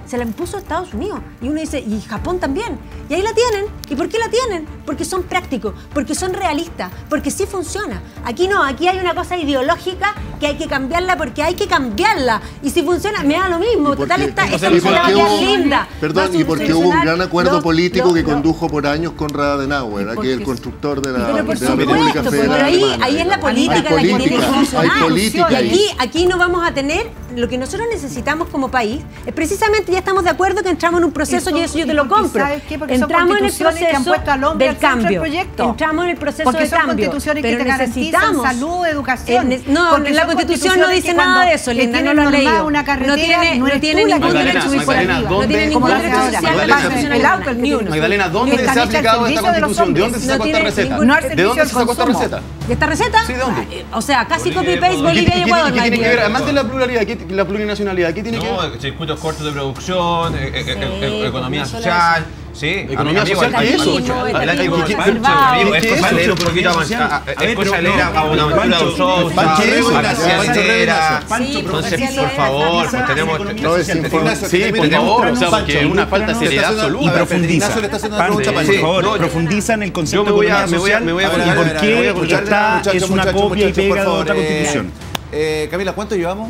[SPEAKER 5] se la impuso Estados Unidos. Y uno dice, y Japón también. Y ahí la tienen. ¿Y por qué la tienen? Porque son prácticos, porque son realistas, porque sí funciona. Aquí no, aquí hay una cosa ideológica que hay que cambiarla porque hay que cambiarla. Y si funciona, me da lo mismo.
[SPEAKER 6] ¿Y por
[SPEAKER 5] Total,
[SPEAKER 6] qué?
[SPEAKER 5] esta,
[SPEAKER 6] O sea,
[SPEAKER 5] esta
[SPEAKER 6] ¿y
[SPEAKER 5] no se
[SPEAKER 6] por
[SPEAKER 5] la va a
[SPEAKER 6] qué
[SPEAKER 5] quedar
[SPEAKER 6] hubo-
[SPEAKER 5] linda.
[SPEAKER 6] Perdón,
[SPEAKER 5] Va a
[SPEAKER 6] y porque hubo un gran
[SPEAKER 5] solucionar
[SPEAKER 6] acuerdo
[SPEAKER 5] lo-
[SPEAKER 6] político
[SPEAKER 5] lo-
[SPEAKER 6] que
[SPEAKER 5] lo-
[SPEAKER 6] condujo por años Konrad Adenauer, aquí el constructor de la,
[SPEAKER 5] Pero por
[SPEAKER 6] de la República
[SPEAKER 5] supuesto,
[SPEAKER 6] Federal
[SPEAKER 5] pero ahí,
[SPEAKER 6] Alemana,
[SPEAKER 5] ahí es la
[SPEAKER 6] digamos.
[SPEAKER 5] política
[SPEAKER 6] Hay
[SPEAKER 5] la que tiene que
[SPEAKER 6] política,
[SPEAKER 5] funcionar.
[SPEAKER 6] hay política
[SPEAKER 5] Y
[SPEAKER 6] ahí.
[SPEAKER 5] aquí, aquí no vamos a tener, lo que nosotros necesitamos como país, es precisamente, ya estamos de acuerdo que entramos en un proceso y, eso yo te lo compro.
[SPEAKER 10] ¿Sabes qué? Porque son
[SPEAKER 5] Entramos en el
[SPEAKER 10] constituciones que han
[SPEAKER 5] proceso
[SPEAKER 10] puesto al hombre
[SPEAKER 5] del
[SPEAKER 10] al centro del
[SPEAKER 5] cambio.
[SPEAKER 10] proyecto.
[SPEAKER 5] Entramos en el proceso
[SPEAKER 10] Porque
[SPEAKER 5] de
[SPEAKER 10] son
[SPEAKER 5] cambio.
[SPEAKER 10] constituciones que
[SPEAKER 5] pero
[SPEAKER 10] te garantizan
[SPEAKER 5] necesitamos
[SPEAKER 10] salud, educación.
[SPEAKER 5] Eh, ne- no,
[SPEAKER 10] Porque
[SPEAKER 5] la
[SPEAKER 10] son
[SPEAKER 5] Constitución no
[SPEAKER 10] constituciones
[SPEAKER 5] dice
[SPEAKER 10] que
[SPEAKER 5] nada
[SPEAKER 10] cuando
[SPEAKER 5] de eso,
[SPEAKER 10] te
[SPEAKER 5] Linda, no
[SPEAKER 10] tienen
[SPEAKER 5] lo has
[SPEAKER 10] normada
[SPEAKER 5] leído.
[SPEAKER 10] una carretera,
[SPEAKER 5] no tiene,
[SPEAKER 10] no
[SPEAKER 5] no
[SPEAKER 10] eres
[SPEAKER 5] tiene
[SPEAKER 10] tú la
[SPEAKER 5] ningún
[SPEAKER 10] que
[SPEAKER 5] derecho
[SPEAKER 10] tienes que subir por
[SPEAKER 5] social.
[SPEAKER 10] arriba.
[SPEAKER 5] No tiene
[SPEAKER 4] ¿Dónde-
[SPEAKER 5] ningún
[SPEAKER 10] como
[SPEAKER 5] derecho
[SPEAKER 10] la
[SPEAKER 5] social.
[SPEAKER 10] señora?
[SPEAKER 5] la
[SPEAKER 4] Magdalena,
[SPEAKER 5] Constitución
[SPEAKER 10] el auto,
[SPEAKER 5] alemana,
[SPEAKER 10] el que
[SPEAKER 5] ni
[SPEAKER 10] tiene
[SPEAKER 5] uno.
[SPEAKER 4] Magdalena,
[SPEAKER 10] que
[SPEAKER 4] ¿dónde
[SPEAKER 10] está
[SPEAKER 4] se ha
[SPEAKER 10] hecha al
[SPEAKER 4] aplicado esta
[SPEAKER 10] servicio de los
[SPEAKER 4] constitución? ¿De dónde
[SPEAKER 10] hombres.
[SPEAKER 4] se sacó
[SPEAKER 5] No
[SPEAKER 4] esta
[SPEAKER 5] tiene
[SPEAKER 4] receta?
[SPEAKER 5] ningún-
[SPEAKER 10] No al
[SPEAKER 4] ¿De
[SPEAKER 10] servicio
[SPEAKER 4] dónde
[SPEAKER 10] del
[SPEAKER 4] se sacó esta
[SPEAKER 10] consumo.
[SPEAKER 4] receta?
[SPEAKER 5] ¿De esta receta?
[SPEAKER 4] Sí, ¿de dónde?
[SPEAKER 5] Eh, O sea, casi
[SPEAKER 3] Bolivia,
[SPEAKER 5] copy-paste
[SPEAKER 3] Ecuador.
[SPEAKER 5] Bolivia y
[SPEAKER 4] ¿Qué,
[SPEAKER 5] Ecuador.
[SPEAKER 4] qué tiene que ver? Además de
[SPEAKER 5] María.
[SPEAKER 4] la pluralidad, ¿qué- la plurinacionalidad, ¿qué tiene que ver?
[SPEAKER 3] No, circuitos cortos de producción, eh, eh, eh, eh, economía
[SPEAKER 5] no solo
[SPEAKER 3] social. Sí,
[SPEAKER 4] Economía
[SPEAKER 3] amigo,
[SPEAKER 4] social,
[SPEAKER 3] amigo,
[SPEAKER 4] ¿qué es eso?
[SPEAKER 3] amigo,
[SPEAKER 5] Etatismo,
[SPEAKER 3] el año
[SPEAKER 5] etatismo
[SPEAKER 3] que-
[SPEAKER 5] exacerbado.
[SPEAKER 3] amigo,
[SPEAKER 4] ¿Qué
[SPEAKER 3] es
[SPEAKER 4] es
[SPEAKER 3] cosa
[SPEAKER 4] eso?
[SPEAKER 3] leer un poquito más.
[SPEAKER 8] social?
[SPEAKER 3] ah,
[SPEAKER 8] A
[SPEAKER 3] Es
[SPEAKER 8] ver,
[SPEAKER 3] cosa
[SPEAKER 8] pero
[SPEAKER 3] leer
[SPEAKER 8] no,
[SPEAKER 3] a Buenaventura de
[SPEAKER 8] Pancho,
[SPEAKER 3] Sousa,
[SPEAKER 4] Pancho, eso,
[SPEAKER 3] a García
[SPEAKER 4] Pancho,
[SPEAKER 3] Linera.
[SPEAKER 8] Pancho,
[SPEAKER 5] Sí,
[SPEAKER 3] Entonces,
[SPEAKER 5] profesional
[SPEAKER 3] por favor,
[SPEAKER 8] esa
[SPEAKER 3] pues tenemos.
[SPEAKER 8] economía
[SPEAKER 6] No es
[SPEAKER 8] social.
[SPEAKER 6] información.
[SPEAKER 4] Sí, por favor, o sea, porque es una falta de
[SPEAKER 8] Pancho,
[SPEAKER 4] seriedad
[SPEAKER 2] está haciendo-
[SPEAKER 8] Y
[SPEAKER 4] absoluta.
[SPEAKER 2] a ver,
[SPEAKER 8] profundiza.
[SPEAKER 2] Ignacio le está haciendo una
[SPEAKER 8] Pancho,
[SPEAKER 2] pregunta a
[SPEAKER 8] por
[SPEAKER 2] Pancho.
[SPEAKER 8] favor,
[SPEAKER 3] No, yo-
[SPEAKER 8] profundiza en el concepto
[SPEAKER 3] yo me voy a-
[SPEAKER 8] de economía
[SPEAKER 3] me voy a-
[SPEAKER 8] social
[SPEAKER 3] me voy a
[SPEAKER 8] y
[SPEAKER 3] poner-
[SPEAKER 8] por
[SPEAKER 3] a ver,
[SPEAKER 8] qué
[SPEAKER 3] voy a escuchar-
[SPEAKER 8] esta
[SPEAKER 2] Muchachos,
[SPEAKER 8] es una
[SPEAKER 2] muchachos,
[SPEAKER 8] copia y
[SPEAKER 2] muchachos, por
[SPEAKER 8] pega de
[SPEAKER 2] favor,
[SPEAKER 8] otra
[SPEAKER 2] eh,
[SPEAKER 8] constitución.
[SPEAKER 2] eh, Camila, ¿cuánto llevamos?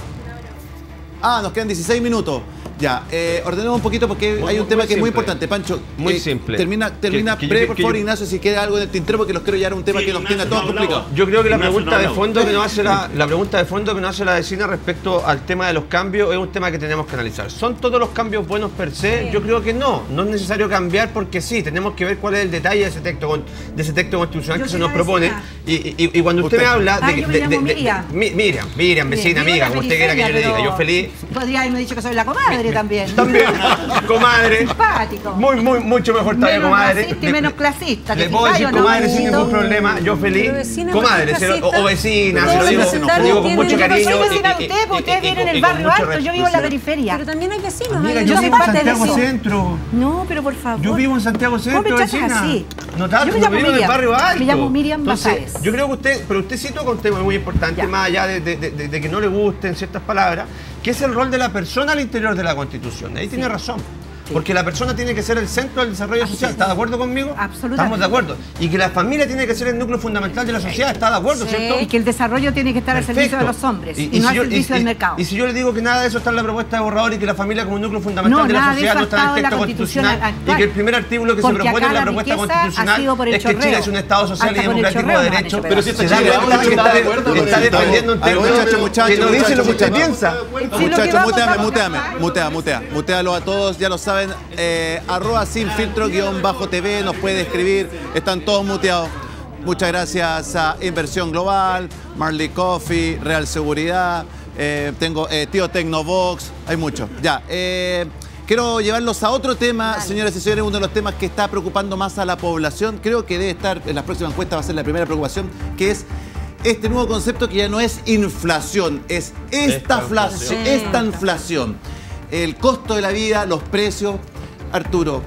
[SPEAKER 2] Ah, nos quedan dieciséis minutos. Ya, eh, ordenemos un poquito porque
[SPEAKER 3] Muy-
[SPEAKER 2] hay un
[SPEAKER 3] muy
[SPEAKER 2] tema que es muy
[SPEAKER 3] simple.
[SPEAKER 2] importante. Pancho,
[SPEAKER 3] Muy
[SPEAKER 2] eh,
[SPEAKER 3] simple.
[SPEAKER 2] Termina, termina
[SPEAKER 3] Que- que yo-
[SPEAKER 2] breve,
[SPEAKER 3] que
[SPEAKER 2] por
[SPEAKER 3] yo-
[SPEAKER 2] favor,
[SPEAKER 3] que-
[SPEAKER 2] Ignacio, si queda algo en el tintero porque los quiero llevar a un tema
[SPEAKER 8] Sí,
[SPEAKER 2] que nos
[SPEAKER 8] Ignacio
[SPEAKER 2] tenga todos
[SPEAKER 8] no hablaba.
[SPEAKER 2] complicados.
[SPEAKER 3] Yo creo que la
[SPEAKER 8] Ignacio
[SPEAKER 3] pregunta
[SPEAKER 8] no
[SPEAKER 3] de
[SPEAKER 8] hablaba.
[SPEAKER 3] fondo que nos hace la, la pregunta de fondo que nos hace la vecina respecto al tema de los cambios es un tema que tenemos que analizar. ¿Son todos los cambios buenos per se? Yo creo que no. No es necesario cambiar porque sí, tenemos que ver cuál es el detalle de ese texto, con- de ese texto constitucional
[SPEAKER 10] Yo
[SPEAKER 3] que se
[SPEAKER 10] soy
[SPEAKER 3] nos
[SPEAKER 10] la
[SPEAKER 3] propone.
[SPEAKER 10] vecina.
[SPEAKER 3] Y, y- y cuando usted,
[SPEAKER 2] Usted.
[SPEAKER 3] me habla
[SPEAKER 10] Ah,
[SPEAKER 3] de,
[SPEAKER 10] yo me
[SPEAKER 3] de-
[SPEAKER 10] llamo
[SPEAKER 3] de- de-
[SPEAKER 10] Miriam.
[SPEAKER 3] Mi- Miriam, Miriam, vecina,
[SPEAKER 10] Vivo en
[SPEAKER 3] amiga,
[SPEAKER 10] la
[SPEAKER 3] como usted quiera que yo le
[SPEAKER 10] periferia,
[SPEAKER 3] diga. Yo
[SPEAKER 10] pero
[SPEAKER 3] feliz.
[SPEAKER 10] Podría haberme dicho que soy la comadre también.
[SPEAKER 3] También, comadre.
[SPEAKER 10] Simpático.
[SPEAKER 3] Muy, muy, mucho mejor todavía,
[SPEAKER 10] Menos
[SPEAKER 3] comadre.
[SPEAKER 10] racista y
[SPEAKER 3] Le-
[SPEAKER 10] menos clasista.
[SPEAKER 3] Le
[SPEAKER 10] ¿te
[SPEAKER 3] puedo
[SPEAKER 10] fijas
[SPEAKER 3] decir
[SPEAKER 10] o no?
[SPEAKER 3] comadre sin ningún
[SPEAKER 10] No.
[SPEAKER 3] problema, yo feliz.
[SPEAKER 5] Pero vecina,
[SPEAKER 3] Comadre,
[SPEAKER 5] ¿por qué
[SPEAKER 3] se lo- o,
[SPEAKER 5] clasista?
[SPEAKER 3] o vecina,
[SPEAKER 5] Todos
[SPEAKER 3] se lo
[SPEAKER 5] los
[SPEAKER 3] digo,
[SPEAKER 5] vecindarios
[SPEAKER 3] se lo digo con
[SPEAKER 5] tienen-
[SPEAKER 3] mucho
[SPEAKER 5] Yo no
[SPEAKER 3] cariño.
[SPEAKER 10] Yo soy
[SPEAKER 3] y-
[SPEAKER 10] vecina de
[SPEAKER 3] y-
[SPEAKER 10] usted, porque
[SPEAKER 3] y-
[SPEAKER 10] ustedes
[SPEAKER 3] y-
[SPEAKER 10] viven en
[SPEAKER 3] y
[SPEAKER 10] el
[SPEAKER 3] con
[SPEAKER 10] barrio
[SPEAKER 3] mucho
[SPEAKER 10] alto, yo vivo en la
[SPEAKER 3] respeto.
[SPEAKER 10] periferia.
[SPEAKER 5] Pero también hay vecinos.
[SPEAKER 3] Amiga,
[SPEAKER 5] hay-
[SPEAKER 3] yo
[SPEAKER 10] soy
[SPEAKER 3] vivo en
[SPEAKER 10] parte de
[SPEAKER 3] Santiago
[SPEAKER 10] eso.
[SPEAKER 3] Centro.
[SPEAKER 10] No, pero por favor.
[SPEAKER 3] Yo vivo en Santiago
[SPEAKER 10] ¿Cómo
[SPEAKER 3] Centro,
[SPEAKER 10] me tratas
[SPEAKER 3] vecina.
[SPEAKER 10] así?
[SPEAKER 3] No tanto,
[SPEAKER 10] Yo me
[SPEAKER 3] yo
[SPEAKER 10] llamo
[SPEAKER 3] vivo en el
[SPEAKER 10] Miriam.
[SPEAKER 3] barrio alto.
[SPEAKER 10] Me llamo Miriam
[SPEAKER 3] Entonces,
[SPEAKER 10] Basáez.
[SPEAKER 3] yo creo que usted, pero usted citó con un tema muy importante,
[SPEAKER 10] Ya.
[SPEAKER 3] más allá de, de- de- de que no le gusten ciertas palabras, que es el rol de la persona al interior de la Constitución. Ahí tiene razón. Porque la persona tiene que ser el centro del desarrollo social. ¿Está de acuerdo conmigo?
[SPEAKER 10] Absolutamente.
[SPEAKER 3] Estamos de acuerdo. Y que la familia tiene que ser el núcleo fundamental de la sociedad. ¿Está de acuerdo,
[SPEAKER 5] Sí.
[SPEAKER 3] cierto?
[SPEAKER 10] Y que el desarrollo tiene que estar al servicio de los hombres y, no
[SPEAKER 3] si
[SPEAKER 10] al
[SPEAKER 3] yo-
[SPEAKER 10] servicio
[SPEAKER 3] y-
[SPEAKER 10] del
[SPEAKER 3] y-
[SPEAKER 10] mercado.
[SPEAKER 3] Y si yo le digo que nada de eso está en la propuesta de borrador y que la familia como un núcleo fundamental
[SPEAKER 10] No,
[SPEAKER 3] de la
[SPEAKER 10] nada de
[SPEAKER 3] sociedad
[SPEAKER 10] eso
[SPEAKER 3] no
[SPEAKER 10] ha
[SPEAKER 3] está en el
[SPEAKER 10] estado en la
[SPEAKER 3] texto
[SPEAKER 10] Constitución
[SPEAKER 3] constitucional
[SPEAKER 10] actual.
[SPEAKER 3] y que el primer artículo que se
[SPEAKER 10] Porque
[SPEAKER 3] propone en la
[SPEAKER 10] acá la
[SPEAKER 3] propuesta
[SPEAKER 10] riqueza
[SPEAKER 3] constitucional
[SPEAKER 10] ha sido por el
[SPEAKER 3] es que Chile
[SPEAKER 10] chorreo.
[SPEAKER 3] es un Estado social y
[SPEAKER 10] Hasta por el
[SPEAKER 3] democrático
[SPEAKER 10] chorreo
[SPEAKER 3] de
[SPEAKER 10] nos han
[SPEAKER 3] derecho.
[SPEAKER 10] hecho
[SPEAKER 4] Pero si
[SPEAKER 3] Se
[SPEAKER 4] está
[SPEAKER 3] da
[SPEAKER 4] Chile,
[SPEAKER 3] cuenta
[SPEAKER 4] vamos,
[SPEAKER 3] que
[SPEAKER 4] está
[SPEAKER 3] está,
[SPEAKER 4] de acuerdo,
[SPEAKER 3] que está
[SPEAKER 4] pero está
[SPEAKER 3] defendiendo un
[SPEAKER 2] A ver,
[SPEAKER 3] texto
[SPEAKER 2] muchachos, muchachos,
[SPEAKER 3] que no dice lo que usted
[SPEAKER 2] muchachos,
[SPEAKER 3] piensa.
[SPEAKER 10] Sí, lo que
[SPEAKER 2] Muchachos,
[SPEAKER 10] vamos
[SPEAKER 2] muteame,
[SPEAKER 10] a-
[SPEAKER 2] muteame, mutea, mutea, mutealo a todos, ya lo saben, eh, arroba sin filtro guión bajo T V, nos puede escribir, están todos muteados. Muchas gracias a Inversión Global, Marley Coffee, Real Seguridad, eh, tengo eh, Tío Tecnobox, hay muchos. Ya, eh, quiero llevarlos a otro tema, señoras y señores, uno de los temas que está preocupando más a la población, creo que debe estar en las próximas encuestas, va a ser la primera preocupación, que es este nuevo concepto que ya no es inflación, es estaflación, esta inflación. El costo de la vida, los precios. Arturo,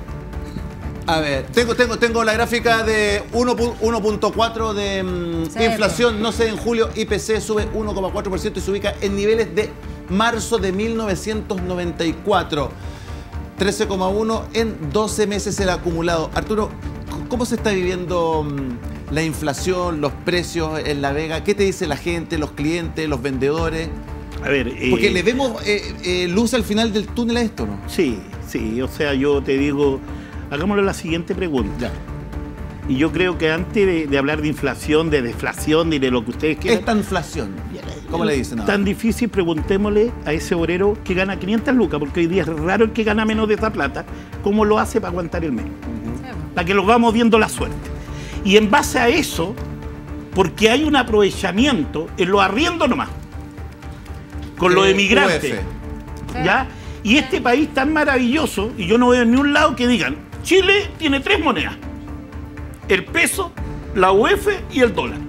[SPEAKER 2] a ver, tengo, tengo, tengo la gráfica de uno punto cuatro de mm,
[SPEAKER 5] Sí,
[SPEAKER 2] inflación, no sé, en julio I P C sube uno coma cuatro por ciento y se ubica en niveles de marzo de mil novecientos noventa y cuatro. trece coma uno en doce meses el acumulado. Arturo, ¿cómo se está viviendo mm, la inflación, los precios en La Vega? ¿Qué te dice la gente, los clientes, los vendedores?
[SPEAKER 9] A ver, eh,
[SPEAKER 2] Porque le vemos eh, eh, luz al final del túnel a esto, ¿no?
[SPEAKER 9] Sí, sí, o sea, yo te digo, hagámosle la siguiente pregunta. Y yo creo que antes de, de hablar de inflación, de deflación y de lo que ustedes quieran,
[SPEAKER 2] Esta inflación, ¿cómo le dicen?
[SPEAKER 9] tan difícil, preguntémosle a ese obrero que gana quinientas lucas, porque hoy día es raro el que gana menos de esa plata, cómo lo hace para aguantar el mes. Para que lo vamos viendo la suerte. Y en base a eso, porque hay un aprovechamiento en los arriendos nomás, con los
[SPEAKER 2] Eh,
[SPEAKER 9] emigrantes.
[SPEAKER 2] U F.
[SPEAKER 9] ¿Ya? Y este país tan maravilloso, y yo no veo en ni un lado que digan, Chile tiene tres monedas. El peso, la U F y el dólar.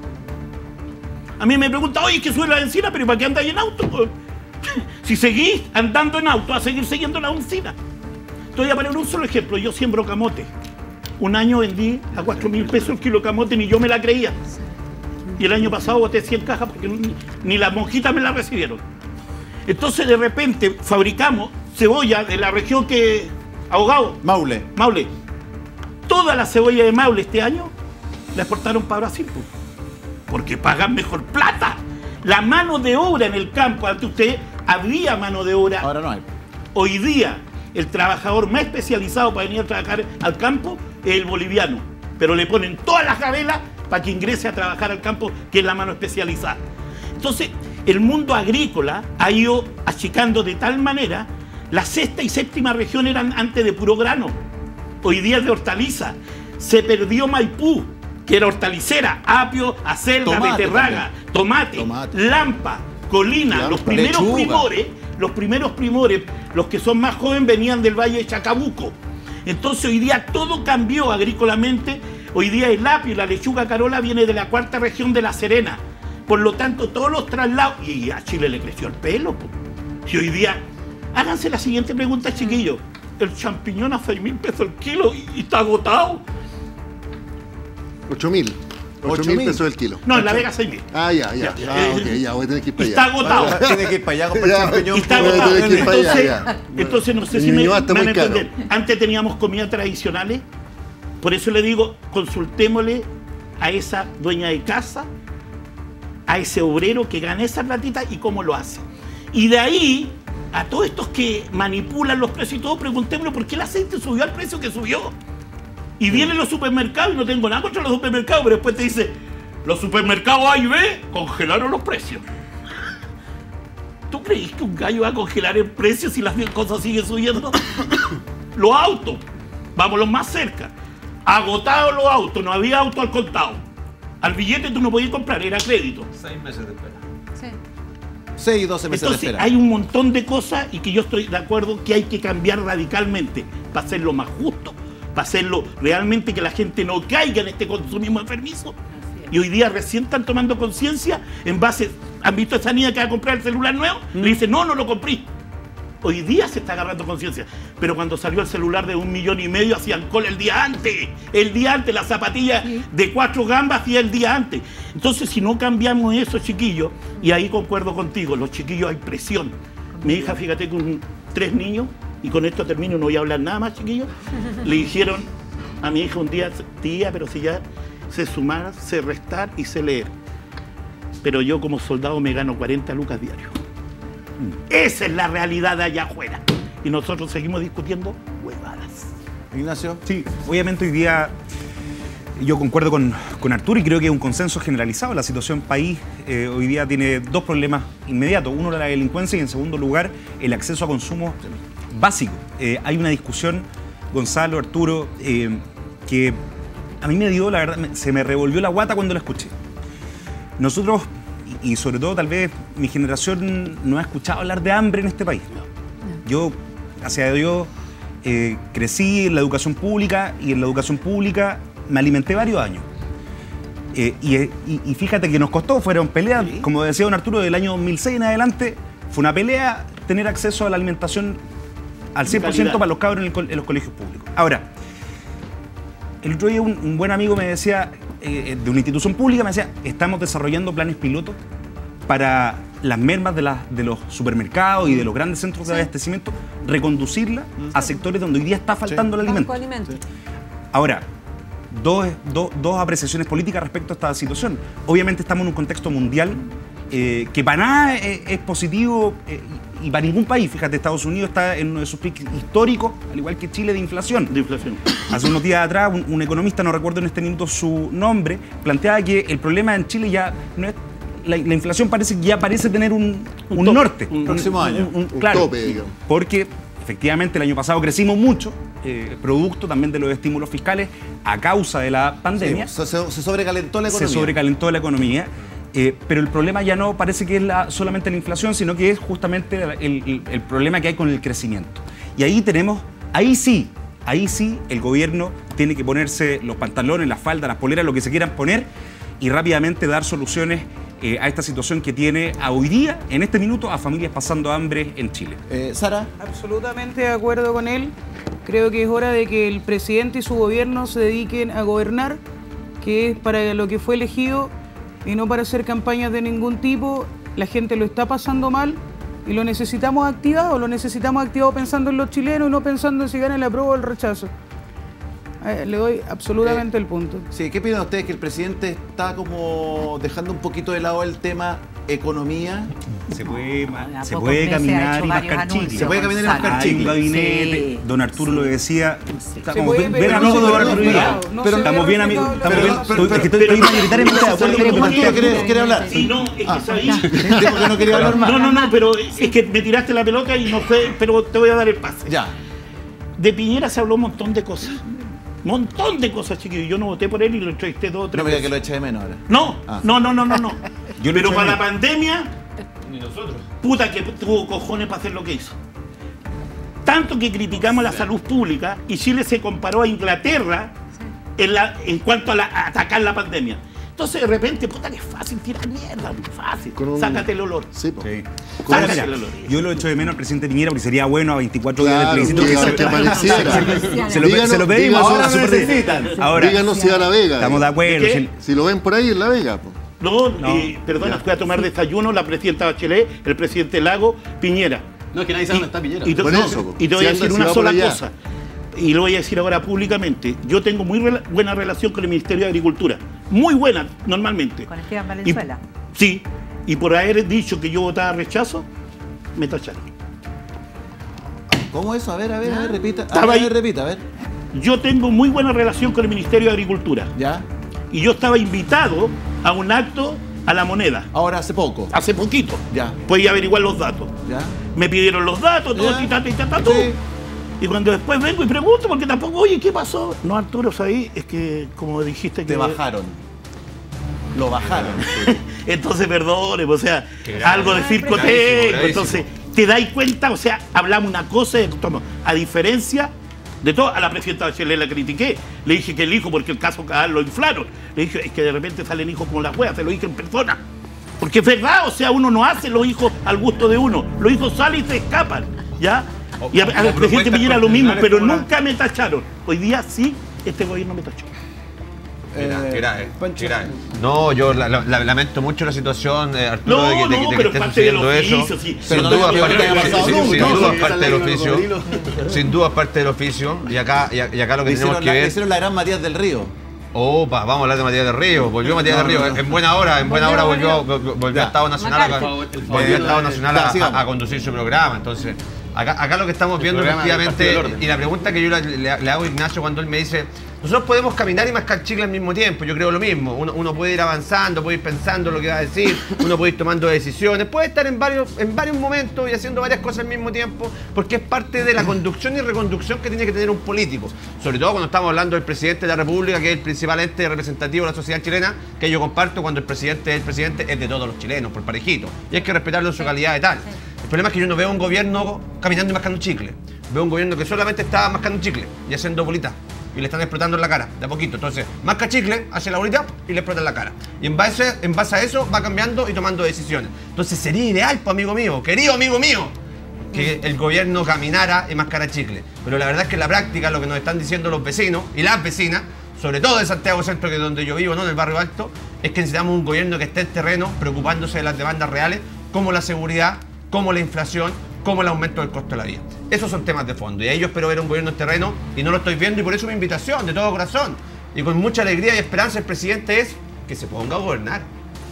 [SPEAKER 9] A mí me preguntan, oye, que sube la benzina, pero ¿para qué andáis en auto? Si seguís andando en auto, a seguir siguiendo la benzina. Te voy a poner un solo ejemplo. Yo siembro camote. Un año vendí a cuatro mil pesos el kilo de camote, ni yo me la creía. Y el año pasado boté cien cajas porque ni, ni las monjitas me la recibieron. Entonces, de repente, fabricamos cebolla de la región que... Ahogado.
[SPEAKER 2] Maule.
[SPEAKER 9] Maule. Toda la cebolla de Maule este año la exportaron para Brasil. Pues, porque pagan mejor plata. La mano de obra en el campo, ante usted, había mano de obra.
[SPEAKER 2] Ahora no hay.
[SPEAKER 9] Hoy día, el trabajador más especializado para venir a trabajar al campo es el boliviano. Pero le ponen todas las gabelas para que ingrese a trabajar al campo, que es la mano especializada. Entonces, el mundo agrícola ha ido achicando de tal manera, la sexta y séptima región eran antes de puro grano. Hoy día es de hortaliza. Se perdió Maipú, que era hortalicera, apio, acelga,
[SPEAKER 2] Tomate
[SPEAKER 9] beterraga, tomate,
[SPEAKER 2] Tomate.
[SPEAKER 9] lampa, colina,
[SPEAKER 2] Lampa.
[SPEAKER 9] los primeros
[SPEAKER 2] Lechuga.
[SPEAKER 9] primores, los primeros primores, los que son más jóvenes venían del Valle de Chacabuco. Entonces hoy día todo cambió agrícolamente. Hoy día el apio y la lechuga carola viene de la cuarta región de La Serena. Por lo tanto, todos los traslados... Y a Chile le creció el pelo. Po. Y hoy día... Háganse la siguiente pregunta, chiquillos. El champiñón a seis mil pesos el kilo y, y está agotado.
[SPEAKER 6] ocho mil. ocho mil pesos el kilo.
[SPEAKER 9] No, en La Vega seis mil.
[SPEAKER 6] Ah, ya, ya.
[SPEAKER 9] Ya,
[SPEAKER 6] Ah,
[SPEAKER 9] eh,
[SPEAKER 6] ok, ya, voy a tener que ir para allá.
[SPEAKER 9] Está agotado.
[SPEAKER 2] Tiene que ir para allá a comprar
[SPEAKER 6] Ya.
[SPEAKER 2] champiñón.
[SPEAKER 9] Y está
[SPEAKER 6] Voy a
[SPEAKER 9] agotado.
[SPEAKER 6] tener que ir para allá,
[SPEAKER 9] Entonces,
[SPEAKER 6] ya.
[SPEAKER 9] entonces no sé
[SPEAKER 6] En
[SPEAKER 9] si me,
[SPEAKER 6] Ñuñoa
[SPEAKER 9] me
[SPEAKER 6] está
[SPEAKER 9] van a
[SPEAKER 6] muy caro.
[SPEAKER 9] entender. Antes teníamos comidas tradicionales. Por eso le digo, consultémosle a esa dueña de casa, a ese obrero que gana esa platita y cómo lo hace. Y de ahí, a todos estos que manipulan los precios y todo, preguntémosle por qué el aceite subió al precio que subió. Y vienen los supermercados, y no tengo nada contra los supermercados, pero después te dice, los supermercados A y B congelaron los precios. ¿Tú crees que un gallo va a congelar el precio si las cosas siguen subiendo? Los autos, vámonos más cerca. Agotados los autos, no había auto al contado. Al billete tú no podías comprar, era crédito.
[SPEAKER 3] Seis meses de espera.
[SPEAKER 5] Sí.
[SPEAKER 2] seis y doce meses
[SPEAKER 9] Entonces
[SPEAKER 2] de espera.
[SPEAKER 9] hay un montón de cosas y que yo estoy de acuerdo que hay que cambiar radicalmente para hacerlo más justo, para hacerlo realmente que la gente no caiga en este consumismo enfermizo. Y hoy día recién están tomando conciencia en base... ¿Han visto a esa niña que va a comprar el celular nuevo?
[SPEAKER 2] Mm.
[SPEAKER 9] Le dice, no, no lo compré. Hoy día se está agarrando conciencia. Pero cuando salió el celular de un millón y medio, hacían cola el día antes. El día antes, las zapatillas de cuatro gambas hacía el día antes. Entonces, si no cambiamos eso, chiquillos, y ahí concuerdo contigo, los chiquillos hay presión. Mi hija, fíjate, con tres niños, y con esto termino, no voy a hablar nada más, chiquillos, le dijeron a mi hija un día, tía, pero si ya sé sumar, sé restar y sé leer. Pero yo como soldado me gano cuarenta lucas diarios. Esa es la realidad de allá afuera. Y nosotros seguimos discutiendo huevadas.
[SPEAKER 2] Ignacio.
[SPEAKER 8] Sí, obviamente hoy día yo concuerdo con, con Arturo y creo que es un consenso generalizado. La situación país eh, hoy día tiene dos problemas inmediatos. Uno, la delincuencia, y en segundo lugar, el acceso a consumo básico. Eh, hay una discusión, Gonzalo, Arturo, eh, que a mí me dio, la verdad, me- se me revolvió la guata cuando la escuché. Nosotros, y y sobre todo tal vez mi generación, no ha escuchado hablar de hambre en este país. Yo, gracias a Dios, eh, crecí en la educación pública y en la educación pública me alimenté varios años. Eh, y, y- y fíjate que nos costó, fueron peleas, como decía don Arturo, del año dos mil seis en adelante, fue una pelea tener acceso a la alimentación al cien por ciento
[SPEAKER 9] calidad.
[SPEAKER 8] para los cabros en, el co- en los colegios públicos. Ahora, el otro día un, un buen amigo me decía, eh, de una institución pública, me decía, estamos desarrollando planes pilotos para las mermas de, las- de los supermercados y de los grandes centros de abastecimiento, reconducirla a sectores donde hoy día está faltando el alimento.
[SPEAKER 5] Banco de alimentos.
[SPEAKER 8] Ahora, dos, dos- dos apreciaciones políticas respecto a esta situación. Obviamente estamos en un contexto mundial eh, que para nada es, es positivo eh, y, y para ningún país. Fíjate, Estados Unidos está en uno de sus picos históricos, al igual que Chile, de inflación.
[SPEAKER 9] De inflación.
[SPEAKER 8] Hace unos días atrás, un, un economista, no recuerdo en este minuto su nombre, planteaba que el problema en Chile ya no es... La, la inflación parece que ya parece tener un,
[SPEAKER 9] Un
[SPEAKER 8] un
[SPEAKER 9] tope,
[SPEAKER 8] norte.
[SPEAKER 9] un
[SPEAKER 2] próximo año.
[SPEAKER 8] un-
[SPEAKER 6] Un
[SPEAKER 8] claro,
[SPEAKER 6] tope, digamos.
[SPEAKER 8] porque efectivamente el año pasado crecimos mucho, eh, producto también de los estímulos fiscales a causa de la pandemia.
[SPEAKER 2] Sí, se, se- se sobrecalentó la
[SPEAKER 8] Se
[SPEAKER 2] economía.
[SPEAKER 8] sobrecalentó la economía, eh, pero el problema ya no parece que es la- solamente la inflación, sino que es justamente el, el- el problema que hay con el crecimiento. Y ahí tenemos, ahí sí, ahí sí el gobierno tiene que ponerse los pantalones, las faldas, las poleras, lo que se quieran poner y rápidamente dar soluciones eh, a esta situación que tiene a hoy día, en este minuto, a familias pasando hambre en Chile.
[SPEAKER 2] Eh, Sara.
[SPEAKER 7] Absolutamente de acuerdo con él. Creo que es hora de que el presidente y su gobierno se dediquen a gobernar, que es para lo que fue elegido y no para hacer campañas de ningún tipo. La gente lo está pasando mal Y lo necesitamos activado, lo necesitamos activado pensando en los chilenos y no pensando en si gana el apruebo o el rechazo. Eh, le doy absolutamente eh, el punto.
[SPEAKER 2] Sí, ¿qué opinan ustedes? Que el presidente está como dejando un poquito de lado el tema economía.
[SPEAKER 8] Se puede, se puede caminar y mascar chicle.
[SPEAKER 2] Se puede caminar y mascar chicle.
[SPEAKER 8] Hay un gabinete, sí, don Arturo sí. lo decía. Estamos
[SPEAKER 7] bien
[SPEAKER 8] amigos de don Arturo. Pero estamos bien amigos. Es que estoy mayoritariamente de acuerdo con lo que plantea.
[SPEAKER 2] ¿Quiere hablar?
[SPEAKER 9] Sí, no, es que sabéis.
[SPEAKER 2] Dijo que no quería hablar más.
[SPEAKER 9] No, no, no, pero es que me tiraste la pelota y no fue, pero te voy a dar el pase.
[SPEAKER 2] Ya.
[SPEAKER 9] De Piñera se habló un montón de cosas. Montón de cosas, chiquillos. Yo no voté por él y lo entrevisté dos o tres
[SPEAKER 2] No me diga
[SPEAKER 9] veces.
[SPEAKER 2] que lo eche de menos ahora.
[SPEAKER 9] No, ah. no, no, no, no, no.
[SPEAKER 8] Yo
[SPEAKER 9] Pero para la pandemia, ni nosotros. Puta que tuvo cojones para hacer lo que hizo. Tanto que criticamos la salud pública y Chile se comparó a Inglaterra en, la, en cuanto a, la, a atacar la pandemia. Entonces de repente, puta que es fácil tirar mierda, muy fácil. Un... Sácate el olor.
[SPEAKER 6] Sí, pues.
[SPEAKER 8] Sí. Sácate
[SPEAKER 9] Mira,
[SPEAKER 8] el olor. Yo lo echo de menos al presidente Piñera porque sería bueno a veinticuatro
[SPEAKER 6] claro,
[SPEAKER 8] días del plebiscito que,
[SPEAKER 6] que, que apareciera.
[SPEAKER 8] Se lo, díganos, se lo pedimos.
[SPEAKER 6] Ahora
[SPEAKER 2] lo necesitan.
[SPEAKER 8] Ahora,
[SPEAKER 6] díganos si a La Vega.
[SPEAKER 8] Estamos de acuerdo.
[SPEAKER 6] Si, si lo ven por ahí en La Vega. Pues.
[SPEAKER 9] No, no. Eh, perdona, fui a tomar desayuno la presidenta Bachelet, el presidente Lago, Piñera.
[SPEAKER 4] No, es que nadie sabe dónde está Piñera.
[SPEAKER 9] Y, y,
[SPEAKER 6] por
[SPEAKER 9] no,
[SPEAKER 6] eso,
[SPEAKER 9] y te voy
[SPEAKER 6] si
[SPEAKER 9] a decir
[SPEAKER 6] anda,
[SPEAKER 9] una
[SPEAKER 6] si
[SPEAKER 9] sola cosa. Y lo voy a decir ahora públicamente. Yo tengo muy rela buena relación con el Ministerio de Agricultura. Muy buena, normalmente.
[SPEAKER 10] Con Esteban Valenzuela.
[SPEAKER 9] Y, sí. Y por haber dicho que yo votaba rechazo, me tacharon.
[SPEAKER 2] ¿Cómo eso? A ver, a ver, a ver, repita.
[SPEAKER 9] A ver, a ver, repita, a ver. Yo tengo muy buena relación con el Ministerio de Agricultura.
[SPEAKER 2] ¿Ya?
[SPEAKER 9] Y yo estaba invitado a un acto a La Moneda.
[SPEAKER 2] Ahora, hace poco.
[SPEAKER 9] Hace poquito.
[SPEAKER 2] Ya.
[SPEAKER 9] Podía averiguar los datos.
[SPEAKER 2] Ya.
[SPEAKER 9] Me pidieron los datos, todo, y tata, y tata, todo.
[SPEAKER 2] Sí.
[SPEAKER 9] Y cuando después vengo y pregunto, porque tampoco, oye, ¿qué pasó? No, Arturo, ahí es que, como dijiste que...
[SPEAKER 2] Te bajaron. Lo bajaron.
[SPEAKER 9] Entonces, perdone, o sea,
[SPEAKER 3] grave,
[SPEAKER 9] algo de circo técnico. Entonces, te dais cuenta, o sea, hablamos una cosa, a diferencia de todo, a la presidenta Bachelet la critiqué. Le dije que el hijo, porque el caso Cadal lo inflaron. Le dije, es que de repente salen hijos como las huevas, se lo dije en persona. Porque es verdad, o sea, uno no hace los hijos al gusto de uno. Los hijos salen y se escapan, ¿ya? Y a, al presidente Piñera lo mismo, pero nunca me tacharon. Hoy día sí, este gobierno me tachó.
[SPEAKER 3] Era, era, era. No, yo la, la, la, lamento mucho la situación, eh, Arturo,
[SPEAKER 9] no,
[SPEAKER 3] de que, de,
[SPEAKER 9] no,
[SPEAKER 3] de
[SPEAKER 9] pero
[SPEAKER 3] que esté
[SPEAKER 9] parte del
[SPEAKER 3] sucediendo
[SPEAKER 9] oficio,
[SPEAKER 3] eso.
[SPEAKER 9] Sí.
[SPEAKER 3] Sin duda es parte, parte del oficio. Sin duda es parte del oficio. Y acá, y, y acá lo que
[SPEAKER 2] le
[SPEAKER 3] tenemos
[SPEAKER 2] hicieron
[SPEAKER 3] que
[SPEAKER 2] la,
[SPEAKER 3] ver...
[SPEAKER 2] Le hicieron la gran Matías del Río.
[SPEAKER 3] Opa, vamos a hablar de Matías del Río. Volvió Matías no, del Río. No, no. En buena hora, en buena hora volvió, volvió a Estado Nacional, a, volvió a Estado Nacional a, a, a conducir su programa. Entonces, acá, acá lo que estamos viendo efectivamente, y la pregunta que yo le, le, le hago a Ignacio cuando él me dice, nosotros podemos caminar y mascar chicle al mismo tiempo, yo creo lo mismo. Uno, uno puede ir avanzando, puede ir pensando lo que va a decir, uno puede ir tomando decisiones, puede estar en varios, en varios momentos y haciendo varias cosas al mismo tiempo, porque es parte de la conducción y reconducción que tiene que tener un político. Sobre todo cuando estamos hablando del presidente de la República, que es el principal ente representativo de la sociedad chilena, que yo comparto cuando el presidente es el presidente, es de todos los chilenos, por parejito. Y hay que respetarlo en su calidad de tal. El problema es que yo no veo un gobierno caminando y mascando chicle. Veo un gobierno que solamente está mascando chicle y haciendo bolitas. Y le están explotando en la cara, de a poquito. Entonces, masca chicle, hace la bolita y le explota en la cara. Y en base, en base a eso va cambiando y tomando decisiones. Entonces sería ideal, pues, amigo mío, querido amigo mío, que el gobierno caminara y mascara chicle. Pero la verdad es que en la práctica lo que nos están diciendo los vecinos y las vecinas, sobre todo de Santiago Centro, que es donde yo vivo, no en el barrio alto, es que necesitamos un gobierno que esté en terreno preocupándose de las demandas reales, como la seguridad, como la inflación, como el aumento del costo de la vida. Esos son temas de fondo y ahí yo espero ver un gobierno en terreno y no lo estoy viendo, y por eso mi invitación de todo corazón y con mucha alegría y esperanza el presidente es que se ponga a gobernar.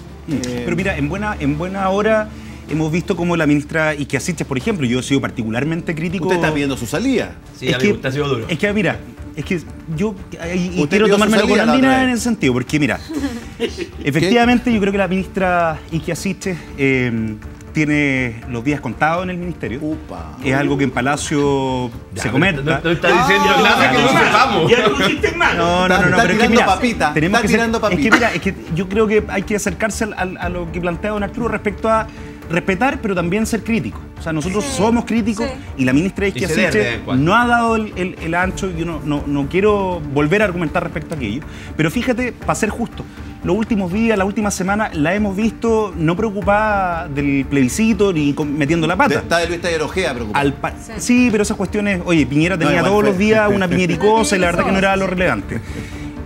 [SPEAKER 8] Eh, Pero mira, en buena, en buena hora hemos visto como la ministra Iquiasiches, por ejemplo, yo he sido particularmente crítico.
[SPEAKER 2] Usted está pidiendo su salida.
[SPEAKER 8] Sí, es que,
[SPEAKER 4] ha sido duro.
[SPEAKER 8] Es que mira, es que yo y, y quiero tomármelo con Andina en ese sentido, porque mira, efectivamente yo creo que la ministra Iquiasiches eh, tiene los días contados en el ministerio. Upa. Es algo que en Palacio ya, se comenta.
[SPEAKER 3] No, no está diciendo ah, nada que no sepamos.
[SPEAKER 9] Ya no pusiste mal.
[SPEAKER 8] No, no, no, no,
[SPEAKER 2] está
[SPEAKER 8] pero
[SPEAKER 2] tirando
[SPEAKER 8] es que mira,
[SPEAKER 2] papita.
[SPEAKER 8] Tenemos
[SPEAKER 2] está
[SPEAKER 8] que
[SPEAKER 2] tirando
[SPEAKER 8] ser,
[SPEAKER 2] papita.
[SPEAKER 8] Es que mira, es que yo creo que hay que acercarse a, a, a lo que plantea don Arturo respecto a respetar, pero también ser crítico. O sea, nosotros sí. somos críticos sí. y la ministra Iquiasiches no ha dado el, el, el ancho. Yo no, no, no quiero volver a argumentar respecto a aquello. Pero fíjate, para ser justo, los últimos días, la última semana, la hemos visto no preocupada del plebiscito ni metiendo la pata.
[SPEAKER 2] Está de Luis Taller Ojea preocupada.
[SPEAKER 8] Sí. sí, pero esas cuestiones, oye, Piñera tenía no, todos fue. los días una piñericosa y la verdad que no era lo relevante.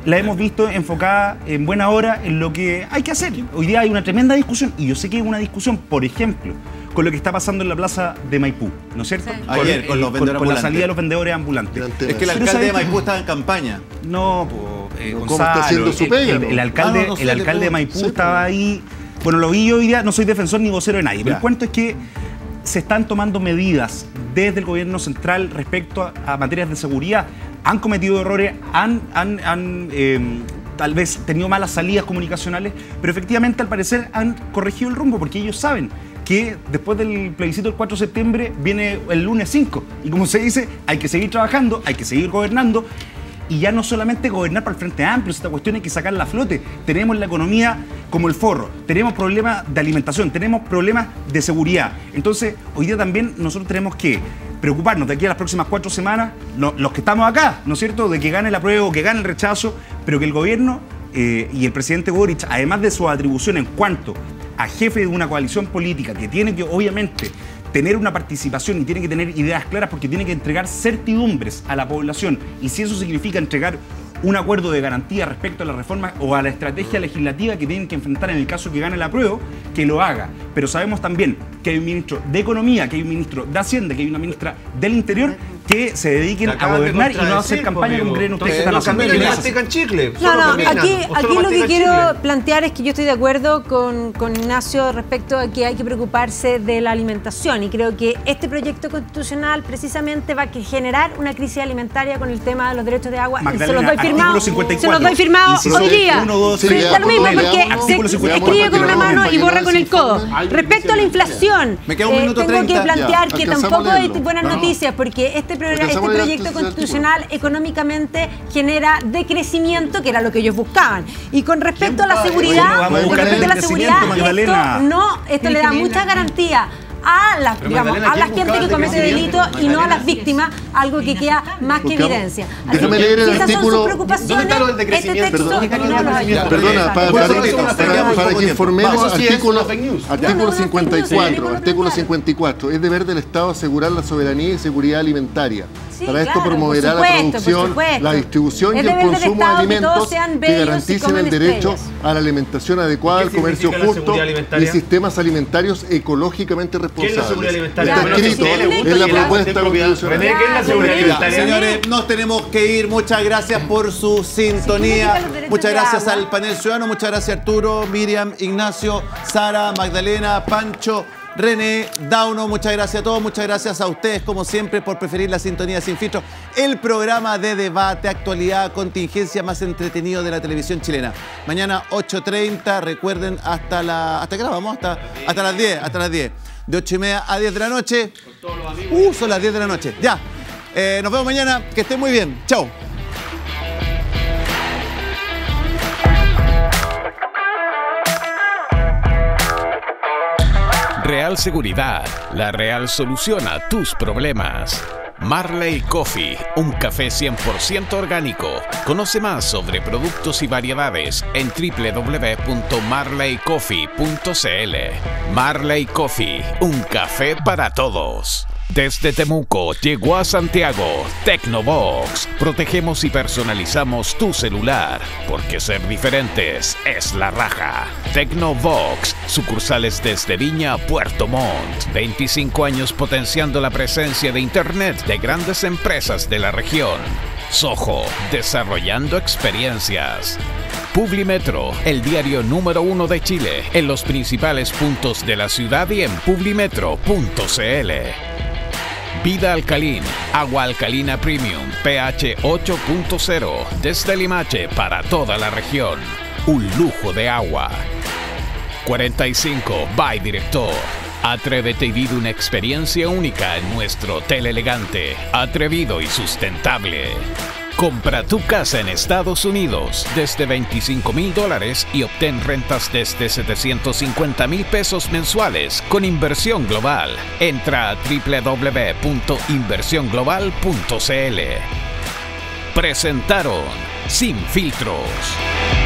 [SPEAKER 8] la hemos visto enfocada en buena hora en lo que hay que hacer. Hoy día hay una tremenda discusión, y yo sé que hay una discusión, por ejemplo, con lo que está pasando en la plaza de Maipú, ¿no es cierto?
[SPEAKER 2] Sí. Ayer, con los vendedores
[SPEAKER 8] con la
[SPEAKER 2] ambulantes.
[SPEAKER 8] salida de los vendedores ambulantes.
[SPEAKER 2] Es que el
[SPEAKER 8] Pero
[SPEAKER 2] alcalde
[SPEAKER 8] ¿sabes
[SPEAKER 2] de Maipú
[SPEAKER 8] qué?
[SPEAKER 2] estaba en campaña.
[SPEAKER 8] No, pues, eh,
[SPEAKER 6] ¿Cómo
[SPEAKER 8] Gonzalo,
[SPEAKER 6] está haciendo su
[SPEAKER 8] el-
[SPEAKER 6] pega,
[SPEAKER 8] el,
[SPEAKER 6] no?
[SPEAKER 8] el alcalde,
[SPEAKER 2] Ah, no, no sé,
[SPEAKER 8] el
[SPEAKER 2] le
[SPEAKER 8] alcalde de
[SPEAKER 2] puedo-
[SPEAKER 8] Maipú
[SPEAKER 6] sí,
[SPEAKER 8] estaba ahí. Bueno, lo vi hoy día, no soy defensor ni vocero de nadie, pero
[SPEAKER 2] Ya.
[SPEAKER 8] el cuento es que se están tomando medidas desde el gobierno central respecto a, a materias de seguridad. Han cometido errores, han, han, han eh, tal vez tenido malas salidas comunicacionales, pero efectivamente al parecer han corregido el rumbo, porque ellos saben que después del plebiscito del cuatro de septiembre viene el lunes cinco. Y como se dice, hay que seguir trabajando, hay que seguir gobernando. Y ya no solamente gobernar para el Frente Amplio, esta cuestión hay que sacarla a flote. Tenemos la economía como el forro, tenemos problemas de alimentación, tenemos problemas de seguridad. Entonces, hoy día también nosotros tenemos que preocuparnos de aquí a las próximas cuatro semanas, lo- los que estamos acá, ¿no es cierto?, de que gane el apruebo, que gane el rechazo, pero que el gobierno eh, y el presidente Boric, además de su atribución en cuanto a jefe de una coalición política que tiene que, obviamente, tener una participación y tiene que tener ideas claras, porque tiene que entregar certidumbres a la población, y si eso significa entregar un acuerdo de garantía respecto a la reforma o a la estrategia legislativa que tienen que enfrentar en el caso que gane el apruebo, que lo haga. Pero sabemos también que hay un ministro de Economía, que hay un ministro de Hacienda, que hay una ministra del Interior que se dediquen a gobernar y no a hacer campaña como creen ustedes que están haciendo.
[SPEAKER 3] Camila,
[SPEAKER 8] Gracias.
[SPEAKER 3] mastican chicle.
[SPEAKER 5] No,
[SPEAKER 3] solo
[SPEAKER 5] no,
[SPEAKER 3] caminan,
[SPEAKER 5] aquí,
[SPEAKER 3] o solo
[SPEAKER 5] aquí lo que
[SPEAKER 3] mastican
[SPEAKER 5] quiero
[SPEAKER 3] chicle.
[SPEAKER 5] plantear es que yo estoy de acuerdo con, con Ignacio respecto a que hay que preocuparse de la alimentación, y creo que este proyecto constitucional precisamente va a que generar una crisis alimentaria con el tema de los derechos de agua.
[SPEAKER 8] Magdalena,
[SPEAKER 5] y se los doy
[SPEAKER 8] artículo
[SPEAKER 5] firmado,
[SPEAKER 8] cincuenta y
[SPEAKER 5] se los
[SPEAKER 8] cuatro.
[SPEAKER 5] doy firmado
[SPEAKER 8] Inciso
[SPEAKER 5] hoy día.
[SPEAKER 8] uno, dos,
[SPEAKER 5] Sí,
[SPEAKER 6] tres,
[SPEAKER 5] da lo mismo
[SPEAKER 6] veamos,
[SPEAKER 5] porque
[SPEAKER 6] veamos,
[SPEAKER 5] se,
[SPEAKER 8] artículo
[SPEAKER 5] se
[SPEAKER 8] cincuenta y cuatro,
[SPEAKER 5] escribe con una
[SPEAKER 6] veamos,
[SPEAKER 5] mano y
[SPEAKER 6] veamos,
[SPEAKER 5] borra con el codo.
[SPEAKER 6] veamos,
[SPEAKER 5] Respecto a la inflación,
[SPEAKER 2] Me queda un
[SPEAKER 5] eh,
[SPEAKER 2] minuto
[SPEAKER 5] tengo que
[SPEAKER 2] treinta.
[SPEAKER 5] plantear
[SPEAKER 6] Ya,
[SPEAKER 5] que
[SPEAKER 6] alcanzamos
[SPEAKER 5] tampoco
[SPEAKER 6] a
[SPEAKER 5] hay
[SPEAKER 6] leerlo.
[SPEAKER 5] buenas
[SPEAKER 6] No, no.
[SPEAKER 5] noticias, porque este, programa, este
[SPEAKER 6] Alcanzamos a leer
[SPEAKER 5] proyecto
[SPEAKER 6] el artículo.
[SPEAKER 5] constitucional económicamente genera decrecimiento, que era lo que ellos buscaban. Y con respecto a la
[SPEAKER 8] ¿Cómo
[SPEAKER 5] seguridad,
[SPEAKER 8] vamos a
[SPEAKER 5] con
[SPEAKER 8] buscar
[SPEAKER 5] respecto a la
[SPEAKER 8] el
[SPEAKER 5] seguridad,
[SPEAKER 8] crecimiento, Magdalena?
[SPEAKER 5] esto no, esto le da mucha garantía a la, digamos,
[SPEAKER 3] Magdalena,
[SPEAKER 5] a la
[SPEAKER 3] ¿quién
[SPEAKER 5] gente
[SPEAKER 3] buscaba
[SPEAKER 5] que
[SPEAKER 3] el
[SPEAKER 5] comete
[SPEAKER 3] decrecimiento?
[SPEAKER 5] delito y no a las víctimas, algo que queda más que
[SPEAKER 6] Buscamos-
[SPEAKER 5] evidencia. Así
[SPEAKER 6] déjame
[SPEAKER 5] que,
[SPEAKER 6] leer el
[SPEAKER 5] si esas son
[SPEAKER 6] artículo-
[SPEAKER 5] sus preocupaciones,
[SPEAKER 3] ¿Dónde está lo del
[SPEAKER 5] este
[SPEAKER 3] decrecimiento?
[SPEAKER 5] texto
[SPEAKER 6] Perdón,
[SPEAKER 5] no lo ayuda.
[SPEAKER 6] Perdona, para,
[SPEAKER 2] Por
[SPEAKER 6] para-
[SPEAKER 2] eso
[SPEAKER 6] para-
[SPEAKER 2] es una
[SPEAKER 6] para-
[SPEAKER 2] fake news,
[SPEAKER 6] para
[SPEAKER 2] poco
[SPEAKER 6] que
[SPEAKER 2] tiempo.
[SPEAKER 6] informemos,
[SPEAKER 3] Eso sí es
[SPEAKER 6] artículo,
[SPEAKER 3] una fake news.
[SPEAKER 6] artículo
[SPEAKER 5] No, no, no,
[SPEAKER 6] cincuenta y
[SPEAKER 5] fake news,
[SPEAKER 6] cuatro,
[SPEAKER 5] seguimos
[SPEAKER 6] artículo
[SPEAKER 5] los
[SPEAKER 6] cincuenta y cuatro. Es deber del Estado asegurar la soberanía y seguridad alimentaria.
[SPEAKER 5] Sí,
[SPEAKER 6] Para esto
[SPEAKER 5] claro,
[SPEAKER 6] promoverá
[SPEAKER 5] por
[SPEAKER 6] la
[SPEAKER 5] supuesto, por
[SPEAKER 6] producción,
[SPEAKER 5] supuesto.
[SPEAKER 6] la distribución y
[SPEAKER 5] Es
[SPEAKER 6] el
[SPEAKER 5] deber del
[SPEAKER 6] consumo de
[SPEAKER 5] Estado que todos
[SPEAKER 6] alimentos
[SPEAKER 5] sean
[SPEAKER 6] que
[SPEAKER 5] bellos y
[SPEAKER 6] garanticen
[SPEAKER 5] coman
[SPEAKER 6] el derecho
[SPEAKER 5] estrellas.
[SPEAKER 6] a la alimentación adecuada,
[SPEAKER 3] ¿Qué
[SPEAKER 6] al comercio
[SPEAKER 3] significa la
[SPEAKER 6] justo
[SPEAKER 3] seguridad
[SPEAKER 6] y
[SPEAKER 3] alimentaria?
[SPEAKER 6] sistemas alimentarios ecológicamente
[SPEAKER 3] ¿Qué es la
[SPEAKER 6] responsables.
[SPEAKER 3] seguridad alimentaria?
[SPEAKER 6] Está
[SPEAKER 5] Claro,
[SPEAKER 6] escrito
[SPEAKER 5] sí, sí,
[SPEAKER 6] en
[SPEAKER 5] sí,
[SPEAKER 6] la
[SPEAKER 5] sí,
[SPEAKER 6] propuesta
[SPEAKER 3] sí,
[SPEAKER 6] constitucional.
[SPEAKER 3] René, ¿qué es la seguridad
[SPEAKER 5] Ya,
[SPEAKER 2] Ya,
[SPEAKER 3] alimentaria?
[SPEAKER 2] señores, nos tenemos que ir. Muchas gracias por su sintonía.
[SPEAKER 5] los derechos
[SPEAKER 2] Muchas
[SPEAKER 5] de
[SPEAKER 2] gracias
[SPEAKER 5] agua.
[SPEAKER 2] al panel ciudadano. Muchas gracias Arturo, Miriam, Ignacio, Sara, Magdalena, Pancho, René, Dauno. Muchas gracias a todos. Muchas gracias a ustedes, como siempre, por preferir la sintonía Sin Filtro, el programa de debate, actualidad, contingencia más entretenido de la televisión chilena. Mañana ocho treinta, recuerden, hasta la... ¿Hasta qué hora vamos? Hasta, hasta las diez, hasta las diez. De ocho y media a diez de la noche. Uh, son las diez de la noche. Ya. Eh, nos vemos mañana. Que estén muy bien. Chao.
[SPEAKER 1] Real Seguridad, la real solución a tus problemas. Marley Coffee, un café cien por ciento orgánico. Conoce más sobre productos y variedades en doble u doble u doble u punto marley coffee punto c l. Marley Coffee, un café para todos. Desde Temuco llegó a Santiago Tecnobox. Protegemos y personalizamos tu celular, porque ser diferentes es la raja. Tecnobox, sucursales desde Viña a Puerto Montt. veinticinco años potenciando la presencia de Internet de grandes empresas de la región. Soho, desarrollando experiencias. Publimetro, el diario número uno de Chile, en los principales puntos de la ciudad y en publimetro punto c l. Vida Alcalín, agua alcalina premium, pH ocho punto cero, desde Limache para toda la región. Un lujo de agua. cuarenta y cinco by Director. Atrévete y vive una experiencia única en nuestro hotel elegante, atrevido y sustentable. Compra tu casa en Estados Unidos desde veinticinco mil dólares y obtén rentas desde setecientos cincuenta mil pesos mensuales con Inversión Global. Entra a doble u doble u doble u punto inversión global punto c l. Presentaron Sin Filtros.